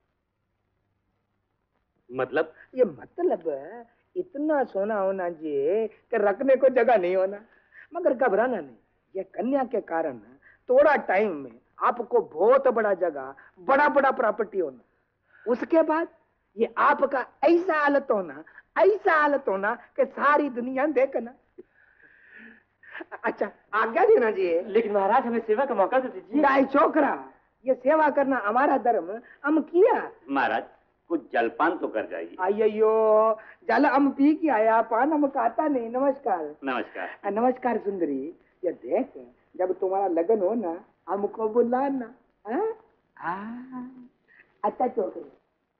मतलब? ये मतलब इतना सोना होना जी कि रखने को जगह नहीं होना। मगर घबराना नहीं, ये कन्या के कारण थोड़ा टाइम में आपको बहुत बड़ा जगह, बड़ा बड़ा प्रॉपर्टी होना। उसके बाद ये आपका ऐसा हालत होना, ऐसा हालत होना कि सारी दुनिया देखना। अच्छा आज्ञा देना जी। लेकिन महाराज हमें सेवा का मौका तो दीजिए। गाय छोकरा, ये सेवा करना हमारा धर्म, हम किया। महाराज कुछ जलपान तो कर जाइए। अयो जल हम पी के आया, पान हम खाता नहीं। नमस्कार। नमस्कार। नमस्कार सुंदरी। ये देख, जब तुम्हारा लगन हो ना, हमको बुलाना। अच्छा छोकरी।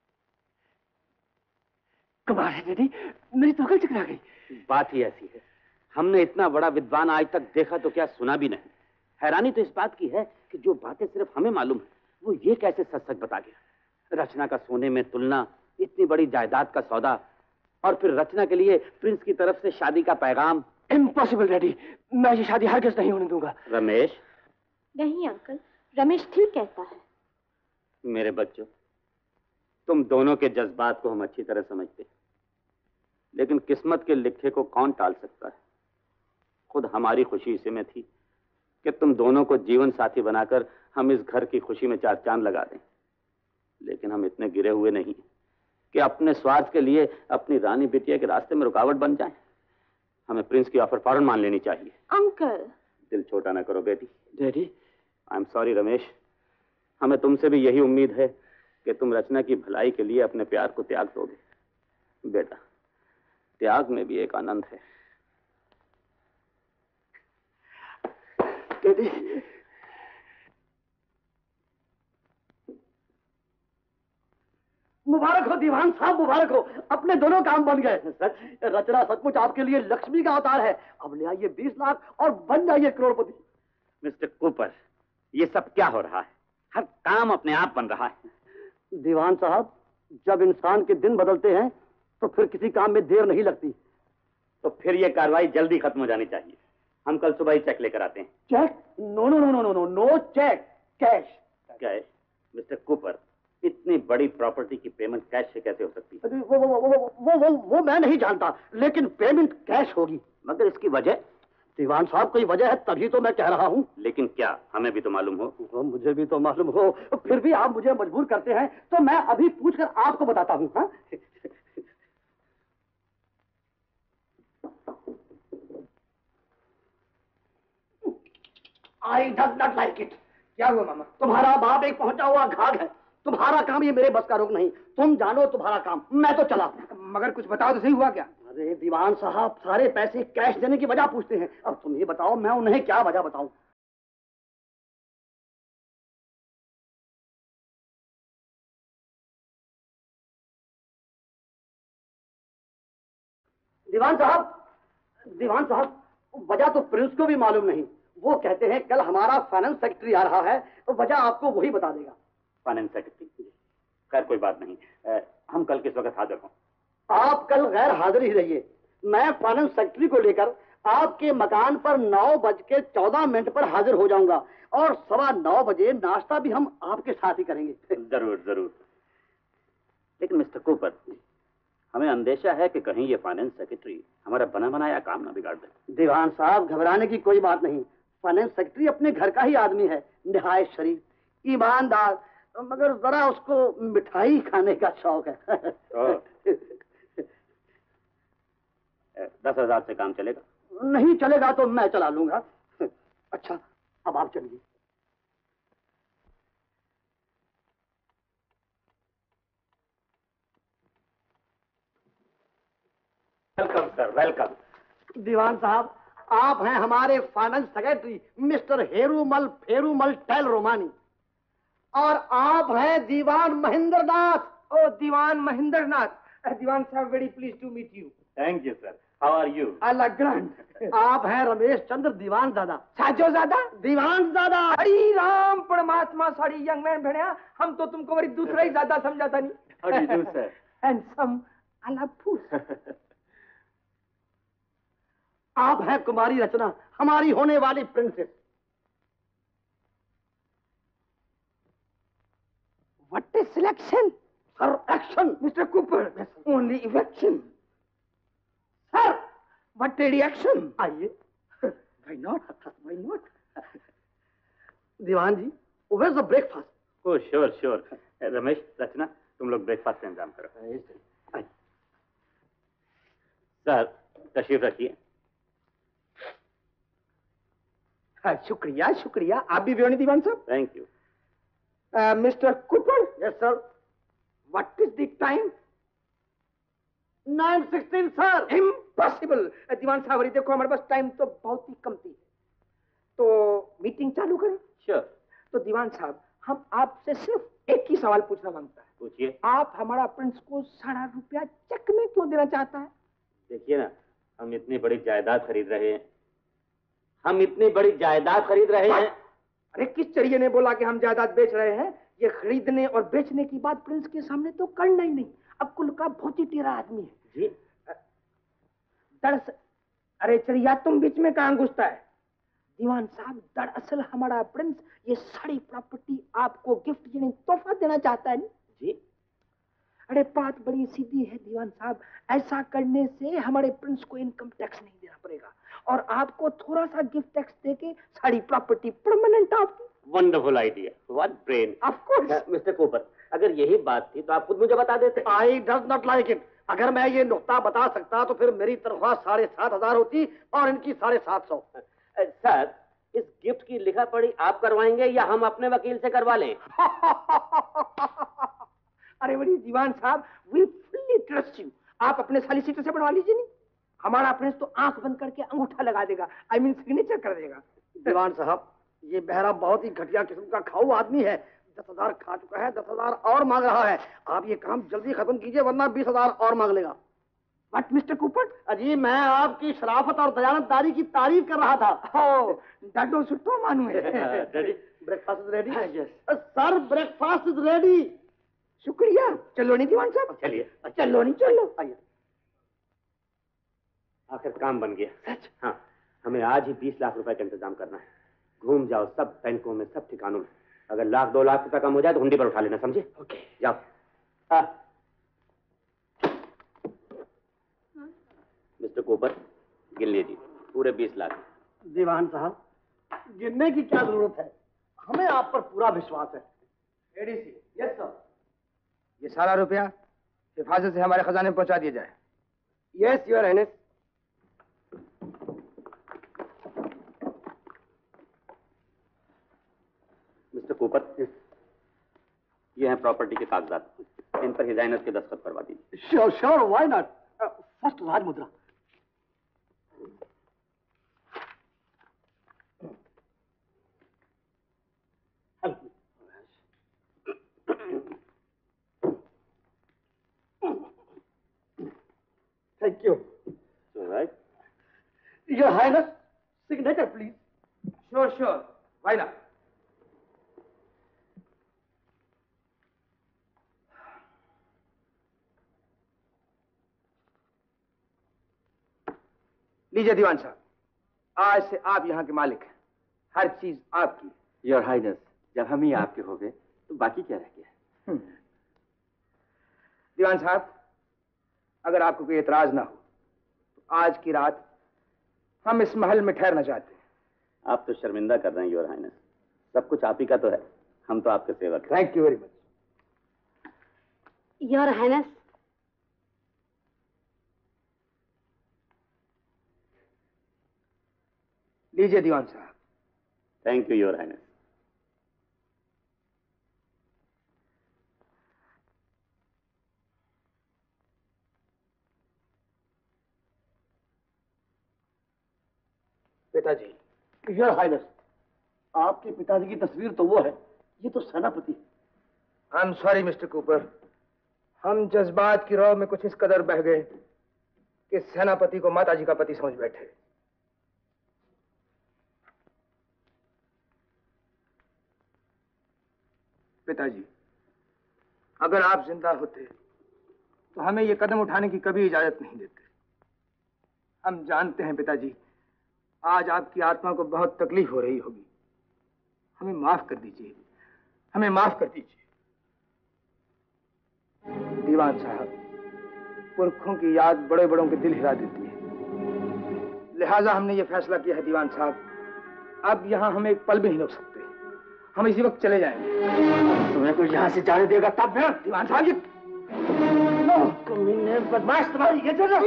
कमाल है दीदी, मेरी तो अकल चकरा गई। बात ही ऐसी है, हमने इतना बड़ा विद्वान आज तक देखा तो क्या सुना भी नहीं। हैरानी तो इस बात की है कि जो बातें सिर्फ हमें मालूम है, वो ये कैसे सच सच बता गया। रचना का सोने में तुलना, इतनी बड़ी जायदाद का सौदा, और फिर रचना के लिए प्रिंस की तरफ से शादी का पैगाम। इम्पॉसिबल डैडी, मैं ये शादी हरगिज़ नहीं होने दूंगा। रमेश? नहीं अंकल, रमेश ठीक कहता है। मेरे बच्चों, तुम दोनों के जज्बात को हम अच्छी तरह समझते हैं, लेकिन किस्मत के लिखे को कौन टाल सकता है। खुद हमारी खुशी इसी में थी कि तुम दोनों को जीवन साथी बनाकर हम इस घर की खुशी में चार चांद लगा दें, लेकिन हम इतने गिरे हुए नहीं कि अपने स्वार्थ के लिए अपनी रानी बिटिया के रास्ते में रुकावट बन जाए। हमें प्रिंस की ऑफर फौरन मान लेनी चाहिए। अंकल, दिल छोटा ना करो बेटी। Daddy, I am sorry Ramesh, हमें तुमसे भी यही उम्मीद है कि तुम रचना की भलाई के लिए अपने प्यार को त्याग दोगे। बेटा, त्याग में भी एक आनंद है। डैडी, मुबारक हो दीवान साहब, मुबारक हो, अपने दोनों काम बन गए। सच, रचना सचमुच आपके लिए लक्ष्मी का अवतार है। अब ले आइए बीस लाख और बन जाइए करोड़पति। मिस्टर कूपर, ये सब क्या हो रहा है? हर काम अपने आप बन रहा है। दीवान साहब, जब इंसान के दिन बदलते हैं तो फिर किसी काम में देर नहीं लगती। तो फिर ये कार्रवाई जल्दी खत्म हो जानी चाहिए। हम कल सुबह ही चेक लेकर आते हैं। Cheque? No no no no no no no cheque, cash. Cash? Mister Cooper, इतनी बड़ी प्रॉपर्टी की पेमेंट कैश से कैसे हो सकती है? वो वो वो वो वो वो, वो मैं नहीं जानता, लेकिन पेमेंट कैश होगी। मगर इसकी वजह? दीवान साहब, कोई वजह है तभी तो मैं कह रहा हूँ। लेकिन क्या? हमें भी तो मालूम हो। वो मुझे भी तो मालूम हो, फिर भी आप मुझे मजबूर करते हैं, तो मैं अभी पूछकर आपको बताता हूँ। हाँ? I does not like it. क्या हुआ मामा? तुम्हारा बाप एक पहुंचा हुआ घाघ है। तुम्हारा काम ये मेरे बस का रोक नहीं। तुम जानो तुम्हारा काम, मैं तो चला। मगर कुछ बताओ तो सही, हुआ क्या? अरे दीवान साहब, सारे पैसे कैश देने की वजह पूछते हैं। अब तुम ये बताओ, मैं उन्हें क्या वजह बताऊं? दीवान साहब, दीवान साहब, वजह तो प्रिंस को भी मालूम नहीं। वो कहते हैं कल हमारा फाइनेंस सेक्रेटरी आ रहा है, तो वजह आपको वही बता देगा। Finance secretary? खैर कोई बात नहीं, आ, हम कल किस वक्त हाजिर हों? आप कल गैर हाजिर ही रहिए। मैं फाइनेंस सेक्रेटरी को लेकर आपके मकान पर नौ बज के चौदह मिनट पर हाजिर हो जाऊंगा, और सवा नौ बजे नाश्ता भी हम आपके साथ ही करेंगे। जरूर जरूर। लेकिन मिस्टर कूपर, हमें अंदेशा है कि कहीं ये फाइनेंस सेक्रेटरी हमारा बना बनाया काम ना बिगाड़ दे। दीवान साहब, घबराने की कोई बात नहीं। फाइनेंस सेक्रेटरी अपने घर का ही आदमी है, निहायत शरीफ, ईमानदार, मगर जरा उसको मिठाई खाने का शौक है। दस हजार से काम चलेगा? नहीं चलेगा तो मैं चला लूंगा। अच्छा, अब आप चलिए। Welcome sir, welcome. दीवान साहब, आप हैं हमारे finance secretary mister Herumal Ferumal टेल रोमानी, और आप हैं दीवान महेंद्र नाथ। ओ दीवान महेंद्र नाथ। दीवान साहब, very please to meet you. Thank you sir. How are you? Allah grand. आप हैं रमेश चंद्र दीवान दादा। साजो ज्यादा? दीवान दादा। हरी राम परमात्मा, सॉरी यंग मैन भेड़िया, हम तो तुमको बड़ी दूसरा ही ज्यादा समझाता नहीं। How do you do sir? Handsome अलाफूस। आप हैं कुमारी रचना, हमारी होने वाली princess. What is selection? Sir, action. Mister Cooper, only eviction. Sir, what reaction? आइए। Why not? Why not? दीवान जी, where the breakfast? Oh sure sure. Ramesh, Rachna, तुम लोग ब्रेकफास्ट का इंतजाम करो। सर, तशरीफ रखिए। हाँ, शुक्रिया शुक्रिया। आप भी व्योनी दीवान साहब? Thank you. Mister Cooper. Yes sir. What is the time? Nine sixteen sir. Impossible. दीवान साहब, देखो हमारे पास टाइम तो बहुत ही कमती है, तो मीटिंग चालू करें? श्योर। तो दीवान साहब, हम आपसे सिर्फ एक ही सवाल पूछना मांगता है। पूछिए। आप हमारा प्रिंस को सारा रुपया चेक में क्यों देना चाहता है? देखिए ना, हम इतनी बड़ी जायदाद खरीद रहे हैं, हम इतनी बड़ी जायदाद खरीद रहे हैं। अरे किस चरिये ने बोला कि हम जायदाद बेच रहे हैं? ये खरीदने और बेचने की बात प्रिंस के सामने तो करना ही नहीं। अक्कुल का बहुत ही टेढ़ा आदमी है जी। दरअसल, अरे चरिया, तुम बीच में कहां घुसता है? दीवान साहब, दरअसल हमारा प्रिंस ये सारी प्रॉपर्टी आपको गिफ्ट यानी तोहफा देना चाहता है नहीं? जी। अरे बात बड़ी सीधी है दीवान साहब, ऐसा करने से हमारे प्रिंस को इनकम टैक्स नहीं देना पड़ेगा, और आपको थोड़ा सा गिफ्ट टैक्स देके सारी प्रॉपर्टी परमानेंट आपकी। Wonderful idea. What brain. Of course. Mister Cooper, अगर यही बात थी तो आप खुद मुझे बता देते। I does not like it. अगर मैं ये नुक्ता बता सकता तो फिर मेरी तनख्वाह साढ़े सात हजार होती और इनकी साढ़े सात सौ। सर, इस गिफ्ट की लिखा पढ़ी आप करवाएंगे या हम अपने वकील से करवा लें? अरे बड़ी दीवान साहब, वी फुल्ली ट्रस्ट यू। आप अपने सॉलिसिटर से बनवा लीजिए। नहीं, हमारा प्रिंस तो आंख बंद करके अंगूठा लगा देगा, आई मीन सिग्नेचर कर देगा। दीवान साहब, ये बहरा बहुत ही घटिया किस्म का खाऊ आदमी है। दस हजार खा चुका है, दस हजार और मांग रहा है। आप ये काम जल्दी खत्म कीजिए वरना बीस हजार और मांग लेगा। What mister Cooper? अजी मैं आपकी शराफत और दयानतदारी की तारीफ कर रहा था। ओह, डाटो सुट्टो मानू है। Breakfast is ready? Sir, breakfast is ready. शुक्रिया। चलो नहीं दीवान साहब? चलिए। चलो नहीं, चलो। आइए। आखिर काम बन गया। सच? हाँ, हमें आज ही बीस लाख रुपए का इंतजाम करना है। घूम जाओ सब बैंकों में, सब ठिकानों में। अगर लाख दो लाख रुपए कम हो जाए तो हुंडी पर उठा लेना, समझे? ओके, जाओ। हाँ। मिस्टर कूपर, गिन लीजिए पूरे बीस लाख। दीवान साहब, गिनने की क्या जरूरत है, हमें आप पर पूरा विश्वास है। एडीसी। Yes sir. ये सारा रुपया हिफाजत से हमारे खजाने में पहुंचा दिया जाए। Yes your highness. Mister Cooper, ये हैं प्रॉपर्टी के कागजात, इन पर हिज हाइनेस के दस्तखत करवा दीजिए। Sure sure, why not. First राज मुद्रा। Thank you. Right. Your highness, signature please. Sure sure, why not. लीजिए दीवान साहब, आज से आप यहाँ के मालिक हैं, हर चीज आपकी। योर हाइनेस, जब हम ही आपके हो गए तो बाकी क्या रह गया? दीवान साहब, अगर आपको कोई एतराज ना हो तो आज की रात हम इस महल में ठहरना चाहते हैं। आप तो शर्मिंदा कर रहे हैं योर हाइनेस, सब कुछ आप ही का तो है, हम तो आपके सेवक हैं। Thank you very much. Your highness, लीजिए दीवान साहब। Thank you your highness. पिताजी। योर हाइनेस, आपके पिताजी की तस्वीर तो वो है, ये तो सेनापति। I am sorry mister Cooper, हम जज्बात की रौ में कुछ इस कदर बह गए कि सेनापति को माताजी का पति समझ बैठे। पिताजी, अगर आप जिंदा होते तो हमें ये कदम उठाने की कभी इजाजत नहीं देते। हम जानते हैं पिताजी, आज आपकी आत्मा को बहुत तकलीफ हो रही होगी। हमें माफ कर दीजिए, हमें माफ कर दीजिए। दीवान साहब, पुरखों की याद बड़े बड़ों के दिल हिला देती है, लिहाजा हमने ये फैसला किया है दीवान साहब, अब यहाँ हम एक पल भी नहीं रुक सकते, हम इसी वक्त चले जाएंगे। तुम्हें कोई यहाँ से जाने देगा तब फिर? दीवान साहब, ये कमीने बदमाश, तुम्हारी ये जगह।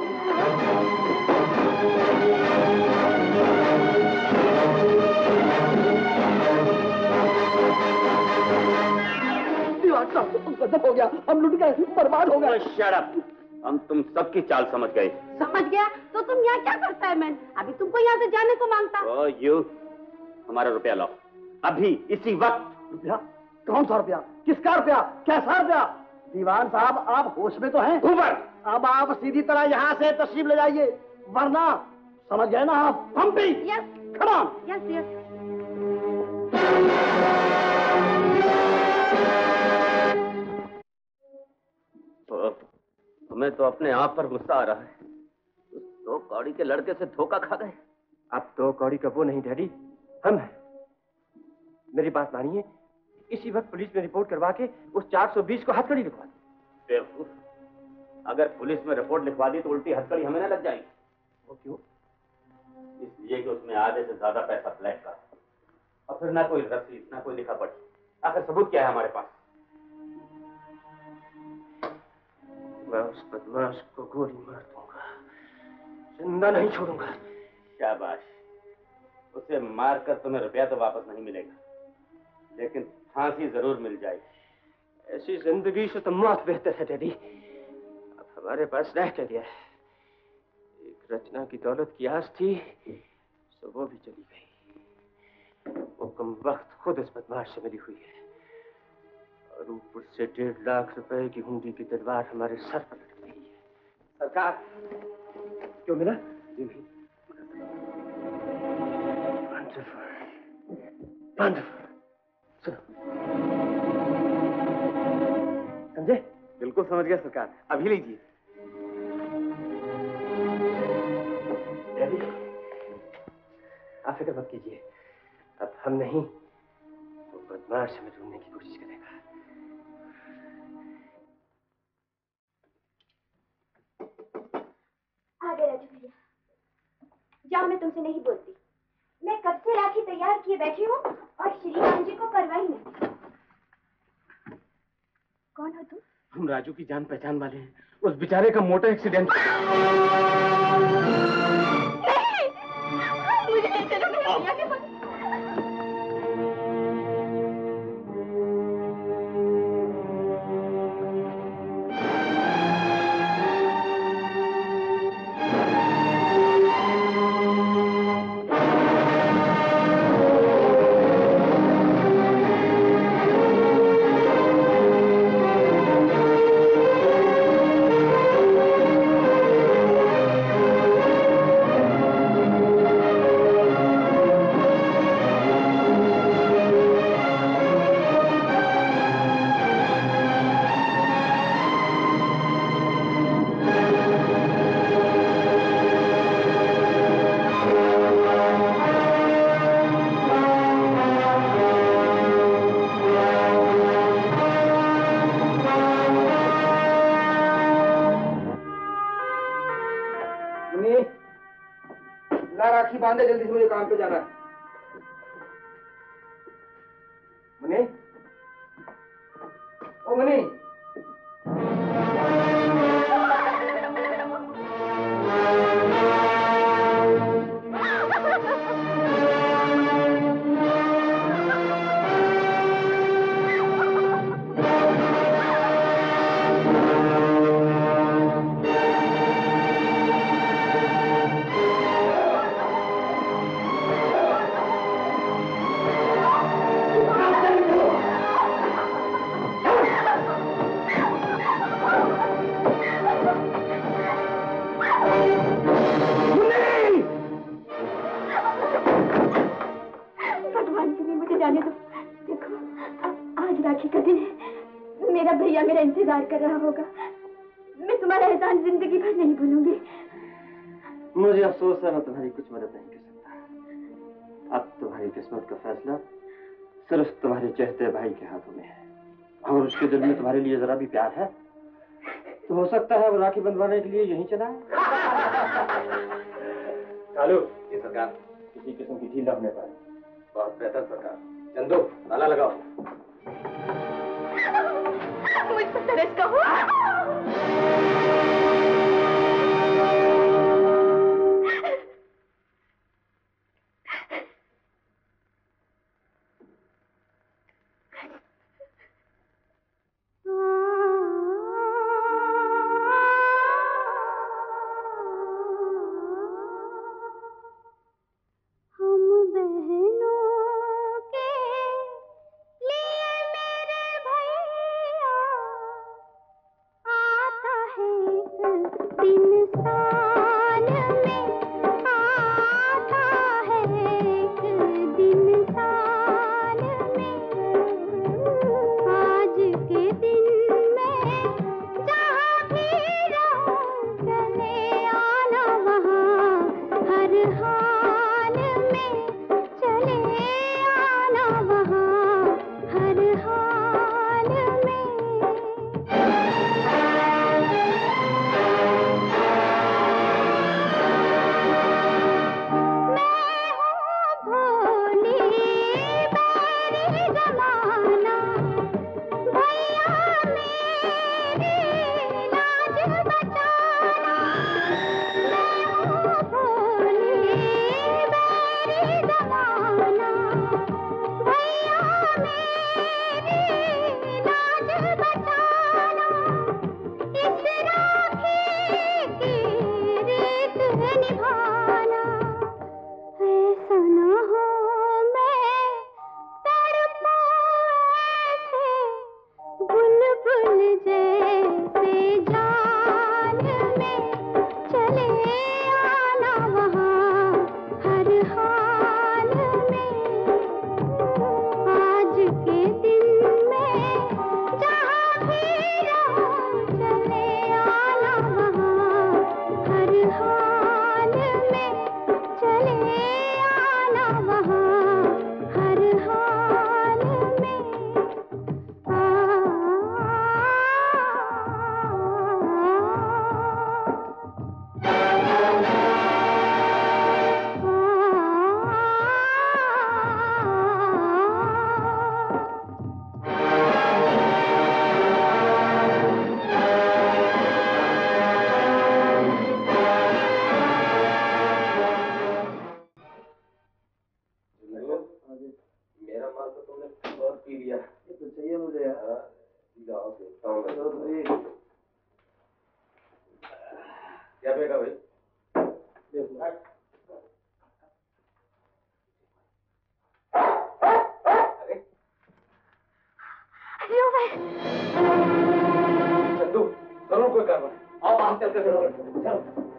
दीवान साहब, तुम गजब हो गया, हम लुट गए, बर्बाद हो गए। शट अप, हम तुम सबकी चाल समझ गए। समझ गया तो तुम यहाँ क्या करता है? मैं अभी तुमको यहाँ से जाने को मांगता। ओ यू, हमारा रुपया लाओ अभी इसी वक्त। रुपया? कौन सा रुपया? किसका रुपया? कैसा रुपया? दीवान साहब, आप होश में तो हैं? ऊपर। अब आप सीधी तरह यहाँ से तशरीफ ले जाइए, वरना समझ गए ना आप? हम भी। Yes. Come on. Yes yes. हमें तो अपने आप पर गुस्सा आ रहा है, उस दो कौड़ी के लड़के से धोखा खा गए। अब दो कौड़ी का वो नहीं डैडी, हम हैं। मेरी बात मानिए, इसी वक्त पुलिस में रिपोर्ट करवा के उस चार सौ बीस को हथकड़ी लिखवा दी। बेवकूफ, अगर पुलिस में रिपोर्ट लिखवा दी तो उल्टी हथकड़ी हमें न लग जाएगी। वो क्यों? इसलिए कि उसमें आधे से ज्यादा पैसा फ्लैट का, और फिर ना कोई रसीद ना कोई लिखा पढ़ी। आखिर सबूत क्या है हमारे पास? मैं उस बदमाश को गोली मार दूंगा, जिंदा नहीं छोड़ूंगा। शाबाश, उसे मारकर तुम्हें रुपया तो वापस नहीं मिलेगा, लेकिन फांसी जरूर मिल जाएगी। ऐसी जिंदगी से तो मौत बेहतर है डैडी। अब हमारे पास रह क्या गया है? एक रचना की दौलत की आस थी, तो वो भी चली गई। वो कम वक्त खुद इस बदमाश से मिली हुई है, और ऊपर से डेढ़ लाख रुपए की हुंडी की तलवार हमारे सर पर लटक रही है। सरकार, क्यों मिला? सुनो, समझे? बिल्कुल समझ गया सरकार, अभी लीजिए। डैडी, आप फिक्र मत कीजिए, अब हम नहीं, वो बदमाश हमें ढूंढने की कोशिश करेगा। आ गए राजू भैया। जाओ, मैं तुमसे नहीं बोलती। मैं कब से राखी तैयार किए बैठी हूँ और श्री राम जी को परवाही नहीं। कौन हो तुम? हम राजू की जान पहचान वाले हैं। उस बेचारे का मोटर एक्सीडेंट। नहीं, मुझे ले चलो मेरे भैया के पास। बांधे, जल्दी से मुझे काम पे जाना है। मुन्नी, ओ मुन्नी, इंतजार कर रहा होगा। मैं तुम्हारा एहसान जिंदगी भर नहीं भूलूंगी। मुझे अफसोस है, मैं तुम्हारी कुछ मदद नहीं कर सकता। अब तुम्हारी किस्मत का फैसला सिर्फ तुम्हारे चहते भाई के हाथों में है। अगर उसके दिल में तुम्हारे लिए जरा भी प्यार है तो हो सकता है वो राखी बंधवाने के लिए यहीं चला है। कालू, ये सरकार किसी किस्म की ढील लगने पाए। बहुत बेहतर सरकार। चंदू, ताला लगाओ। मुझ पर तरस का हुआ। क्या पिएगा भाई? चंदू, जरूर कोई कार्रवाई। आओ हम चलते चलो।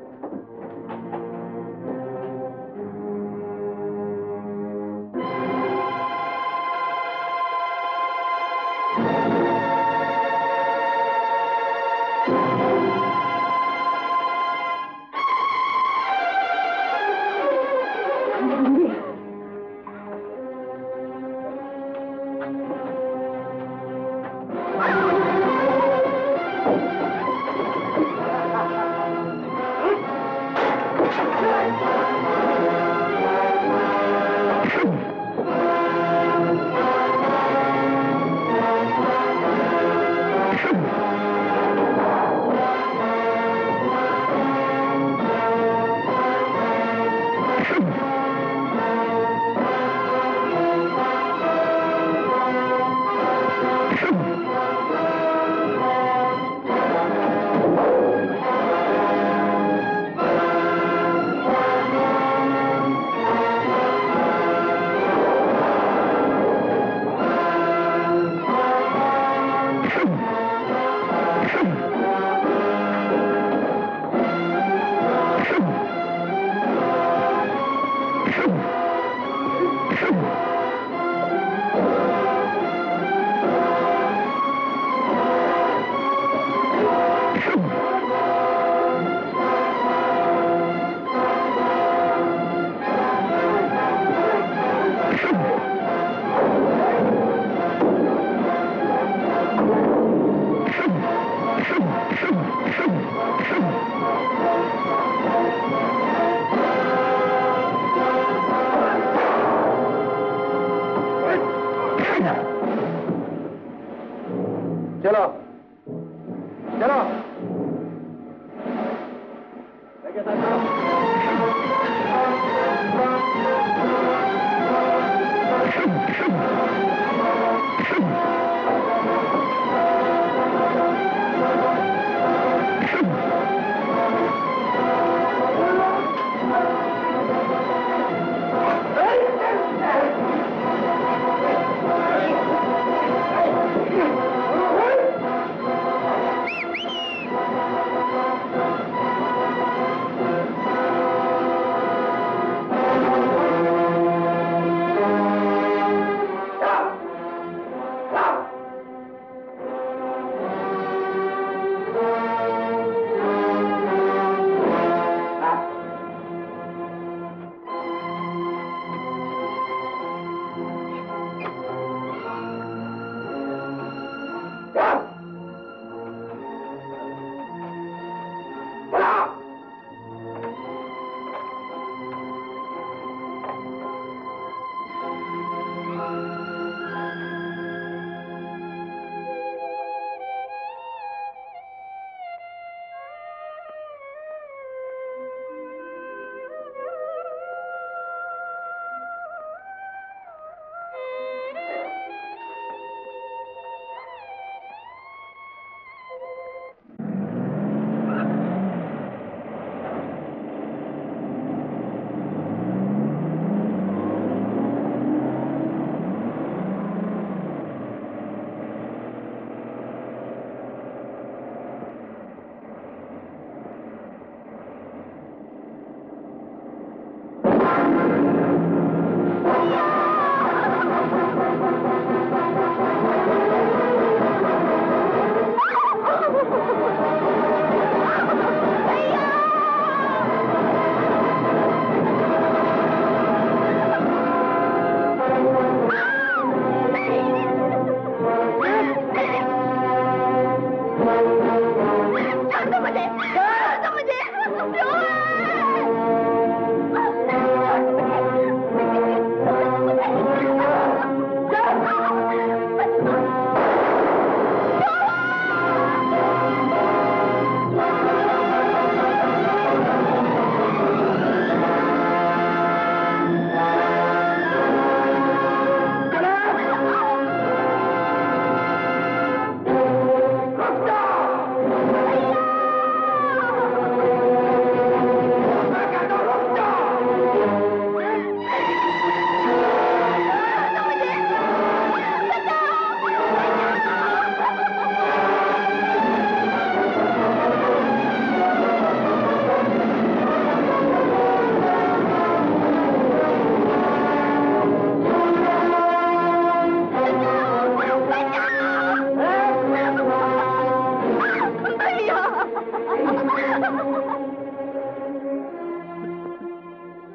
चलो चलो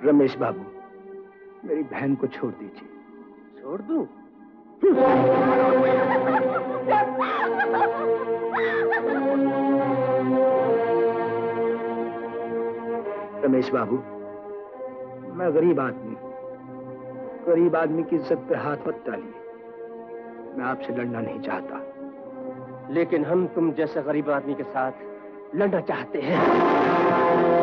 रमेश बाबू, मेरी बहन को छोड़ दीजिए। छोड़ दूं? रमेश बाबू, मैं गरीब आदमी हूं। गरीब आदमी की इज्जत पे हाथ मत डालिए। मैं आपसे लड़ना नहीं चाहता। लेकिन हम तुम जैसे गरीब आदमी के साथ लड़ना चाहते हैं।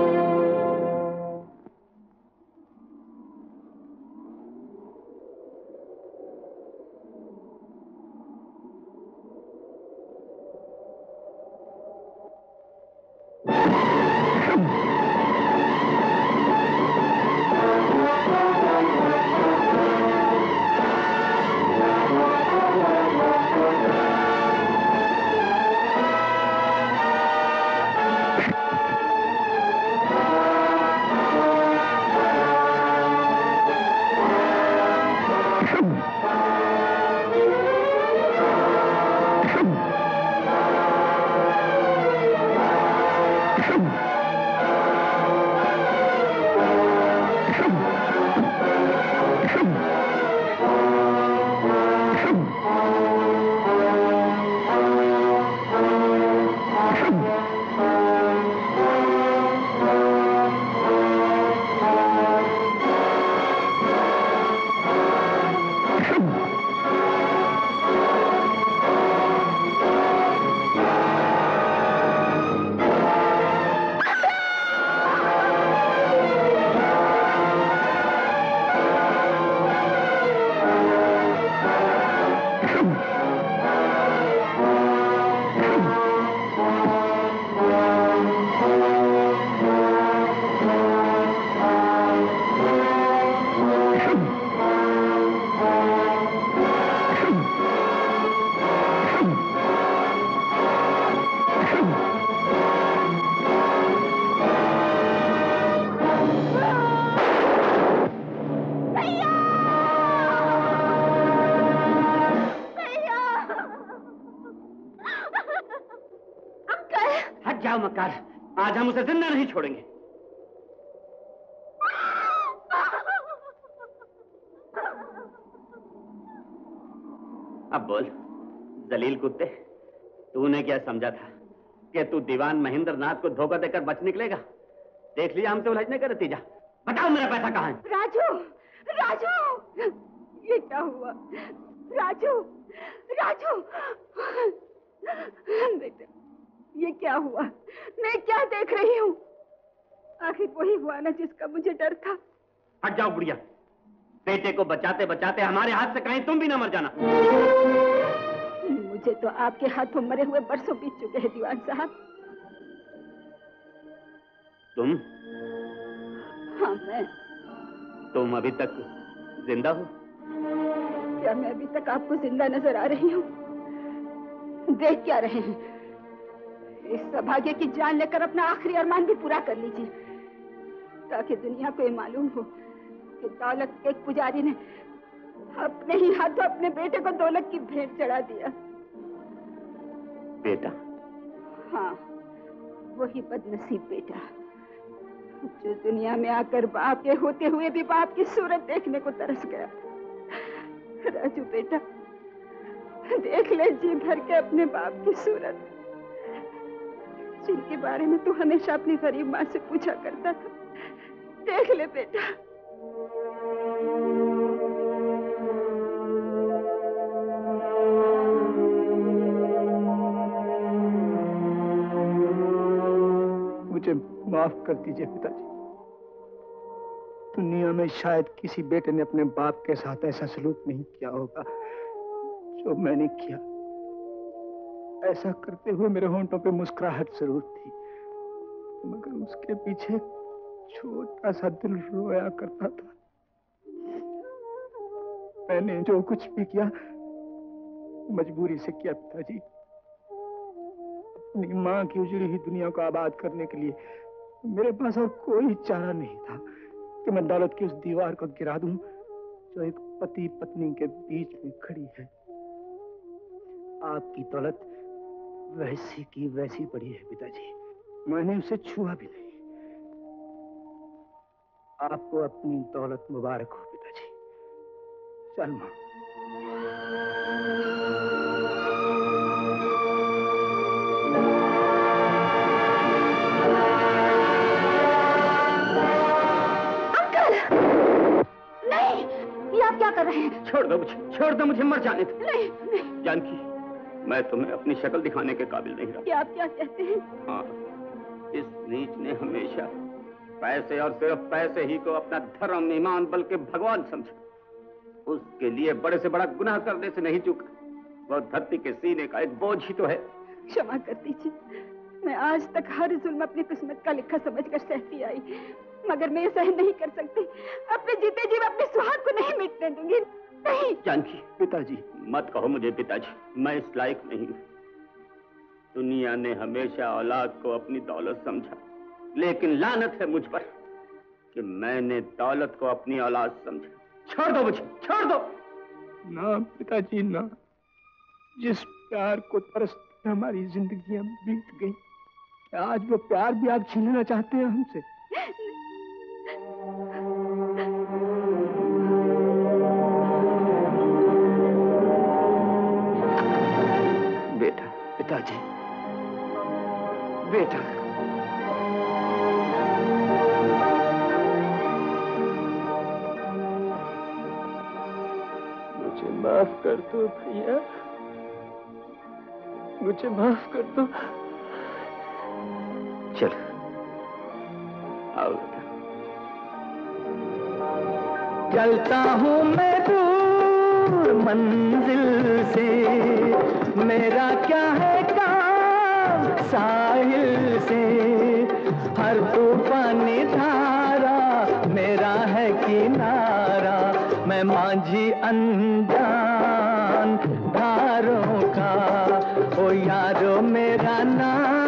आज हम उसे जिंदा नहीं छोड़ेंगे। अब बोल जलील कुत्ते, तूने क्या समझा था कि तू दीवान महेंद्र नाथ को धोखा देकर बच निकलेगा? देख लिया हमसे उलझने का नतीजा। बताओ मेरा पैसा कहाँ है? राजू, राजू, ये क्या हुआ? राजू, राजू, बेटा, ये क्या हुआ? मैं क्या देख रही हूँ? आखिर वही हुआ ना जिसका मुझे डर था। हट जाओ बुढ़िया, बेटे को बचाते बचाते हमारे हाथ से कहीं तुम भी ना मर जाना। मुझे तो आपके हाथों मरे हुए बरसों बीत चुके हैं दीवान साहब। तुम? हाँ मैं। तुम अभी तक जिंदा हो? क्या मैं अभी तक आपको जिंदा नजर आ रही हूँ? देख क्या रहे हैं? इस सौभाग्य की जान लेकर अपना आखिरी अरमान भी पूरा कर लीजिए, ताकि दुनिया को ये मालूम हो कि दौलत के एक पुजारी ने अपने ही हाथों अपने बेटे को दौलत की भेंट चढ़ा दिया। बेटा? हाँ, वही बदनसीब बेटा जो दुनिया में आकर बाप के होते हुए भी बाप की सूरत देखने को तरस गया। राजू बेटा, देख ले जी भर के अपने बाप की सूरत, जिनके बारे में तू हमेशा अपनी गरीब माँ से पूछा करता था। देख ले बेटा। मुझे माफ कर दीजिए पिताजी। दुनिया में शायद किसी बेटे ने अपने बाप के साथ ऐसा सलूक नहीं किया होगा जो मैंने किया। ऐसा करते हुए मेरे होंठों पे मुस्कुराहट जरूर थी, मगर उसके पीछे छोटा सा दिल रोया करता था। मैंने जो कुछ भी किया मजबूरी से किया पिताजी। अपनी माँ की उजड़ी हुई दुनिया को आबाद करने के लिए मेरे पास और कोई चारा नहीं था कि मैं दौलत की उस दीवार को गिरा दूं जो एक पति पत्नी के बीच में खड़ी है। आपकी दौलत वैसी की वैसी पड़ी है पिताजी, मैंने उसे छुआ भी नहीं। आपको अपनी दौलत मुबारक हो पिताजी। चल माँ। नहीं, ये आप क्या कर रहे हैं? छोड़ दो मुझे, छोड़ दो मुझे, मर जाने दो। नहीं, नहीं। जानकी, मैं तुम्हें अपनी शक्ल दिखाने के काबिल नहीं रहा। ये आप क्या कहते हैं? हाँ, इस नीच ने हमेशा पैसे और सिर्फ पैसे ही को अपना धर्म, ईमान बल्कि भगवान समझा। उसके लिए बड़े से बड़ा गुनाह करने से नहीं चूका। वो धरती के सीने का एक बोझ ही तो है। क्षमा कर दीजिए, मैं आज तक हर जुल्म अपनी किस्मत का लिखा समझकर सहती आई, मगर मैं सहन नहीं कर सकती। अपने जीते जी अपने सुहाग को नहीं मिटने दूंगी, नहीं। जानकी, पिताजी मत कहो मुझे पिताजी, मैं इस लायक नहीं हूँ। दुनिया ने हमेशा औलाद को अपनी दौलत समझा, लेकिन लानत है मुझ पर कि मैंने दौलत को अपनी औलाद समझा। छोड़ दो मुझे, छोड़ दो। ना पिताजी ना, जिस प्यार को तरस हमारी जिंदगियां बीत गई, आज वो प्यार भी आप छीनना चाहते हैं हमसे। बेटा, पिताजी, बेटा, मुझे माफ कर दो भैया, मुझे माफ कर दो। चल आओ। चलता हूँ मैं दूर मंजिल से, मेरा क्या है काम साहिल से। हर तूफानी धारा मेरा है किनारा, मैं मांझी अनजान धारों का। ओ यारो मेरा नाम